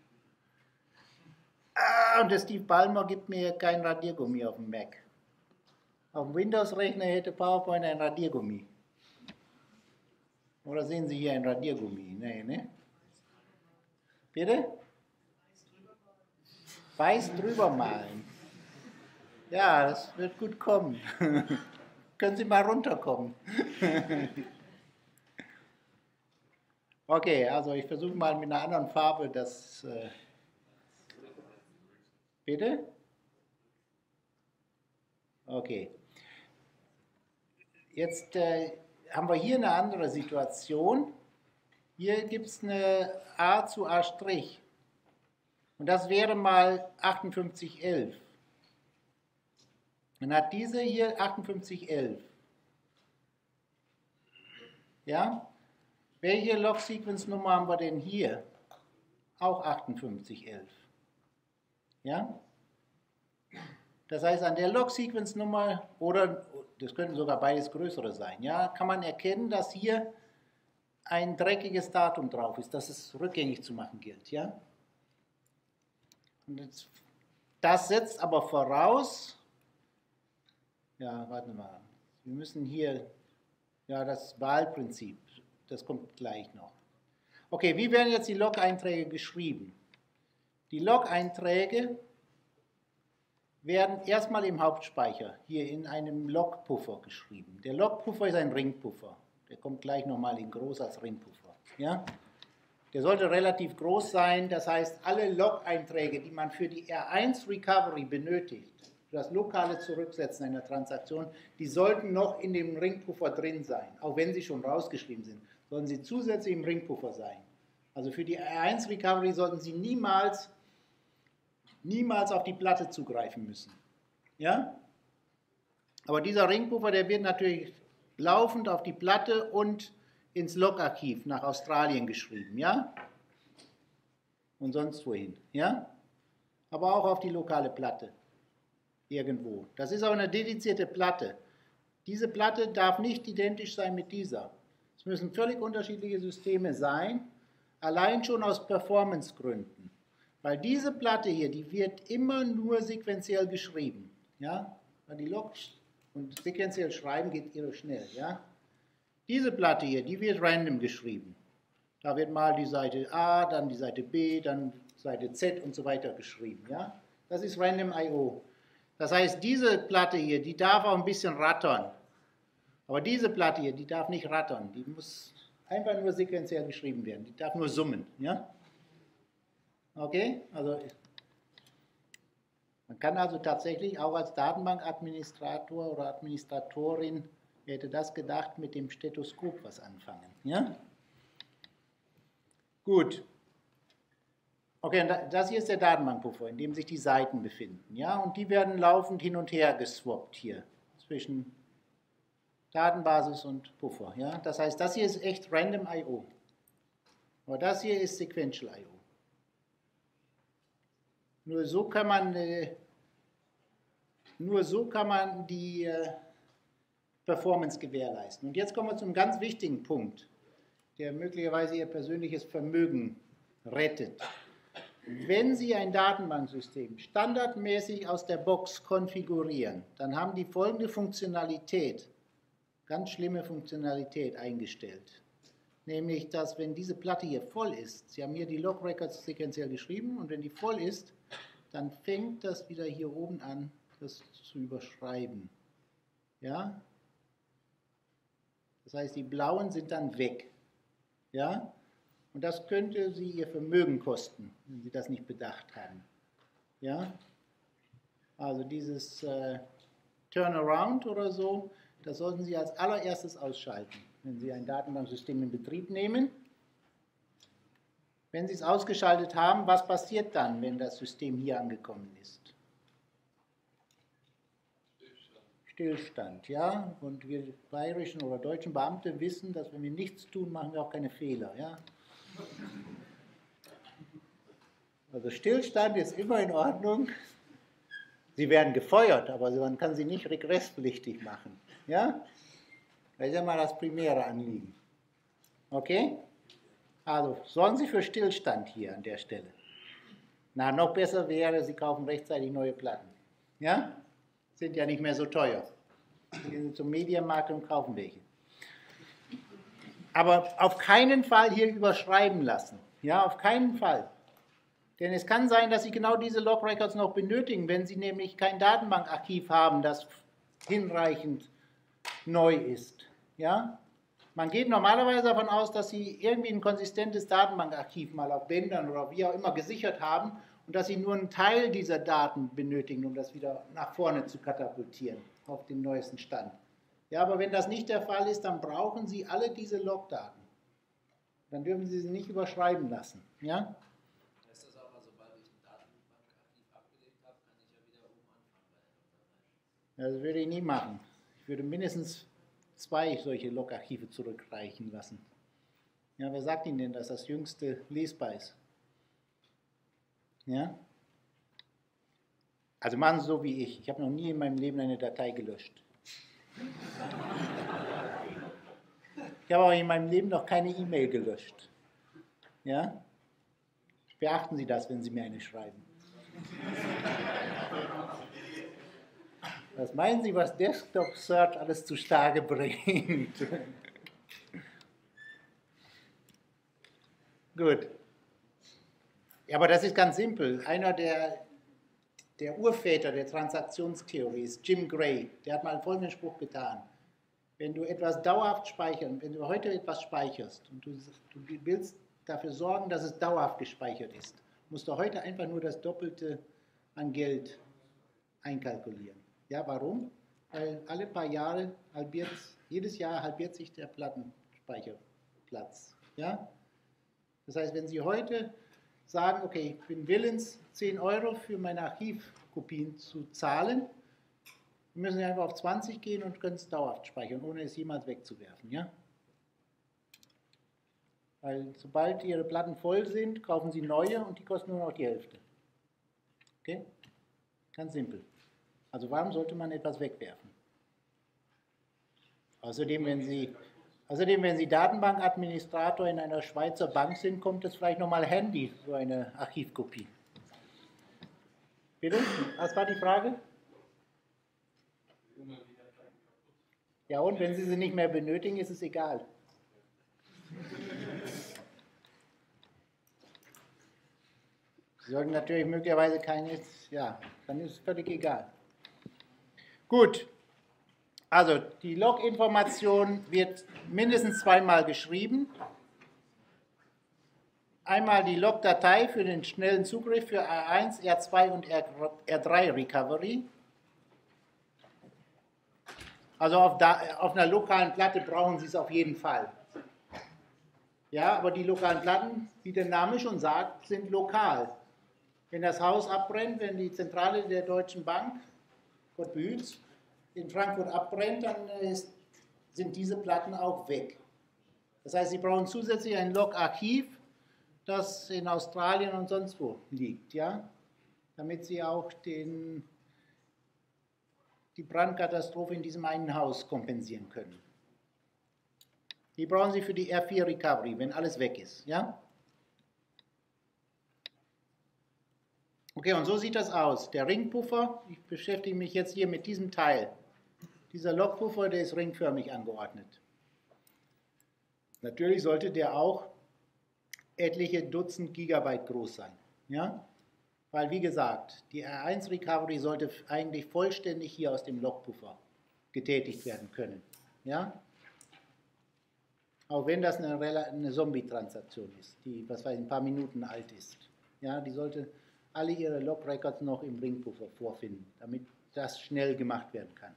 ah, und der Steve Ballmer gibt mir kein Radiergummi auf dem Mac. Auf dem Windows-Rechner hätte PowerPoint ein Radiergummi. Oder sehen Sie hier ein Radiergummi? Nee, ne? Bitte? Weiß drüber malen. Ja, das wird gut kommen. Können Sie mal runterkommen? Okay, also ich versuche mal mit einer anderen Farbe das... Äh Bitte? Okay. Jetzt äh, haben wir hier eine andere Situation. Hier gibt es eine a zu a'. Und das wäre mal achtundfünfzig elf. Dann hat diese hier achtundfünfzig elf. Ja? Welche Log-Sequence-Nummer haben wir denn hier? Auch achtundfünfzig elf. Ja? Das heißt, an der Log-Sequence-Nummer, oder das könnten sogar beides größere sein, ja, kann man erkennen, dass hier ein dreckiges Datum drauf ist, dass es rückgängig zu machen gilt. Ja? Und jetzt, das setzt aber voraus, ja, warten wir mal, wir müssen hier, ja, das Wahlprinzip, das kommt gleich noch. Okay, wie werden jetzt die Log-Einträge geschrieben? Die Log-Einträge werden erstmal im Hauptspeicher, hier in einem Log-Puffer geschrieben. Der Log-Puffer ist ein Ringpuffer. Der kommt gleich nochmal in groß als Ringpuffer. Ja? Der sollte relativ groß sein, das heißt, alle Log-Einträge, die man für die R eins Recovery benötigt, für das lokale Zurücksetzen einer Transaktion, die sollten noch in dem Ringpuffer drin sein, auch wenn sie schon rausgeschrieben sind, sollten sie zusätzlich im Ringpuffer sein. Also für die R eins Recovery sollten sie niemals, niemals auf die Platte zugreifen müssen. Ja? Aber dieser Ringpuffer, der wird natürlich laufend auf die Platte und ins Log-Archiv nach Australien geschrieben, ja? Und sonst wohin, ja? Aber auch auf die lokale Platte, irgendwo. Das ist auch eine dedizierte Platte. Diese Platte darf nicht identisch sein mit dieser. Es müssen völlig unterschiedliche Systeme sein, allein schon aus Performancegründen. Weil diese Platte hier, die wird immer nur sequenziell geschrieben, ja? Weil die Logs und sequenziell schreiben geht irre schnell, ja? Diese Platte hier, die wird random geschrieben. Da wird mal die Seite A, dann die Seite B, dann Seite Z und so weiter geschrieben. Ja? Das ist Random I O. Das heißt, diese Platte hier, die darf auch ein bisschen rattern. Aber diese Platte hier, die darf nicht rattern. Die muss einfach nur sequenziell geschrieben werden. Die darf nur summen. Ja? Okay? Also, man kann also tatsächlich auch als Datenbankadministrator oder Administratorin, wer hätte das gedacht, mit dem Stethoskop was anfangen. Ja? Gut. Okay, und das hier ist der Datenbankpuffer, in dem sich die Seiten befinden. Ja? Und die werden laufend hin und her geswappt hier zwischen Datenbasis und Puffer. Ja? Das heißt, das hier ist echt Random I O. Aber das hier ist Sequential I O. Nur so kann man, äh, nur so kann man die äh, Performance gewährleisten. Und jetzt kommen wir zum ganz wichtigen Punkt, der möglicherweise Ihr persönliches Vermögen rettet. Wenn Sie ein Datenbanksystem standardmäßig aus der Box konfigurieren, dann haben die folgende Funktionalität, ganz schlimme Funktionalität eingestellt. Nämlich, dass wenn diese Platte hier voll ist, Sie haben hier die Log-Records sequenziell geschrieben, und wenn die voll ist, dann fängt das wieder hier oben an, das zu überschreiben. Ja? Das heißt, die blauen sind dann weg. Ja? Und das könnte Sie Ihr Vermögen kosten, wenn Sie das nicht bedacht haben. Ja? Also dieses äh, Turnaround oder so, das sollten Sie als allererstes ausschalten, wenn Sie ein Datenbanksystem in Betrieb nehmen. Wenn Sie es ausgeschaltet haben, was passiert dann, wenn das System hier angekommen ist? Stillstand, ja, und wir bayerischen oder deutschen Beamte wissen, dass wenn wir nichts tun, machen wir auch keine Fehler, ja. Also Stillstand ist immer in Ordnung. Sie werden gefeuert, aber man kann sie nicht regresspflichtig machen, ja. Das ist ja mal das primäre Anliegen. Okay? Also sorgen Sie für Stillstand hier an der Stelle. Na, noch besser wäre, Sie kaufen rechtzeitig neue Platten, ja. Sind ja nicht mehr so teuer. Gehen Sie zum Mediamarkt und kaufen welche. Aber auf keinen Fall hier überschreiben lassen. Ja, auf keinen Fall. Denn es kann sein, dass Sie genau diese Log-Records noch benötigen, wenn Sie nämlich kein Datenbankarchiv haben, das hinreichend neu ist. Ja? Man geht normalerweise davon aus, dass Sie irgendwie ein konsistentes Datenbankarchiv mal auf Bändern oder wie auch immer gesichert haben und dass Sie nur einen Teil dieser Daten benötigen, um das wieder nach vorne zu katapultieren. auf dem neuesten Stand. Ja, aber wenn das nicht der Fall ist, dann brauchen Sie alle diese Logdaten. Dann dürfen Sie sie nicht überschreiben lassen. Ja? Heißt das aber, sobald ich ein Datenbankarchiv abgelegt habe, kann ich ja wieder oben anfangen? Das würde ich nie machen. Ich würde mindestens zwei solche Logarchive zurückreichen lassen. Ja, wer sagt Ihnen denn, dass das jüngste lesbar ist? Ja? Also machen Sie so wie ich. Ich habe noch nie in meinem Leben eine Datei gelöscht. Ich habe auch in meinem Leben noch keine E-Mail gelöscht. Ja? Beachten Sie das, wenn Sie mir eine schreiben. Was meinen Sie, was Desktop Search alles zutage bringt? Gut. Ja, aber das ist ganz simpel. Einer der, der Urväter der Transaktionstheorie ist Jim Gray. Der hat mal folgenden Spruch getan. Wenn du etwas dauerhaft speichern, wenn du heute etwas speicherst und du, du willst dafür sorgen, dass es dauerhaft gespeichert ist, musst du heute einfach nur das Doppelte an Geld einkalkulieren. Ja, warum? Weil alle paar Jahre halbiert, jedes Jahr halbiert sich der Plattenspeicherplatz. Ja? Das heißt, wenn Sie heute sagen, okay, ich bin willens, zehn Euro für meine Archivkopien zu zahlen, müssen Sie einfach auf zwanzig gehen und können es dauerhaft speichern, ohne es jemals wegzuwerfen. Ja? Weil sobald Ihre Platten voll sind, kaufen Sie neue und die kosten nur noch die Hälfte. Okay? Ganz simpel. Also warum sollte man etwas wegwerfen? Außerdem, wenn Sie, außerdem, wenn Sie Datenbankadministrator in einer Schweizer Bank sind, kommt es vielleicht nochmal handy, so eine Archivkopie. Bitte? Was war die Frage? Ja, und wenn Sie sie nicht mehr benötigen, ist es egal. Sie sollten natürlich möglicherweise keine, ja, dann ist es völlig egal. Gut, also die Log-Information wird mindestens zweimal geschrieben. Einmal die Log-Datei für den schnellen Zugriff für R eins, R zwei und R drei Recovery. Also auf, da, auf einer lokalen Platte brauchen Sie es auf jeden Fall. Ja, aber die lokalen Platten, wie der Name schon sagt, sind lokal. Wenn das Haus abbrennt, wenn die Zentrale der Deutschen Bank, Gott behüt's, in Frankfurt abbrennt, dann ist, sind diese Platten auch weg. Das heißt, Sie brauchen zusätzlich ein Log-Archiv, das in Australien und sonst wo liegt, ja, damit Sie auch den, die Brandkatastrophe in diesem einen Haus kompensieren können. Die brauchen Sie für die R vier Recovery, wenn alles weg ist, ja. Okay, und so sieht das aus. Der Ringpuffer, ich beschäftige mich jetzt hier mit diesem Teil. Dieser Logpuffer, der ist ringförmig angeordnet. Natürlich sollte der auch etliche Dutzend Gigabyte groß sein. Ja? Weil, wie gesagt, die R eins Recovery sollte eigentlich vollständig hier aus dem Logpuffer getätigt werden können. Ja? Auch wenn das eine, eine Zombie-Transaktion ist, die, was weiß ich, ein paar Minuten alt ist. Ja, die sollte alle ihre Log-Records noch im Ringpuffer vorfinden, damit das schnell gemacht werden kann.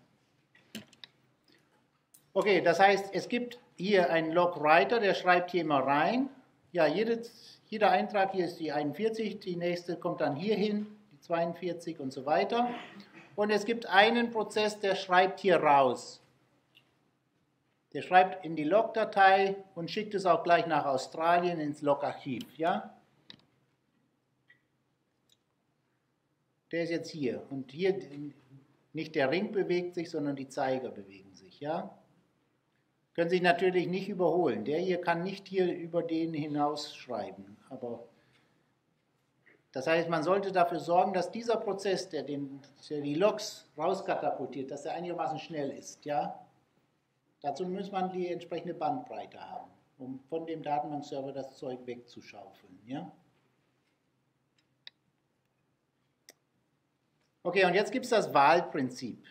Okay, das heißt, es gibt hier einen Log-Writer, der schreibt hier immer rein. Ja, jede, jeder Eintrag hier ist die einundvierzig, die nächste kommt dann hier hin, die zweiundvierzig und so weiter. Und es gibt einen Prozess, der schreibt hier raus. Der schreibt in die Log-Datei und schickt es auch gleich nach Australien ins Log-Archiv. Ja? Der ist jetzt hier. Und hier nicht der Ring bewegt sich, sondern die Zeiger bewegen sich. Ja? Können sich natürlich nicht überholen. Der hier kann nicht hier über den hinaus schreiben. Aber das heißt, man sollte dafür sorgen, dass dieser Prozess, der, den, der die Logs rauskatapultiert, dass er einigermaßen schnell ist. Ja? Dazu muss man die entsprechende Bandbreite haben, um von dem Datenbankserver das Zeug wegzuschaufeln. Ja? Okay, und jetzt gibt es das Wahlprinzip.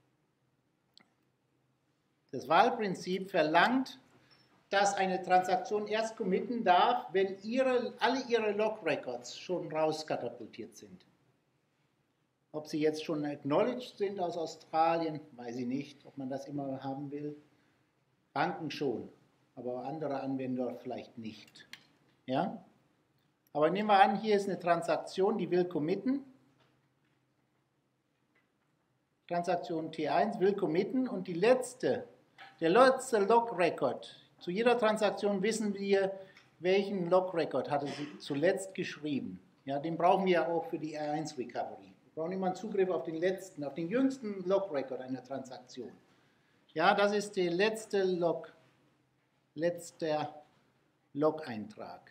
Das Wahlprinzip verlangt, dass eine Transaktion erst committen darf, wenn ihre, alle ihre Log-Records schon rauskatapultiert sind. Ob sie jetzt schon acknowledged sind aus Australien, weiß ich nicht, ob man das immer haben will. Banken schon, aber andere Anwender vielleicht nicht. Ja? Aber nehmen wir an, hier ist eine Transaktion, die will committen. Transaktion T eins will committen und die letzte, der letzte Log-Record, zu jeder Transaktion wissen wir, welchen Log-Record hatte sie zuletzt geschrieben. Ja, den brauchen wir ja auch für die R eins Recovery. Wir brauchen immer einen Zugriff auf den letzten, auf den jüngsten Log-Record einer Transaktion. Ja, das ist der letzte Log, letzter Log-Eintrag.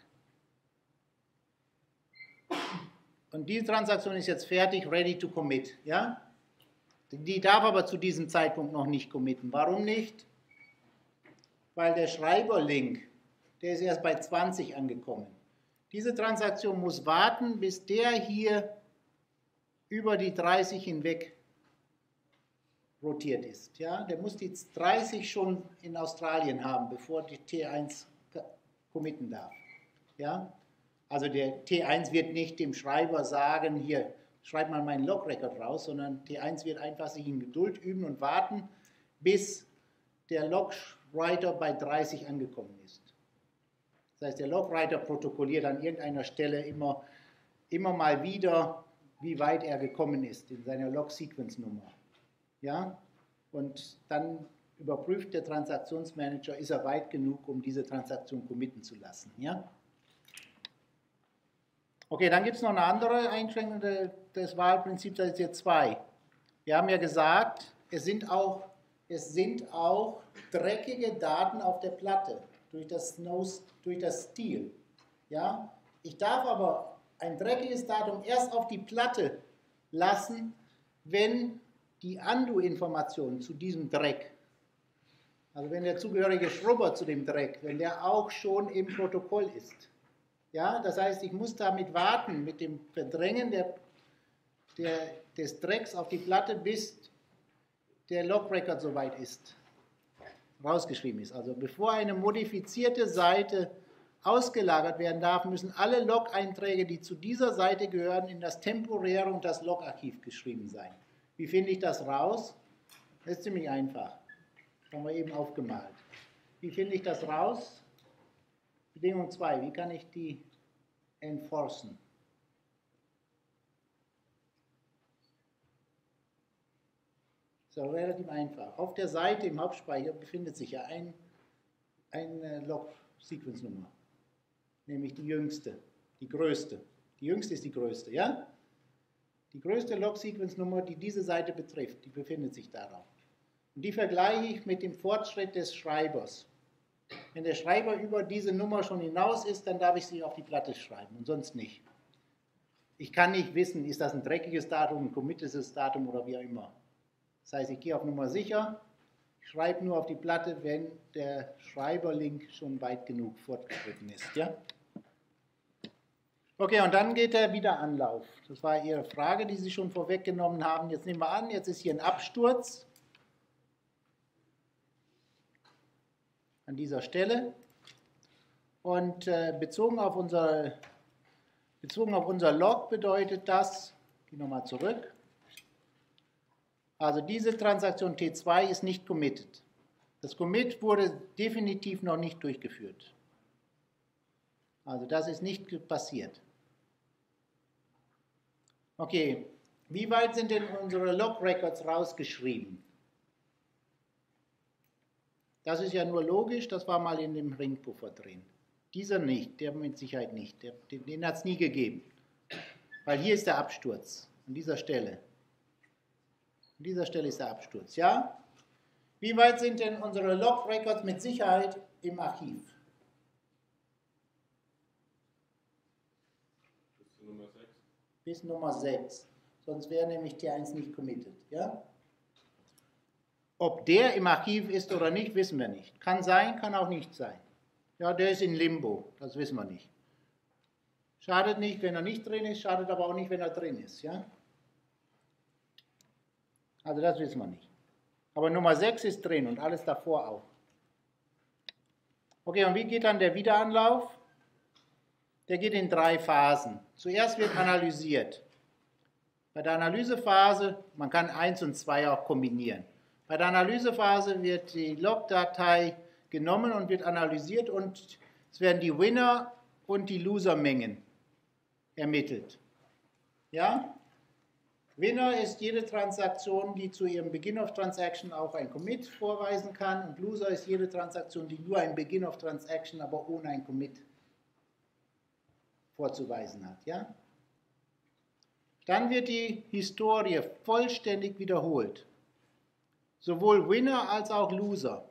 Und diese Transaktion ist jetzt fertig, ready to commit. Ja? Die darf aber zu diesem Zeitpunkt noch nicht committen. Warum nicht? Weil der Schreiberlink, der ist erst bei zwanzig angekommen. Diese Transaktion muss warten, bis der hier über die dreißig hinweg rotiert ist. Ja? Der muss die dreißig schon in Australien haben, bevor die T eins committen darf. Ja? Also der T eins wird nicht dem Schreiber sagen, hier, schreib mal meinen Log-Record raus, sondern T eins wird einfach sich in Geduld üben und warten, bis der Log-Writer bei dreißig angekommen ist. Das heißt, der Log-Writer protokolliert an irgendeiner Stelle immer, immer mal wieder, wie weit er gekommen ist in seiner Log-Sequence-Nummer. Ja? Und dann überprüft der Transaktionsmanager, ist er weit genug, um diese Transaktion committen zu lassen. Ja? Okay, dann gibt es noch eine andere Einschränkung des Wahlprinzips, das ist jetzt zwei. Wir haben ja gesagt, es sind auch, es sind auch dreckige Daten auf der Platte durch das, durch das Stil. Ja? Ich darf aber ein dreckiges Datum erst auf die Platte lassen, wenn die Undo-Information zu diesem Dreck, also wenn der zugehörige Schrubber zu dem Dreck, wenn der auch schon im Protokoll ist. Ja, das heißt, ich muss damit warten, mit dem Verdrängen der, der, des Drecks auf die Platte, bis der Log-Record soweit ist, rausgeschrieben ist. Also bevor eine modifizierte Seite ausgelagert werden darf, müssen alle Log-Einträge, die zu dieser Seite gehören, in das temporäre und das Log-Archiv geschrieben sein. Wie finde ich das raus? Das ist ziemlich einfach. Das haben wir eben aufgemalt. Wie finde ich das raus? Bedingung zwei, wie kann ich die enforcen? Das ist auch relativ einfach. Auf der Seite im Hauptspeicher befindet sich ja ein, eine Log-Sequence-Nummer, nämlich die jüngste, die größte. Die jüngste ist die größte, ja? Die größte Log-Sequence-Nummer, die diese Seite betrifft, die befindet sich darauf. Und die vergleiche ich mit dem Fortschritt des Schreibers. Wenn der Schreiber über diese Nummer schon hinaus ist, dann darf ich sie auf die Platte schreiben und sonst nicht. Ich kann nicht wissen, ist das ein dreckiges Datum, ein committedes Datum oder wie auch immer. Das heißt, ich gehe auf Nummer sicher, schreibe nur auf die Platte, wenn der Schreiberlink schon weit genug fortgeschritten ist. Ja? Okay, und dann geht der Wiederanlauf. Das war Ihre Frage, die Sie schon vorweggenommen haben. Jetzt nehmen wir an, jetzt ist hier ein Absturz an dieser Stelle. Und äh, bezogen auf unser, bezogen auf unser Log bedeutet das, ich gehe nochmal zurück, also diese Transaktion T zwei ist nicht committed. Das Commit wurde definitiv noch nicht durchgeführt. Also das ist nicht passiert. Okay, wie weit sind denn unsere Log-Records rausgeschrieben? Das ist ja nur logisch, das war mal in dem Ringpuffer drin. Dieser nicht, der mit Sicherheit nicht, der, den, den hat es nie gegeben. Weil hier ist der Absturz, an dieser Stelle. An dieser Stelle ist der Absturz, ja? Wie weit sind denn unsere Log-Records mit Sicherheit im Archiv? Bis zu Nummer sechs. Bis Nummer sechs. Sonst wäre nämlich T eins nicht committed, ja? Ob der im Archiv ist oder nicht, wissen wir nicht. Kann sein, kann auch nicht sein. Ja, der ist in Limbo, das wissen wir nicht. Schadet nicht, wenn er nicht drin ist, schadet aber auch nicht, wenn er drin ist, ja? Also das wissen wir nicht. Aber Nummer sechs ist drin und alles davor auch. Okay, und wie geht dann der Wiederanlauf? Der geht in drei Phasen. Zuerst wird analysiert. Bei der Analysephase, man kann eins und zwei auch kombinieren. Bei der Analysephase wird die Log-Datei genommen und wird analysiert und es werden die Winner und die Loser-Mengen ermittelt. Ja? Winner ist jede Transaktion, die zu ihrem Begin of Transaction auch ein Commit vorweisen kann, und Loser ist jede Transaktion, die nur ein Begin of Transaction, aber ohne ein Commit vorzuweisen hat. Ja? Dann wird die Historie vollständig wiederholt. Sowohl Winner als auch Loser.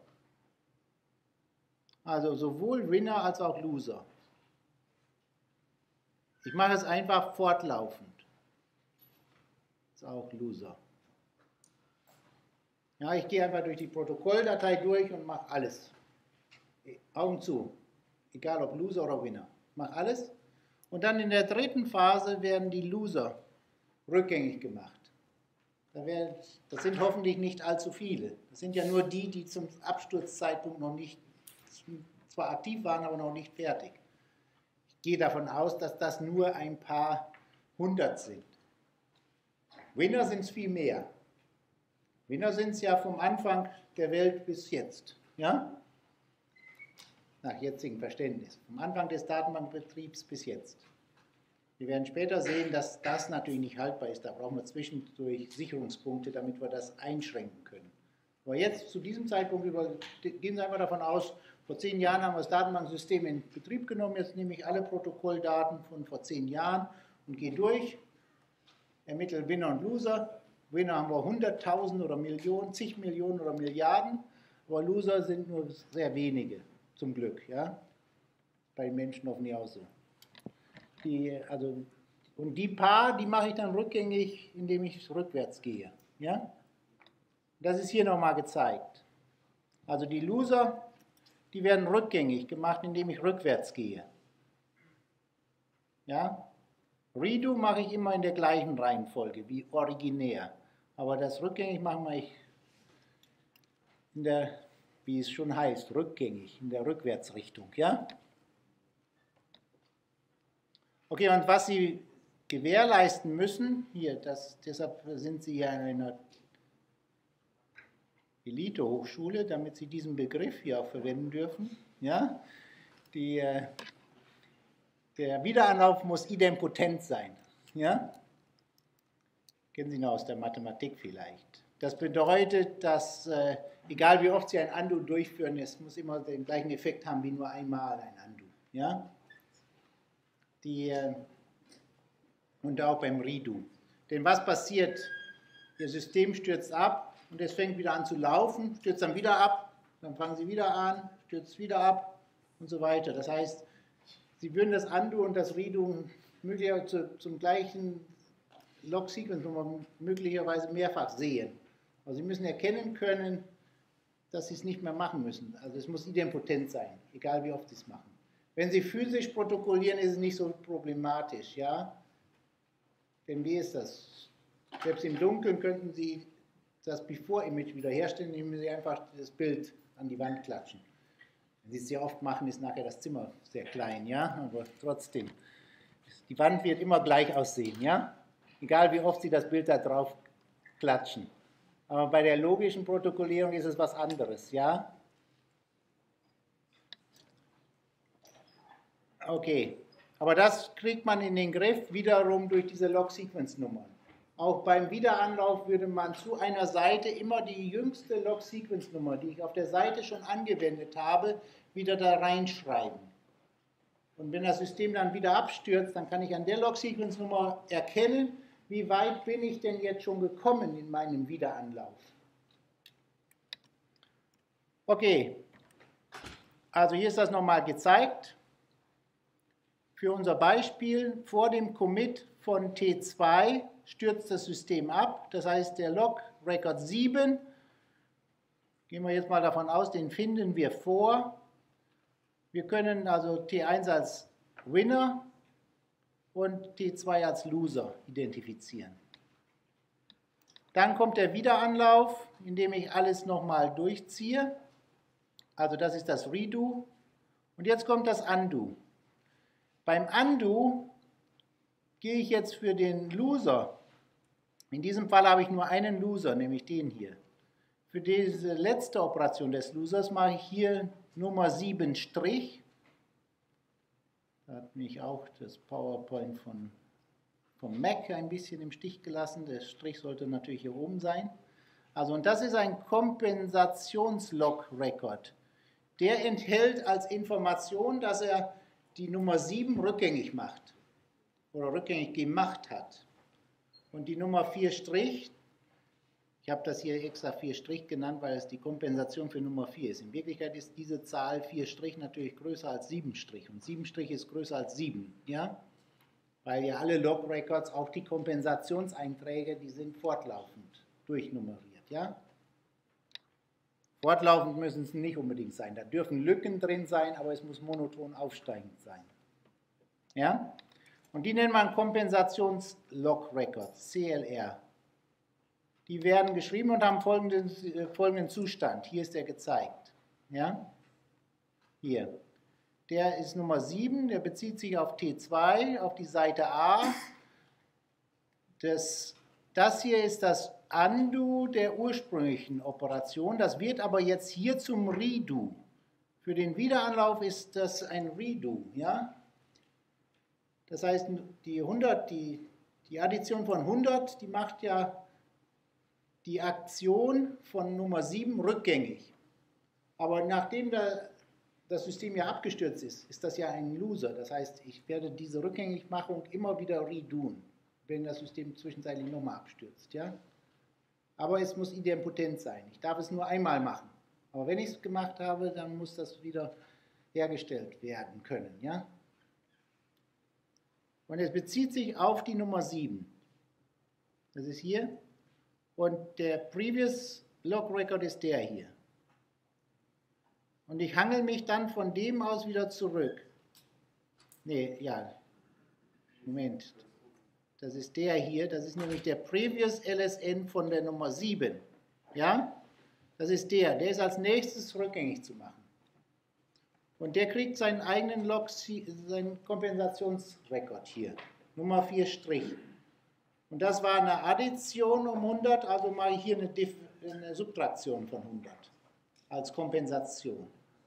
Also sowohl Winner als auch Loser. Ich mache es einfach fortlaufend. Das ist auch Loser. Ja, ich gehe einfach durch die Protokolldatei durch und mache alles. Augen zu. Egal ob Loser oder Winner. Ich mache alles. Und dann in der dritten Phase werden die Loser rückgängig gemacht. Da werden, das sind hoffentlich nicht allzu viele. Das sind ja nur die, die zum Absturzzeitpunkt noch nicht, zwar aktiv waren, aber noch nicht fertig. Ich gehe davon aus, dass das nur ein paar hundert sind. Winner sind es viel mehr. Winner sind es ja vom Anfang der Welt bis jetzt. Ja? Nach jetzigem Verständnis. Vom Anfang des Datenbankbetriebs bis jetzt. Wir werden später sehen, dass das natürlich nicht haltbar ist. Da brauchen wir zwischendurch Sicherungspunkte, damit wir das einschränken können. Aber jetzt, zu diesem Zeitpunkt, über, gehen Sie einfach davon aus, vor zehn Jahren haben wir das Datenbanksystem in Betrieb genommen. Jetzt nehme ich alle Protokolldaten von vor zehn Jahren und gehe durch, ermittle Winner und Loser. Winner haben wir hunderttausend oder Millionen, zig Millionen oder Milliarden, aber Loser sind nur sehr wenige, zum Glück. Ja? Bei den Menschen hoffentlich auch so. Die, also, und die paar, die mache ich dann rückgängig, indem ich rückwärts gehe. Ja? Das ist hier nochmal gezeigt. Also die Loser, die werden rückgängig gemacht, indem ich rückwärts gehe. Ja? Redo mache ich immer in der gleichen Reihenfolge wie originär. Aber das rückgängig machen wir in der, wie es schon heißt, rückgängig, in der Rückwärtsrichtung. Ja? Okay, und was Sie gewährleisten müssen, hier, das, deshalb sind Sie ja in einer Elite-Hochschule, damit Sie diesen Begriff hier auch verwenden dürfen. Ja? Die, der Wiederanlauf muss idempotent sein. Ja? Kennen Sie noch aus der Mathematik vielleicht. Das bedeutet, dass, äh, egal wie oft Sie ein Undo durchführen, es muss immer den gleichen Effekt haben wie nur einmal ein Undo. Ja? Die, und auch beim Redo. Denn was passiert? Ihr System stürzt ab und es fängt wieder an zu laufen, stürzt dann wieder ab, dann fangen Sie wieder an, stürzt wieder ab und so weiter. Das heißt, Sie würden das Undo und das Redo möglicherweise zum gleichen Log-Sequence möglicherweise mehrfach sehen. Also Sie müssen erkennen können, dass Sie es nicht mehr machen müssen. Also es muss idempotent sein, egal wie oft Sie es machen. Wenn Sie physisch protokollieren, ist es nicht so problematisch, ja? Denn wie ist das? Selbst im Dunkeln könnten Sie das Before-Image wiederherstellen, indem Sie einfach das Bild an die Wand klatschen. Wenn Sie es sehr oft machen, ist nachher das Zimmer sehr klein, ja? Aber trotzdem, die Wand wird immer gleich aussehen, ja? Egal wie oft Sie das Bild da drauf klatschen. Aber bei der logischen Protokollierung ist es was anderes, ja? Okay, aber das kriegt man in den Griff wiederum durch diese Log-Sequence-Nummern. Auch beim Wiederanlauf würde man zu einer Seite immer die jüngste Log-Sequence-Nummer, die ich auf der Seite schon angewendet habe, wieder da reinschreiben. Und wenn das System dann wieder abstürzt, dann kann ich an der Log-Sequence-Nummer erkennen, wie weit bin ich denn jetzt schon gekommen in meinem Wiederanlauf. Okay, also hier ist das nochmal gezeigt. Für unser Beispiel, vor dem Commit von T zwei stürzt das System ab. Das heißt, der Log Record sieben, gehen wir jetzt mal davon aus, den finden wir vor. Wir können also T eins als Winner und T zwei als Loser identifizieren. Dann kommt der Wiederanlauf, indem ich alles nochmal durchziehe. Also das ist das Redo. Und jetzt kommt das Undo. Beim Undo gehe ich jetzt für den Loser In diesem Fall habe ich nur einen Loser, nämlich den hier. Für diese letzte Operation des Losers mache ich hier Nummer sieben Strich. Da hat mich auch das PowerPoint von, vom Mac ein bisschen im Stich gelassen. Der Strich sollte natürlich hier oben sein. Also, und das ist ein Kompensationslog-Record. Der enthält als Information, dass er die Nummer sieben rückgängig macht oder rückgängig gemacht hat. Und die Nummer vier Strich, ich habe das hier extra vier Strich genannt, weil es die Kompensation für Nummer vier ist. In Wirklichkeit ist diese Zahl vier Strich natürlich größer als sieben Strich und sieben Strich ist größer als sieben, ja? Weil ja alle Log-Records, auch die Kompensationseinträge, die sind fortlaufend durchnummeriert, ja? Fortlaufend müssen es nicht unbedingt sein, da dürfen Lücken drin sein, aber es muss monoton aufsteigend sein, ja? Und die nennt man Kompensations-Log-Records, C L R. Die werden geschrieben und haben folgenden, äh, folgenden Zustand. Hier ist der gezeigt. Ja? Hier. Der ist Nummer sieben, der bezieht sich auf T zwei, auf die Seite A. Das, das hier ist das Undo der ursprünglichen Operation. Das wird aber jetzt hier zum Redo. Für den Wiederanlauf ist das ein Redo. Ja? Das heißt, die, hundert, die, die Addition von hundert, die macht ja die Aktion von Nummer sieben rückgängig. Aber nachdem da das System ja abgestürzt ist, ist das ja ein Loser. Das heißt, ich werde diese Rückgängigmachung immer wieder redoen, wenn das System zwischenzeitlich nochmal abstürzt. Ja? Aber es muss idempotent sein. Ich darf es nur einmal machen. Aber wenn ich es gemacht habe, dann muss das wieder hergestellt werden können. Ja? Und es bezieht sich auf die Nummer sieben. Das ist hier. Und der Previous Log Record ist der hier. Und ich hangel mich dann von dem aus wieder zurück. Nee, ja. Moment. Das ist der hier. Das ist nämlich der Previous L S N von der Nummer sieben. Ja? Das ist der. Der ist als nächstes rückgängig zu machen. Und der kriegt seinen eigenen Log, seinen Kompensationsrekord hier. Nummer vier Strich. Und das war eine Addition um hundert, also mache ich hier eine, Dif eine Subtraktion von hundert als Kompensation.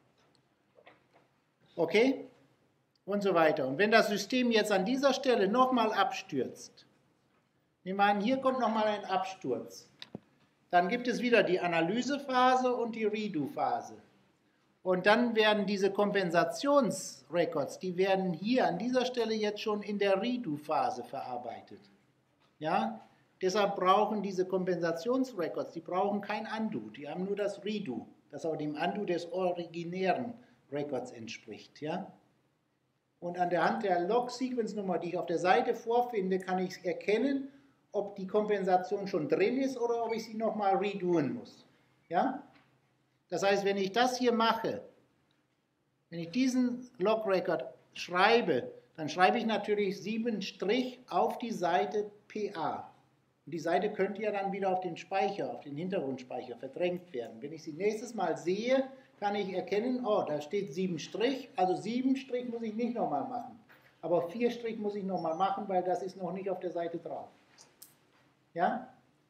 Okay? Und so weiter. Und wenn das System jetzt an dieser Stelle nochmal abstürzt, nehmen wir an, hier kommt nochmal ein Absturz, dann gibt es wieder die Analysephase und die Redo-Phase. Und dann werden diese Kompensationsrecords, die werden hier an dieser Stelle jetzt schon in der Redo-Phase verarbeitet. Ja, deshalb brauchen diese Kompensationsrecords, die brauchen kein Undo, die haben nur das Redo, das aber dem Undo des originären Records entspricht. Ja? Und an der Hand der Log-Sequence-Nummer, die ich auf der Seite vorfinde, kann ich erkennen, ob die Kompensation schon drin ist oder ob ich sie nochmal redoen muss. Ja? Das heißt, wenn ich das hier mache, wenn ich diesen Log-Record schreibe, dann schreibe ich natürlich sieben Strich auf die Seite P A. Und die Seite könnte ja dann wieder auf den Speicher, auf den Hintergrundspeicher verdrängt werden. Wenn ich sie nächstes Mal sehe, kann ich erkennen, oh, da steht sieben Strich, also sieben Strich muss ich nicht nochmal machen. Aber vier Strich muss ich nochmal machen, weil das ist noch nicht auf der Seite drauf. Ja?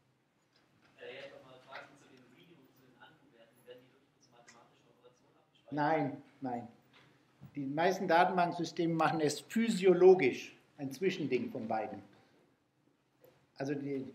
Nein, nein. Die meisten Datenbanksysteme machen es physiologisch, ein Zwischending von beiden. Also die,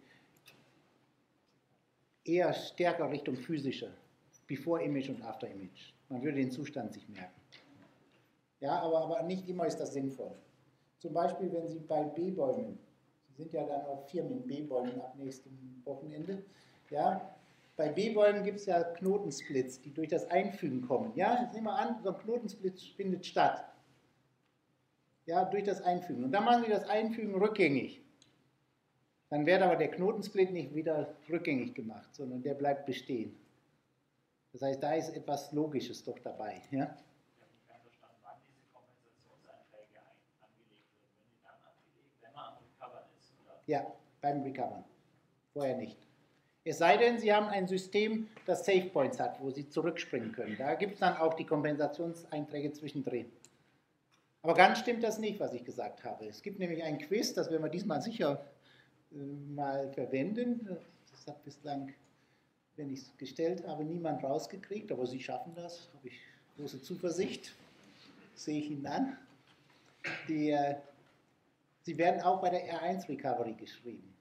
eher stärker Richtung physischer, Before Image und After Image. Man würde den Zustand sich merken. Ja, aber, aber nicht immer ist das sinnvoll. Zum Beispiel, wenn Sie bei B-Bäumen, Sie sind ja dann auf Firmen B-Bäumen ab nächstem Wochenende, ja, bei B-Bäumen gibt es ja Knotensplits, die durch das Einfügen kommen. Ja, jetzt nehmen wir an, so ein Knotensplit findet statt. Ja, durch das Einfügen. Und dann machen wir das Einfügen rückgängig. Dann wird aber der Knotensplit nicht wieder rückgängig gemacht, sondern der bleibt bestehen. Das heißt, da ist etwas Logisches doch dabei. Ja? Ich habe nicht ganz verstanden, wann diese Kompensationseinträge angelegt werden. Wenn die dann angelegt, wenn man am Recovern ist, oder? Ja, beim Recovern. Vorher nicht. Es sei denn, Sie haben ein System, das Save Points hat, wo Sie zurückspringen können. Da gibt es dann auch die Kompensationseinträge zwischendrin. Aber ganz stimmt das nicht, was ich gesagt habe. Es gibt nämlich ein Quiz, das werden wir diesmal sicher mal verwenden. Das hat bislang, wenn ich es gestellt habe, niemand rausgekriegt, aber Sie schaffen das, habe ich große Zuversicht, sehe ich Ihnen an. Die, äh, sie werden auch bei der R eins Recovery geschrieben.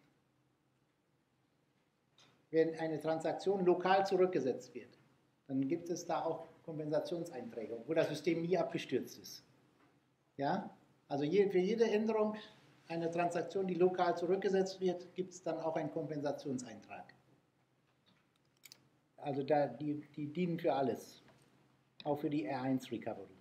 Wenn eine Transaktion lokal zurückgesetzt wird, dann gibt es da auch Kompensationseinträge, wo das System nie abgestürzt ist. Ja? Also je, für jede Änderung einer Transaktion, die lokal zurückgesetzt wird, gibt es dann auch einen Kompensationseintrag. Also da, die, die dienen für alles, auch für die R eins Recovery.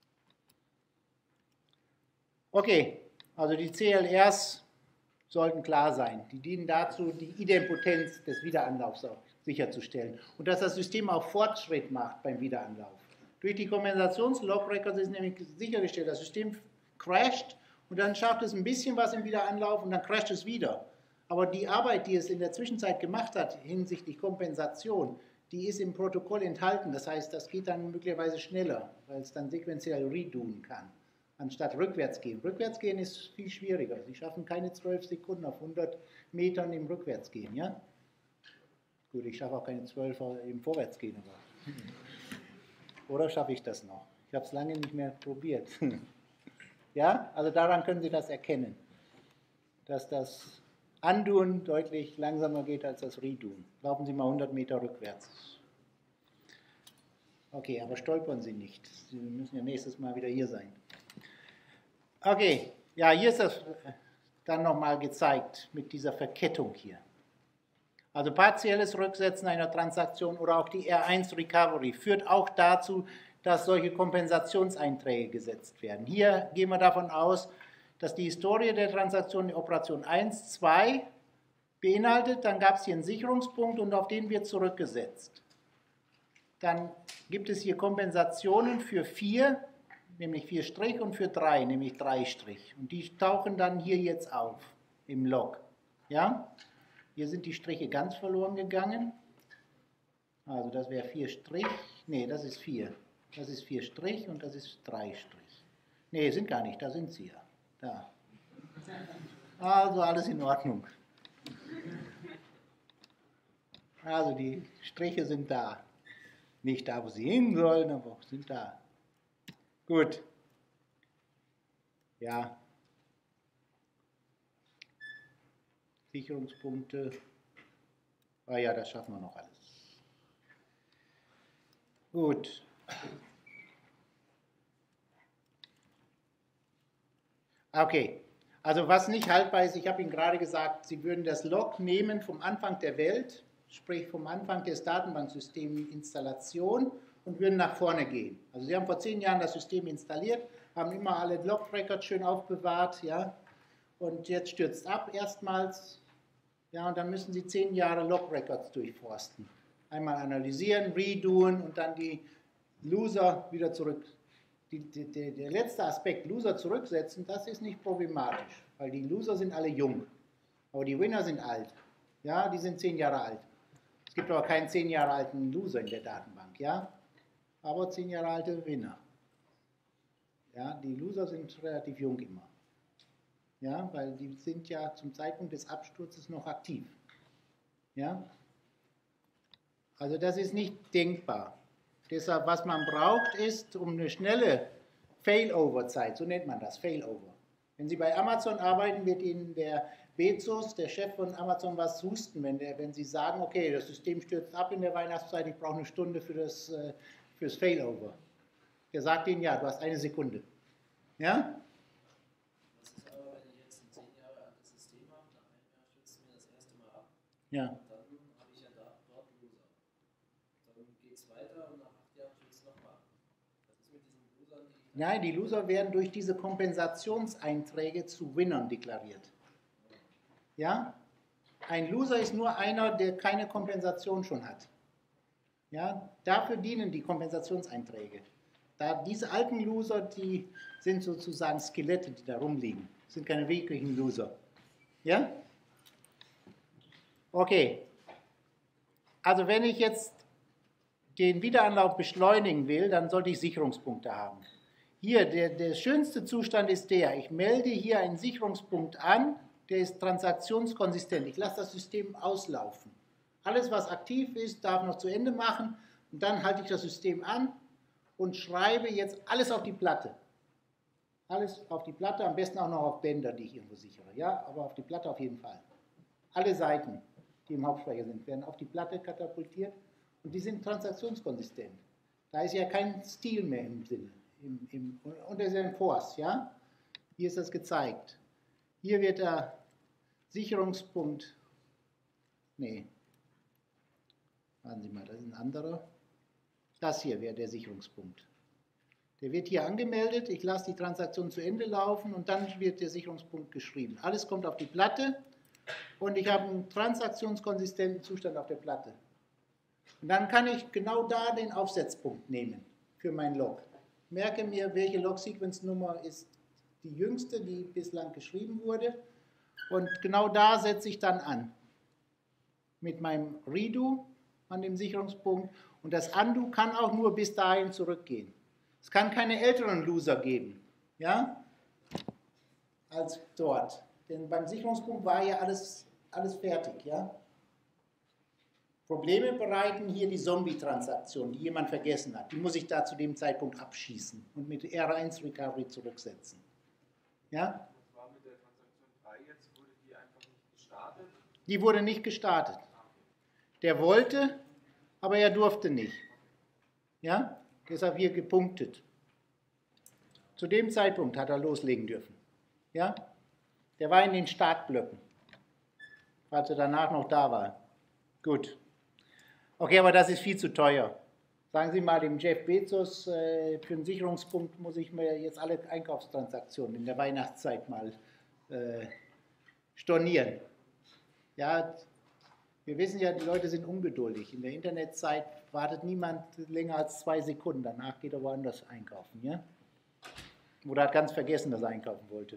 Okay, also die C L Rs sollten klar sein. Die dienen dazu, die Idempotenz des Wiederanlaufs auch sicherzustellen und dass das System auch Fortschritt macht beim Wiederanlauf. Durch die Kompensations-Log-Records ist nämlich sichergestellt, das System crasht und dann schafft es ein bisschen was im Wiederanlauf und dann crasht es wieder. Aber die Arbeit, die es in der Zwischenzeit gemacht hat hinsichtlich Kompensation, die ist im Protokoll enthalten. Das heißt, das geht dann möglicherweise schneller, weil es dann sequenziell redoen kann, anstatt rückwärts gehen. Rückwärts gehen ist viel schwieriger. Sie schaffen keine zwölf Sekunden auf hundert Metern im Rückwärtsgehen. Ja? Gut, ich schaffe auch keine zwölf im Vorwärtsgehen. Aber oder schaffe ich das noch? Ich habe es lange nicht mehr probiert. Ja, also daran können Sie das erkennen, dass das Undoen deutlich langsamer geht als das Redoen. Laufen Sie mal hundert Meter rückwärts. Okay, aber stolpern Sie nicht. Sie müssen ja nächstes Mal wieder hier sein. Okay, ja, hier ist das dann nochmal gezeigt mit dieser Verkettung hier. Also partielles Rücksetzen einer Transaktion oder auch die R eins Recovery führt auch dazu, dass solche Kompensationseinträge gesetzt werden. Hier gehen wir davon aus, dass die Historie der Transaktion die Operation eins, zwei beinhaltet. Dann gab es hier einen Sicherungspunkt und auf den wird zurückgesetzt. Dann gibt es hier Kompensationen für vier, nämlich vier Strich und für drei, nämlich drei Strich. Und die tauchen dann hier jetzt auf im Log. Ja? Hier sind die Striche ganz verloren gegangen. Also das wäre vier Strich. Nee, das ist vier. Das ist vier Strich und das ist drei Strich. Nee, sind gar nicht, da sind sie ja. Da. Also alles in Ordnung. Also die Striche sind da. Nicht da, wo sie hin sollen, aber sind da. Gut. Ja. Sicherungspunkte. Ah ja, das schaffen wir noch alles. Gut. Okay. Also was nicht haltbar ist, ich habe Ihnen gerade gesagt, Sie würden das Log nehmen vom Anfang der Welt, sprich vom Anfang des Datenbanksystems Installation und würden nach vorne gehen. Also Sie haben vor zehn Jahren das System installiert, haben immer alle Log-Records schön aufbewahrt, ja, und jetzt stürzt ab erstmals, ja, und dann müssen Sie zehn Jahre Log-Records durchforsten. Einmal analysieren, redoen und dann die Loser wieder zurück. Die, die, die, der letzte Aspekt, Loser zurücksetzen, das ist nicht problematisch, weil die Loser sind alle jung, aber die Winner sind alt. Ja, die sind zehn Jahre alt. Es gibt aber keinen zehn Jahre alten Loser in der Datenbank, ja, aber zehn Jahre alte Winner. Ja, die Loser sind relativ jung immer. Ja, weil die sind ja zum Zeitpunkt des Absturzes noch aktiv. Ja, also das ist nicht denkbar. Deshalb, was man braucht, ist, um eine schnelle Failover-Zeit, so nennt man das, Failover. Wenn Sie bei Amazon arbeiten, wird Ihnen der Bezos, der Chef von Amazon, was husten, wenn, der, wenn Sie sagen, okay, das System stürzt ab in der Weihnachtszeit, ich brauche eine Stunde für das, äh, fürs Failover. Der sagt Ihnen, ja, du hast eine Sekunde. Ja? Was ist aber, wenn ich jetzt ein zehn Jahre altes System habe, nach einem Jahr stürzt mir das erste Mal ab. Ja. Und dann habe ich ja da, dort Loser. Dann geht es weiter und nach acht Jahren stürzt es nochmal ab. Was ist mit diesen Losern, die ich... Nein, die Loser werden durch diese Kompensationseinträge zu Winnern deklariert. Ja? Ein Loser ist nur einer, der keine Kompensation schon hat. Ja? Dafür dienen die Kompensationseinträge. Da diese alten Loser, die sind sozusagen Skelette, die da rumliegen. Das sind keine wirklichen Loser. Ja? Okay. Also wenn ich jetzt den Wiederanlauf beschleunigen will, dann sollte ich Sicherungspunkte haben. Hier, der, der schönste Zustand ist der, ich melde hier einen Sicherungspunkt an der ist transaktionskonsistent. Ich lasse das System auslaufen. Alles, was aktiv ist, darf noch zu Ende machen. Und dann halte ich das System an und schreibe jetzt alles auf die Platte. Alles auf die Platte, am besten auch noch auf Bänder, die ich irgendwo sichere. Ja, aber auf die Platte auf jeden Fall. Alle Seiten, die im Hauptspeicher sind, werden auf die Platte katapultiert und die sind transaktionskonsistent. Da ist ja kein Stil mehr im Sinne. Im, im, und das ist ein Force, ja? Hier ist das gezeigt. Hier wird der Sicherungspunkt, nee, warten Sie mal, das ist ein anderer. Das hier wäre der Sicherungspunkt. Der wird hier angemeldet, ich lasse die Transaktion zu Ende laufen und dann wird der Sicherungspunkt geschrieben. Alles kommt auf die Platte und ich habe einen transaktionskonsistenten Zustand auf der Platte. Und dann kann ich genau da den Aufsetzpunkt nehmen für mein Log. Merke mir, welche Log-Sequence-Nummer ist die jüngste, die bislang geschrieben wurde. Und genau da setze ich dann an. Mit meinem Redo an dem Sicherungspunkt. Und das Undo kann auch nur bis dahin zurückgehen. Es kann keine älteren Loser geben, ja, als dort. Denn beim Sicherungspunkt war ja alles, alles fertig, ja. Probleme bereiten hier die Zombie-Transaktion, die jemand vergessen hat. Die muss ich da zu dem Zeitpunkt abschießen und mit R eins Recovery zurücksetzen. Ja? Was war mit der Transaktion drei jetzt? Wurde die einfach nicht gestartet? Die wurde nicht gestartet. Der wollte, aber er durfte nicht. Ja? Deshalb hier gepunktet. Zu dem Zeitpunkt hat er loslegen dürfen. Ja? Der war in den Startblöcken, falls er danach noch da war. Gut. Okay, aber das ist viel zu teuer. Sagen Sie mal dem Jeff Bezos, äh, für einen Sicherungspunkt muss ich mir jetzt alle Einkaufstransaktionen in der Weihnachtszeit mal äh, stornieren. Ja, wir wissen ja, die Leute sind ungeduldig. In der Internetzeit wartet niemand länger als zwei Sekunden. Danach geht er woanders einkaufen. Ja? Oder hat ganz vergessen, dass er einkaufen wollte.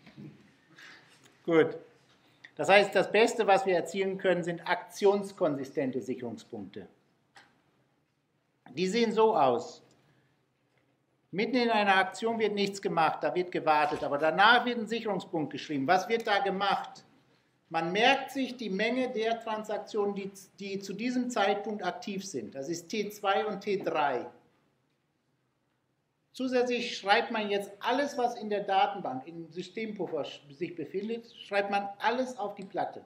Gut. Das heißt, das Beste, was wir erzielen können, sind aktionskonsistente Sicherungspunkte. Die sehen so aus. Mitten in einer Aktion wird nichts gemacht, da wird gewartet, aber danach wird ein Sicherungspunkt geschrieben. Was wird da gemacht? Man merkt sich die Menge der Transaktionen, die, die zu diesem Zeitpunkt aktiv sind. Das ist T zwei und T drei. Zusätzlich schreibt man jetzt alles, was in der Datenbank, im Systempuffer sich befindet, schreibt man alles auf die Platte.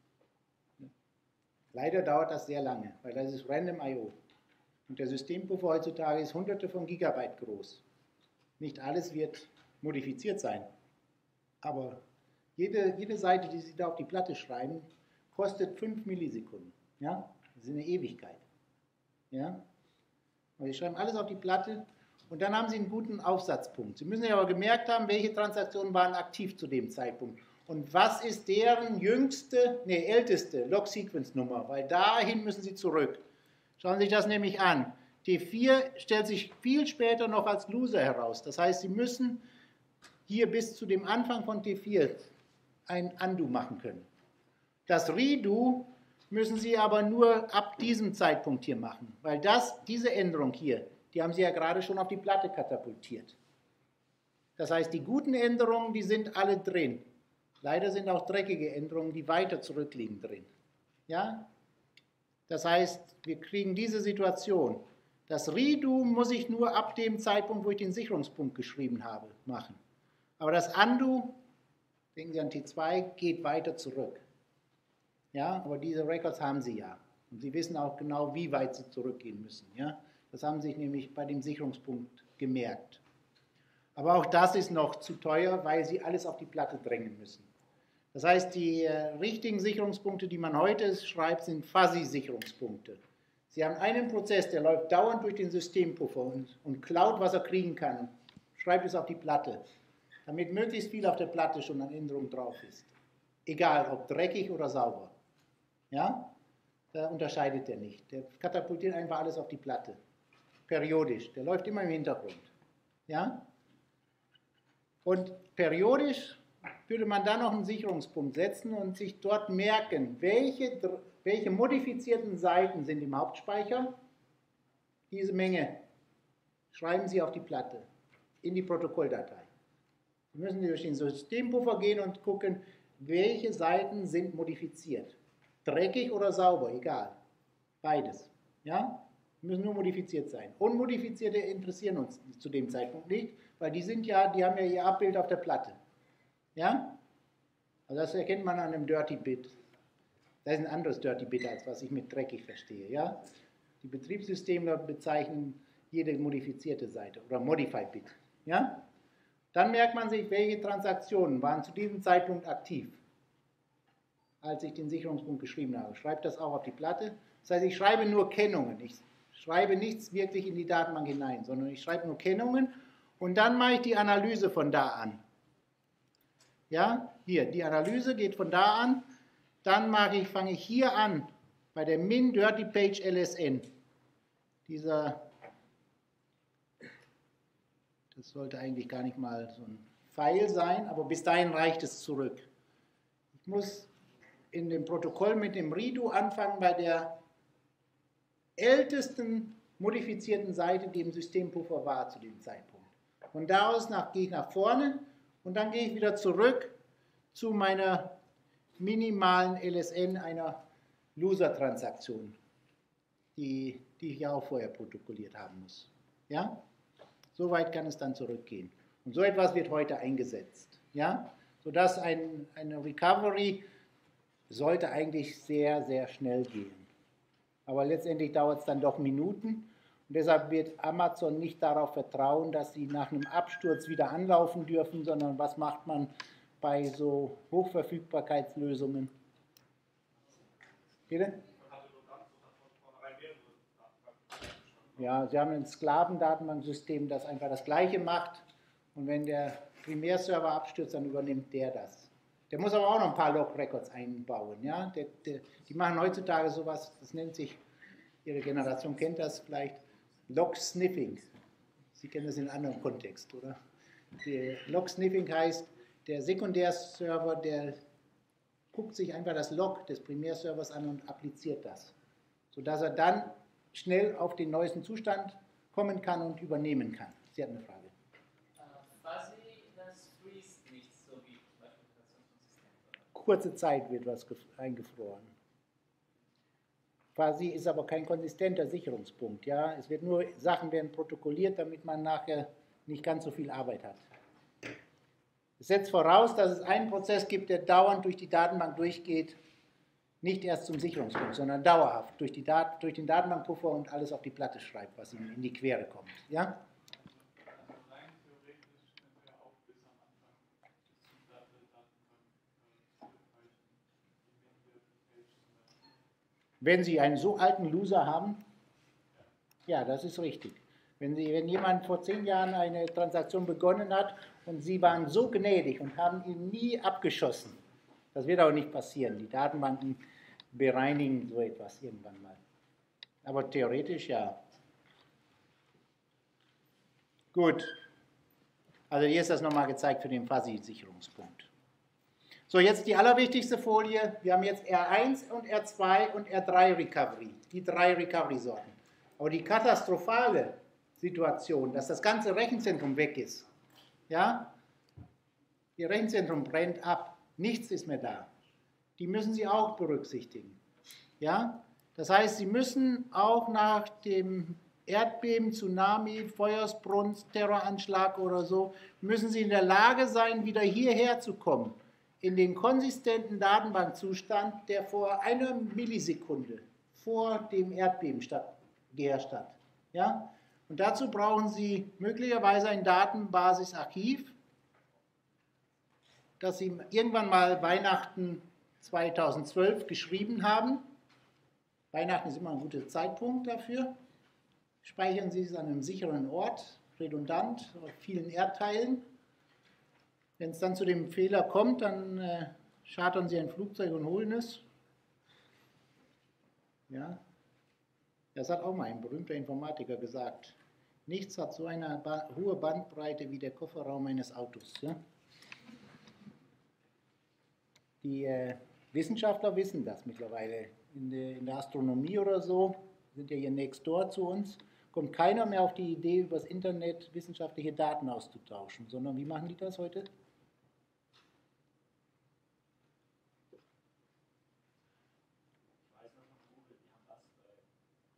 Leider dauert das sehr lange, weil das ist Random I O. Und der Systempuffer heutzutage ist hunderte von Gigabyte groß. Nicht alles wird modifiziert sein. Aber jede, jede Seite, die Sie da auf die Platte schreiben, kostet fünf Millisekunden. Ja? Das ist eine Ewigkeit. Ja? Und Sie schreiben alles auf die Platte. Und dann haben Sie einen guten Aufsatzpunkt. Sie müssen ja aber gemerkt haben, welche Transaktionen waren aktiv zu dem Zeitpunkt. Und was ist deren jüngste, nee, älteste Log-Sequence-Nummer? Weil dahin müssen Sie zurück. Schauen Sie sich das nämlich an. T vier stellt sich viel später noch als Loser heraus. Das heißt, Sie müssen hier bis zu dem Anfang von T vier ein Undo machen können. Das Redo müssen Sie aber nur ab diesem Zeitpunkt hier machen. Weil das, diese Änderung hier, die haben Sie ja gerade schon auf die Platte katapultiert. Das heißt, die guten Änderungen, die sind alle drin. Leider sind auch dreckige Änderungen, die weiter zurückliegen, drin. Ja? Das heißt, wir kriegen diese Situation. Das Redo muss ich nur ab dem Zeitpunkt, wo ich den Sicherungspunkt geschrieben habe, machen. Aber das Undo, denken Sie an T zwei, geht weiter zurück. Ja, aber diese Records haben Sie ja. Und Sie wissen auch genau, wie weit Sie zurückgehen müssen. Ja? Das haben Sie sich nämlich bei dem Sicherungspunkt gemerkt. Aber auch das ist noch zu teuer, weil Sie alles auf die Platte drängen müssen. Das heißt, die äh, richtigen Sicherungspunkte, die man heute schreibt, sind Fuzzy-Sicherungspunkte. Sie haben einen Prozess, der läuft dauernd durch den Systempuffer und, und klaut, was er kriegen kann, schreibt es auf die Platte, damit möglichst viel auf der Platte schon an Änderungen drauf ist. Egal, ob dreckig oder sauber. Ja? Da unterscheidet er nicht. Der katapultiert einfach alles auf die Platte. Periodisch. Der läuft immer im Hintergrund. Ja? Und periodisch würde man dann noch einen Sicherungspunkt setzen und sich dort merken, welche, welche modifizierten Seiten sind im Hauptspeicher. Diese Menge schreiben Sie auf die Platte, in die Protokolldatei. Sie müssen durch den Systempuffer gehen und gucken, welche Seiten sind modifiziert. Dreckig oder sauber, egal. Beides. Ja? Müssen nur modifiziert sein. Unmodifizierte interessieren uns zu dem Zeitpunkt nicht, weil die sind ja, die haben ja ihr Abbild auf der Platte. Ja? Also das erkennt man an einem Dirty Bit. Das ist ein anderes Dirty Bit, als was ich mit dreckig verstehe. Ja? Die Betriebssysteme bezeichnen jede modifizierte Seite oder Modified Bit. Ja? Dann merkt man sich, welche Transaktionen waren zu diesem Zeitpunkt aktiv, als ich den Sicherungspunkt geschrieben habe. Schreibe das auch auf die Platte. Das heißt, ich schreibe nur Kennungen. Ich schreibe nichts wirklich in die Datenbank hinein, sondern ich schreibe nur Kennungen und dann mache ich die Analyse von da an. Ja, hier, die Analyse geht von da an. Dann mache ich, fange ich hier an, bei der Min Dirty Page L S N. Dieser, das sollte eigentlich gar nicht mal so ein Pfeil sein, aber bis dahin reicht es zurück. Ich muss in dem Protokoll mit dem Redo anfangen bei der ältesten modifizierten Seite, die im Systempuffer war zu dem Zeitpunkt. Von da aus nach, gehe ich nach vorne und dann gehe ich wieder zurück zu meiner minimalen L S N einer Loser-Transaktion, die, die ich ja auch vorher protokolliert haben muss. Ja? So weit kann es dann zurückgehen. Und so etwas wird heute eingesetzt. Ja? Sodass ein, eine Recovery sollte eigentlich sehr, sehr schnell gehen. Aber letztendlich dauert es dann doch Minuten. Und deshalb wird Amazon nicht darauf vertrauen, dass sie nach einem Absturz wieder anlaufen dürfen, sondern was macht man bei so Hochverfügbarkeitslösungen? Bitte? Ja, Sie haben ein Sklavendatenbanksystem, das einfach das Gleiche macht. Und wenn der Primärserver abstürzt, dann übernimmt der das. Der muss aber auch noch ein paar Log-Records einbauen. Ja? Der, der, die machen heutzutage sowas, das nennt sich, Ihre Generation kennt das vielleicht, Log-Sniffing. Sie kennen das in einem anderen Kontext, oder? Log-Sniffing heißt, der Sekundärserver, der guckt sich einfach das Log des Primärservers an und appliziert das, sodass er dann schnell auf den neuesten Zustand kommen kann und übernehmen kann. Sie hatten eine Frage. Fuzzy, das freest nicht so wie beispielsweise. Kurze Zeit wird was eingefroren. Fuzzy ist aber kein konsistenter Sicherungspunkt. Ja? Es wird nur, Sachen werden protokolliert, damit man nachher nicht ganz so viel Arbeit hat. Es setzt voraus, dass es einen Prozess gibt, der dauernd durch die Datenbank durchgeht, nicht erst zum Sicherungspunkt, sondern dauerhaft durch, die Dat durch den Datenbankpuffer und alles auf die Platte schreibt, was ihm in die Quere kommt. Ja? Wenn Sie einen so alten Loser haben, ja, das ist richtig. Wenn, Sie, wenn jemand vor zehn Jahren eine Transaktion begonnen hat und Sie waren so gnädig und haben ihn nie abgeschossen, das wird auch nicht passieren. Die Datenbanken bereinigen so etwas irgendwann mal. Aber theoretisch ja. Gut. Also hier ist das nochmal gezeigt für den Fuzzy-Sicherungspunkt. So, jetzt die allerwichtigste Folie. Wir haben jetzt R eins und R zwei und R drei Recovery. Die drei Recovery-Sorten. Aber die katastrophale Situation, dass das ganze Rechenzentrum weg ist. Ja? Ihr Rechenzentrum brennt ab. Nichts ist mehr da. Die müssen Sie auch berücksichtigen. Ja? Das heißt, Sie müssen auch nach dem Erdbeben, Tsunami, Feuersbrunst, Terroranschlag oder so, müssen Sie in der Lage sein, wieder hierher zu kommen, in den konsistenten Datenbankzustand, der vor einer Millisekunde vor dem Erdbeben statt, geherrscht hat. Ja? Und dazu brauchen Sie möglicherweise ein Datenbasisarchiv, das Sie irgendwann mal Weihnachten zweitausendzwölf geschrieben haben. Weihnachten ist immer ein guter Zeitpunkt dafür. Speichern Sie es an einem sicheren Ort, redundant, auf vielen Erdteilen. Wenn es dann zu dem Fehler kommt, dann äh, chartern Sie ein Flugzeug und holen es. Ja, das hat auch mal ein berühmter Informatiker gesagt. Nichts hat so eine ba- hohe Bandbreite wie der Kofferraum eines Autos. Ja? Die äh, Wissenschaftler wissen das mittlerweile. In der, in der Astronomie oder so, sind ja hier next door zu uns, kommt keiner mehr auf die Idee, über das Internet wissenschaftliche Daten auszutauschen, sondern wie machen die das heute?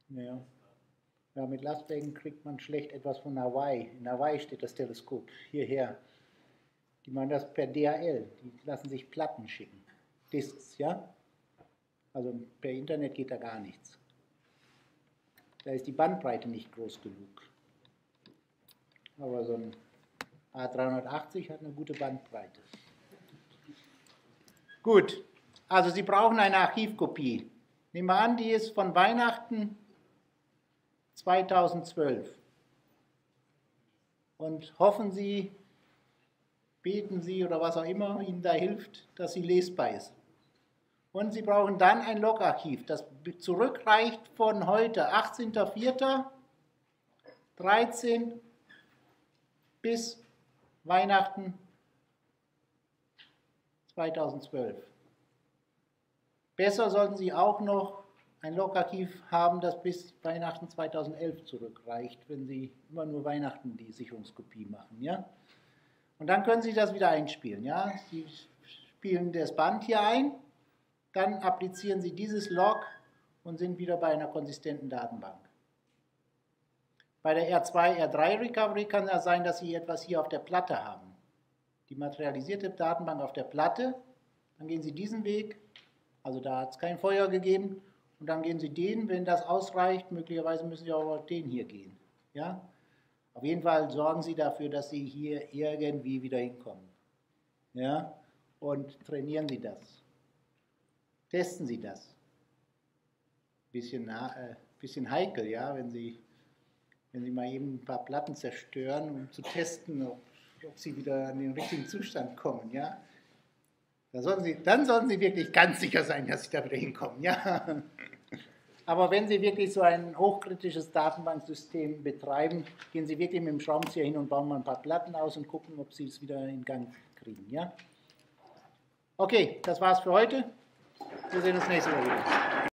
Ja. Ja, mit Lastwagen kriegt man schlecht etwas von Hawaii. In Hawaii steht das Teleskop hierher. Die machen das per D H L. Die lassen sich Platten schicken. Discs, ja? Also per Internet geht da gar nichts. Da ist die Bandbreite nicht groß genug. Aber so ein A dreihundertachtzig hat eine gute Bandbreite. Gut, also Sie brauchen eine Archivkopie. Nehmen wir an, die ist von Weihnachten zweitausendzwölf. Und hoffen Sie, beten Sie oder was auch immer Ihnen da hilft, dass sie lesbar ist. Und Sie brauchen dann ein Logarchiv, das zurückreicht von heute, achtzehnter vierter dreizehn bis Weihnachten zweitausendzwölf. Besser sollten Sie auch noch ein Logarchiv haben, das bis Weihnachten zweitausendelf zurückreicht, wenn Sie immer nur Weihnachten die Sicherungskopie machen. Ja? Und dann können Sie das wieder einspielen. Ja? Sie spielen das Band hier ein, dann applizieren Sie dieses Log und sind wieder bei einer konsistenten Datenbank. Bei der R zwei, R drei Recovery kann es sein, dass Sie etwas hier auf der Platte haben. Die materialisierte Datenbank auf der Platte, dann gehen Sie diesen Weg, also da hat es kein Feuer gegeben, und dann gehen Sie den, wenn das ausreicht, möglicherweise müssen Sie auch auf den hier gehen. Ja? Auf jeden Fall sorgen Sie dafür, dass Sie hier irgendwie wieder hinkommen. Ja? Und trainieren Sie das. Testen Sie das. Bisschen, äh, bisschen heikel, ja, wenn Sie, wenn Sie mal eben ein paar Platten zerstören, um zu testen, ob, ob Sie wieder in den richtigen Zustand kommen. Ja? Da sollen Sie, dann sollten Sie wirklich ganz sicher sein, dass Sie da wieder hinkommen. Ja? Aber wenn Sie wirklich so ein hochkritisches Datenbanksystem betreiben, gehen Sie wirklich mit dem Schraubenzieher hin und bauen mal ein paar Platten aus und gucken, ob Sie es wieder in Gang kriegen. Ja? Okay, das war's für heute. Wir sehen uns nächste Woche wieder.